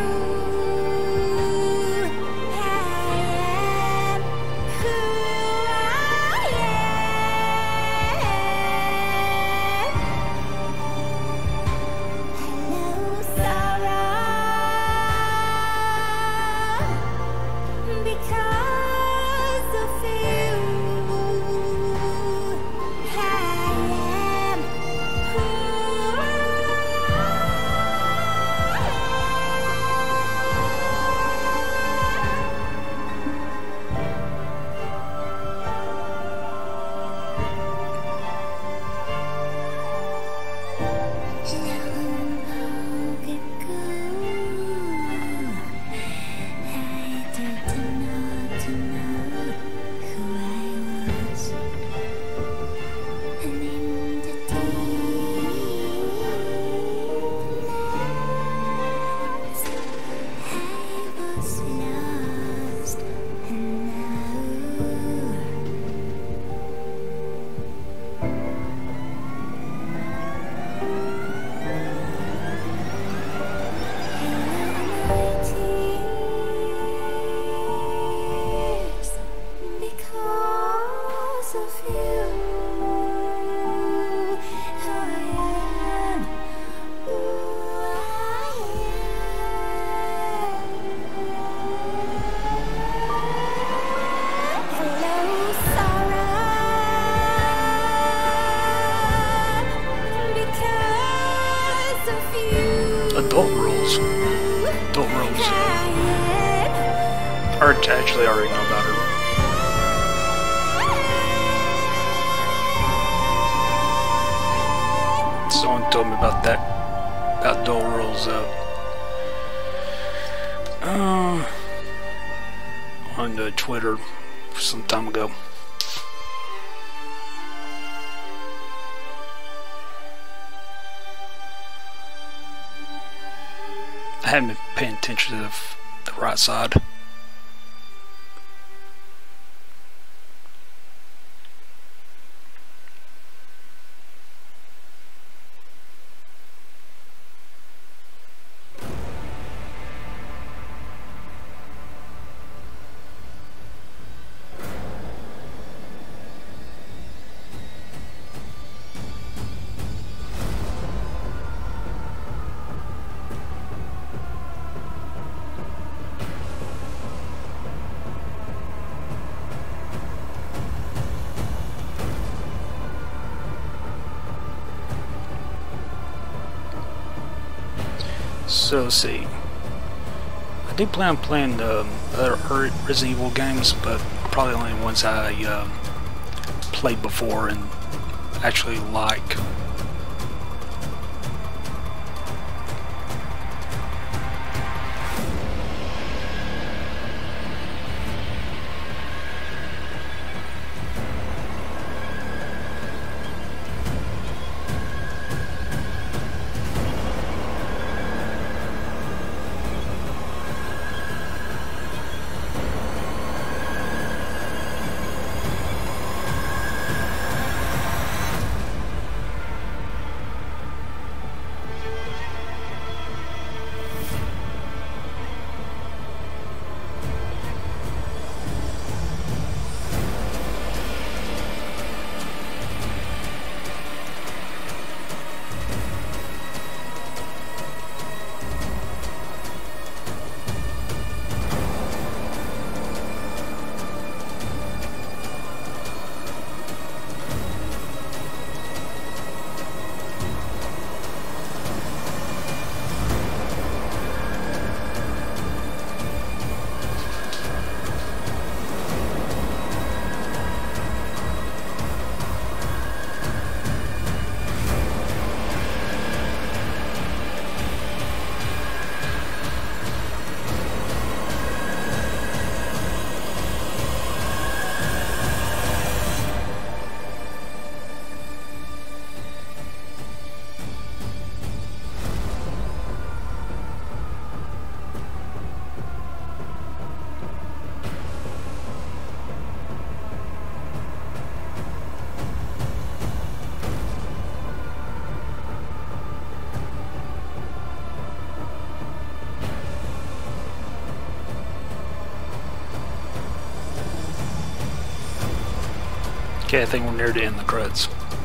Adult rules. Adult rules. Or actually, I already know about her. Someone told me about that. About adult rules. Uh, uh, on uh, Twitter some time ago. I haven't been paying attention to the, the right side. So let's see. I do plan on playing the other Resident Evil games, but probably only ones I uh, played before and actually like. Okay, I think we're near the end of the credits.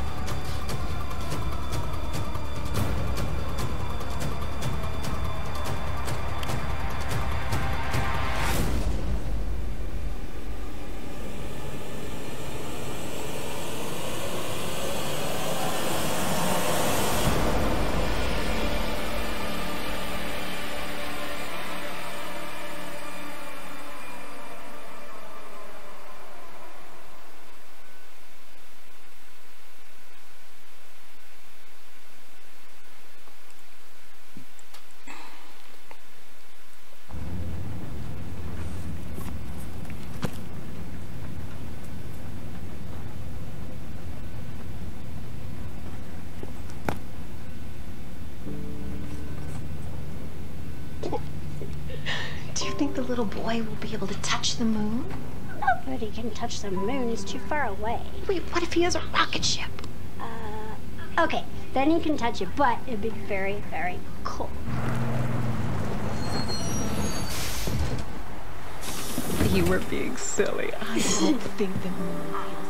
Do you think the little boy will be able to touch the moon? Nobody can touch the moon. It's too far away. Wait, what if he has a rocket ship? Uh, okay, then he can touch it, but it'd be very, very cool. You were being silly. I don't think the moon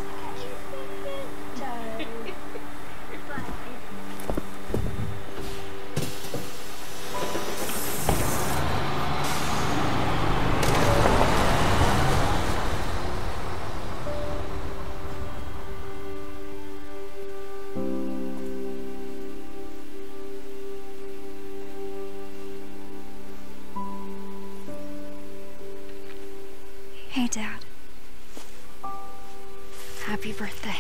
Hey, Dad. Happy birthday.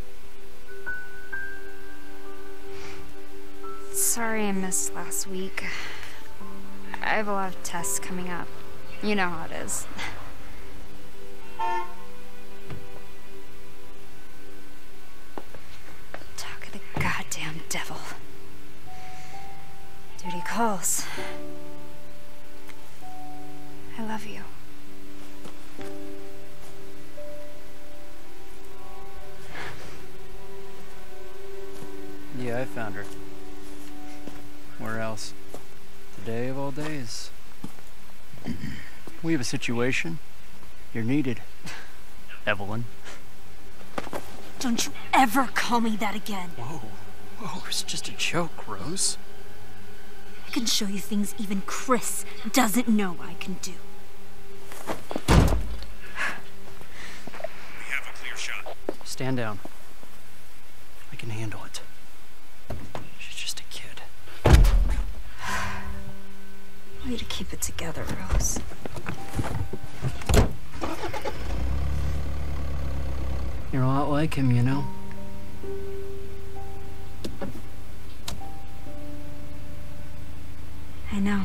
Sorry I missed last week. I have a lot of tests coming up. You know how it is. Talk of the goddamn devil. Duty calls. I love you. Yeah, I found her. Where else? Today of all days. We have a situation. You're needed, Evelyn. Don't you ever call me that again. Whoa, whoa, it's just a joke, Rose. I can show you things even Chris doesn't know I can do. We have a clear shot. Stand down. I can handle it. She's just a kid. Way to keep it together, Rose. You're a lot like him, you know? I know.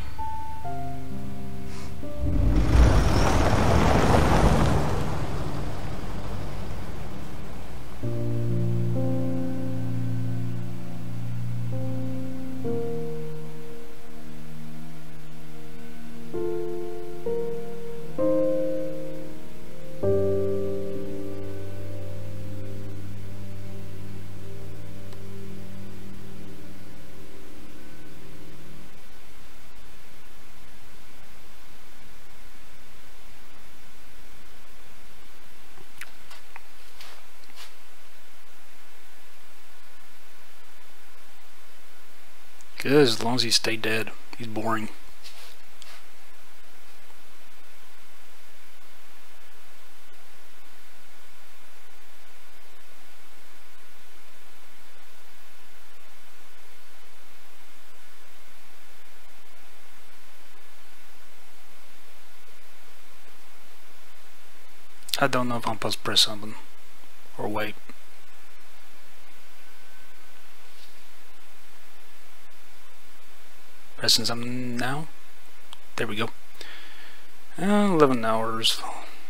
Good, as long as he stayed dead. He's boring. I don't know if I'm supposed to press something or wait. Pressing something now. There we go. Uh, eleven hours.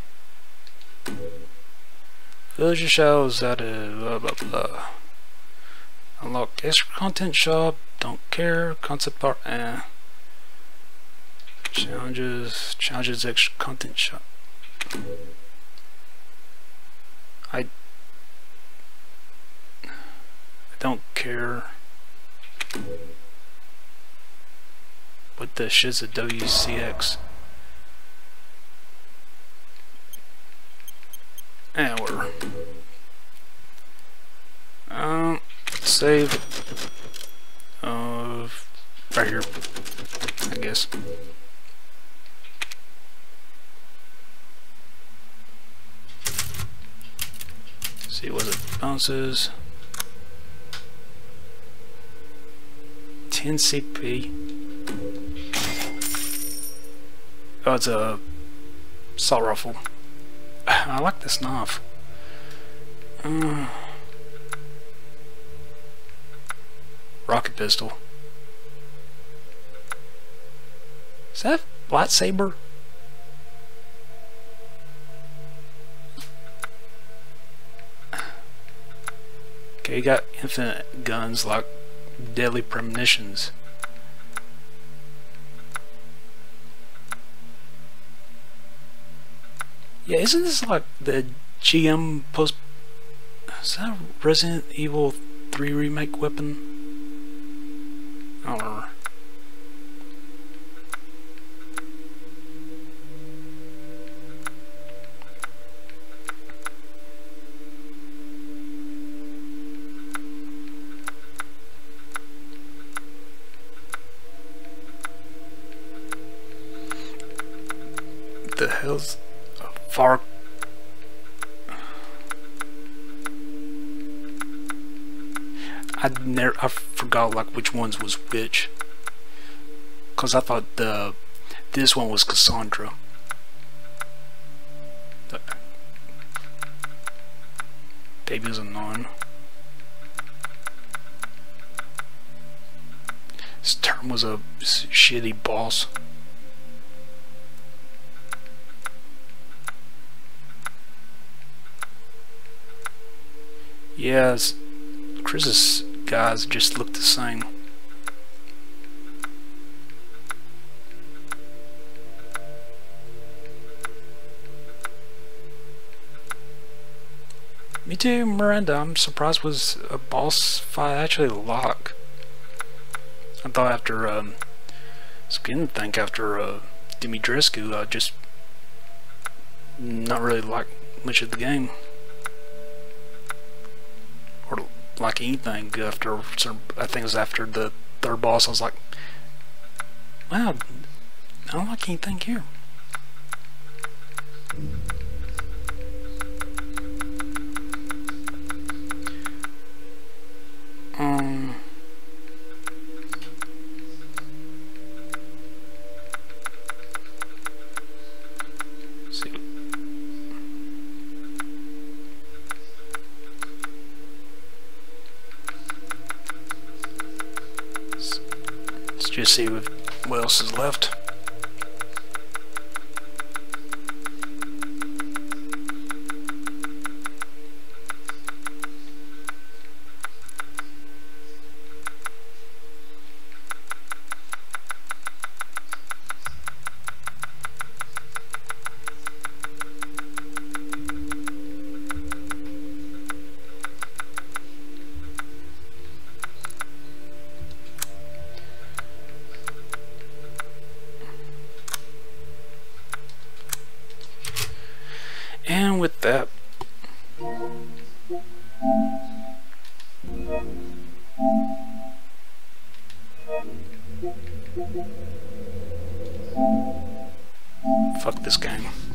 Village shows that uh, blah blah blah. Unlock extra content shop. Don't care. Concept art. Eh. Challenges. Challenges extra content shop. I. I don't care. What the shit's a W C X? Eh, whatever. save. Uh, right here, I guess. See what it bounces. ten C P. Oh, it's a assault rifle. I like this knife. Uh, rocket pistol. Is that a lightsaber? Okay, you got infinite guns like deadly premonitions. Yeah, isn't this like the G M post? Is that a Resident Evil three remake weapon? I don't remember. What the hell's a far? I never, I forgot like which ones was which, cause I thought the this one was Cassandra. The baby's a nine. This term was a shitty boss. Yeah, Chris's guys just look the same. Me too, Miranda. I'm surprised was a boss fight actually lock. I thought after um, Skin think after uh, Dimitrescu, I just not really like much of the game. Or like anything after some, I think it was after the third boss. I was like, wow, I don't like anything here. Um, let's see. Let's just see what, what else is left. And with that, fuck this game.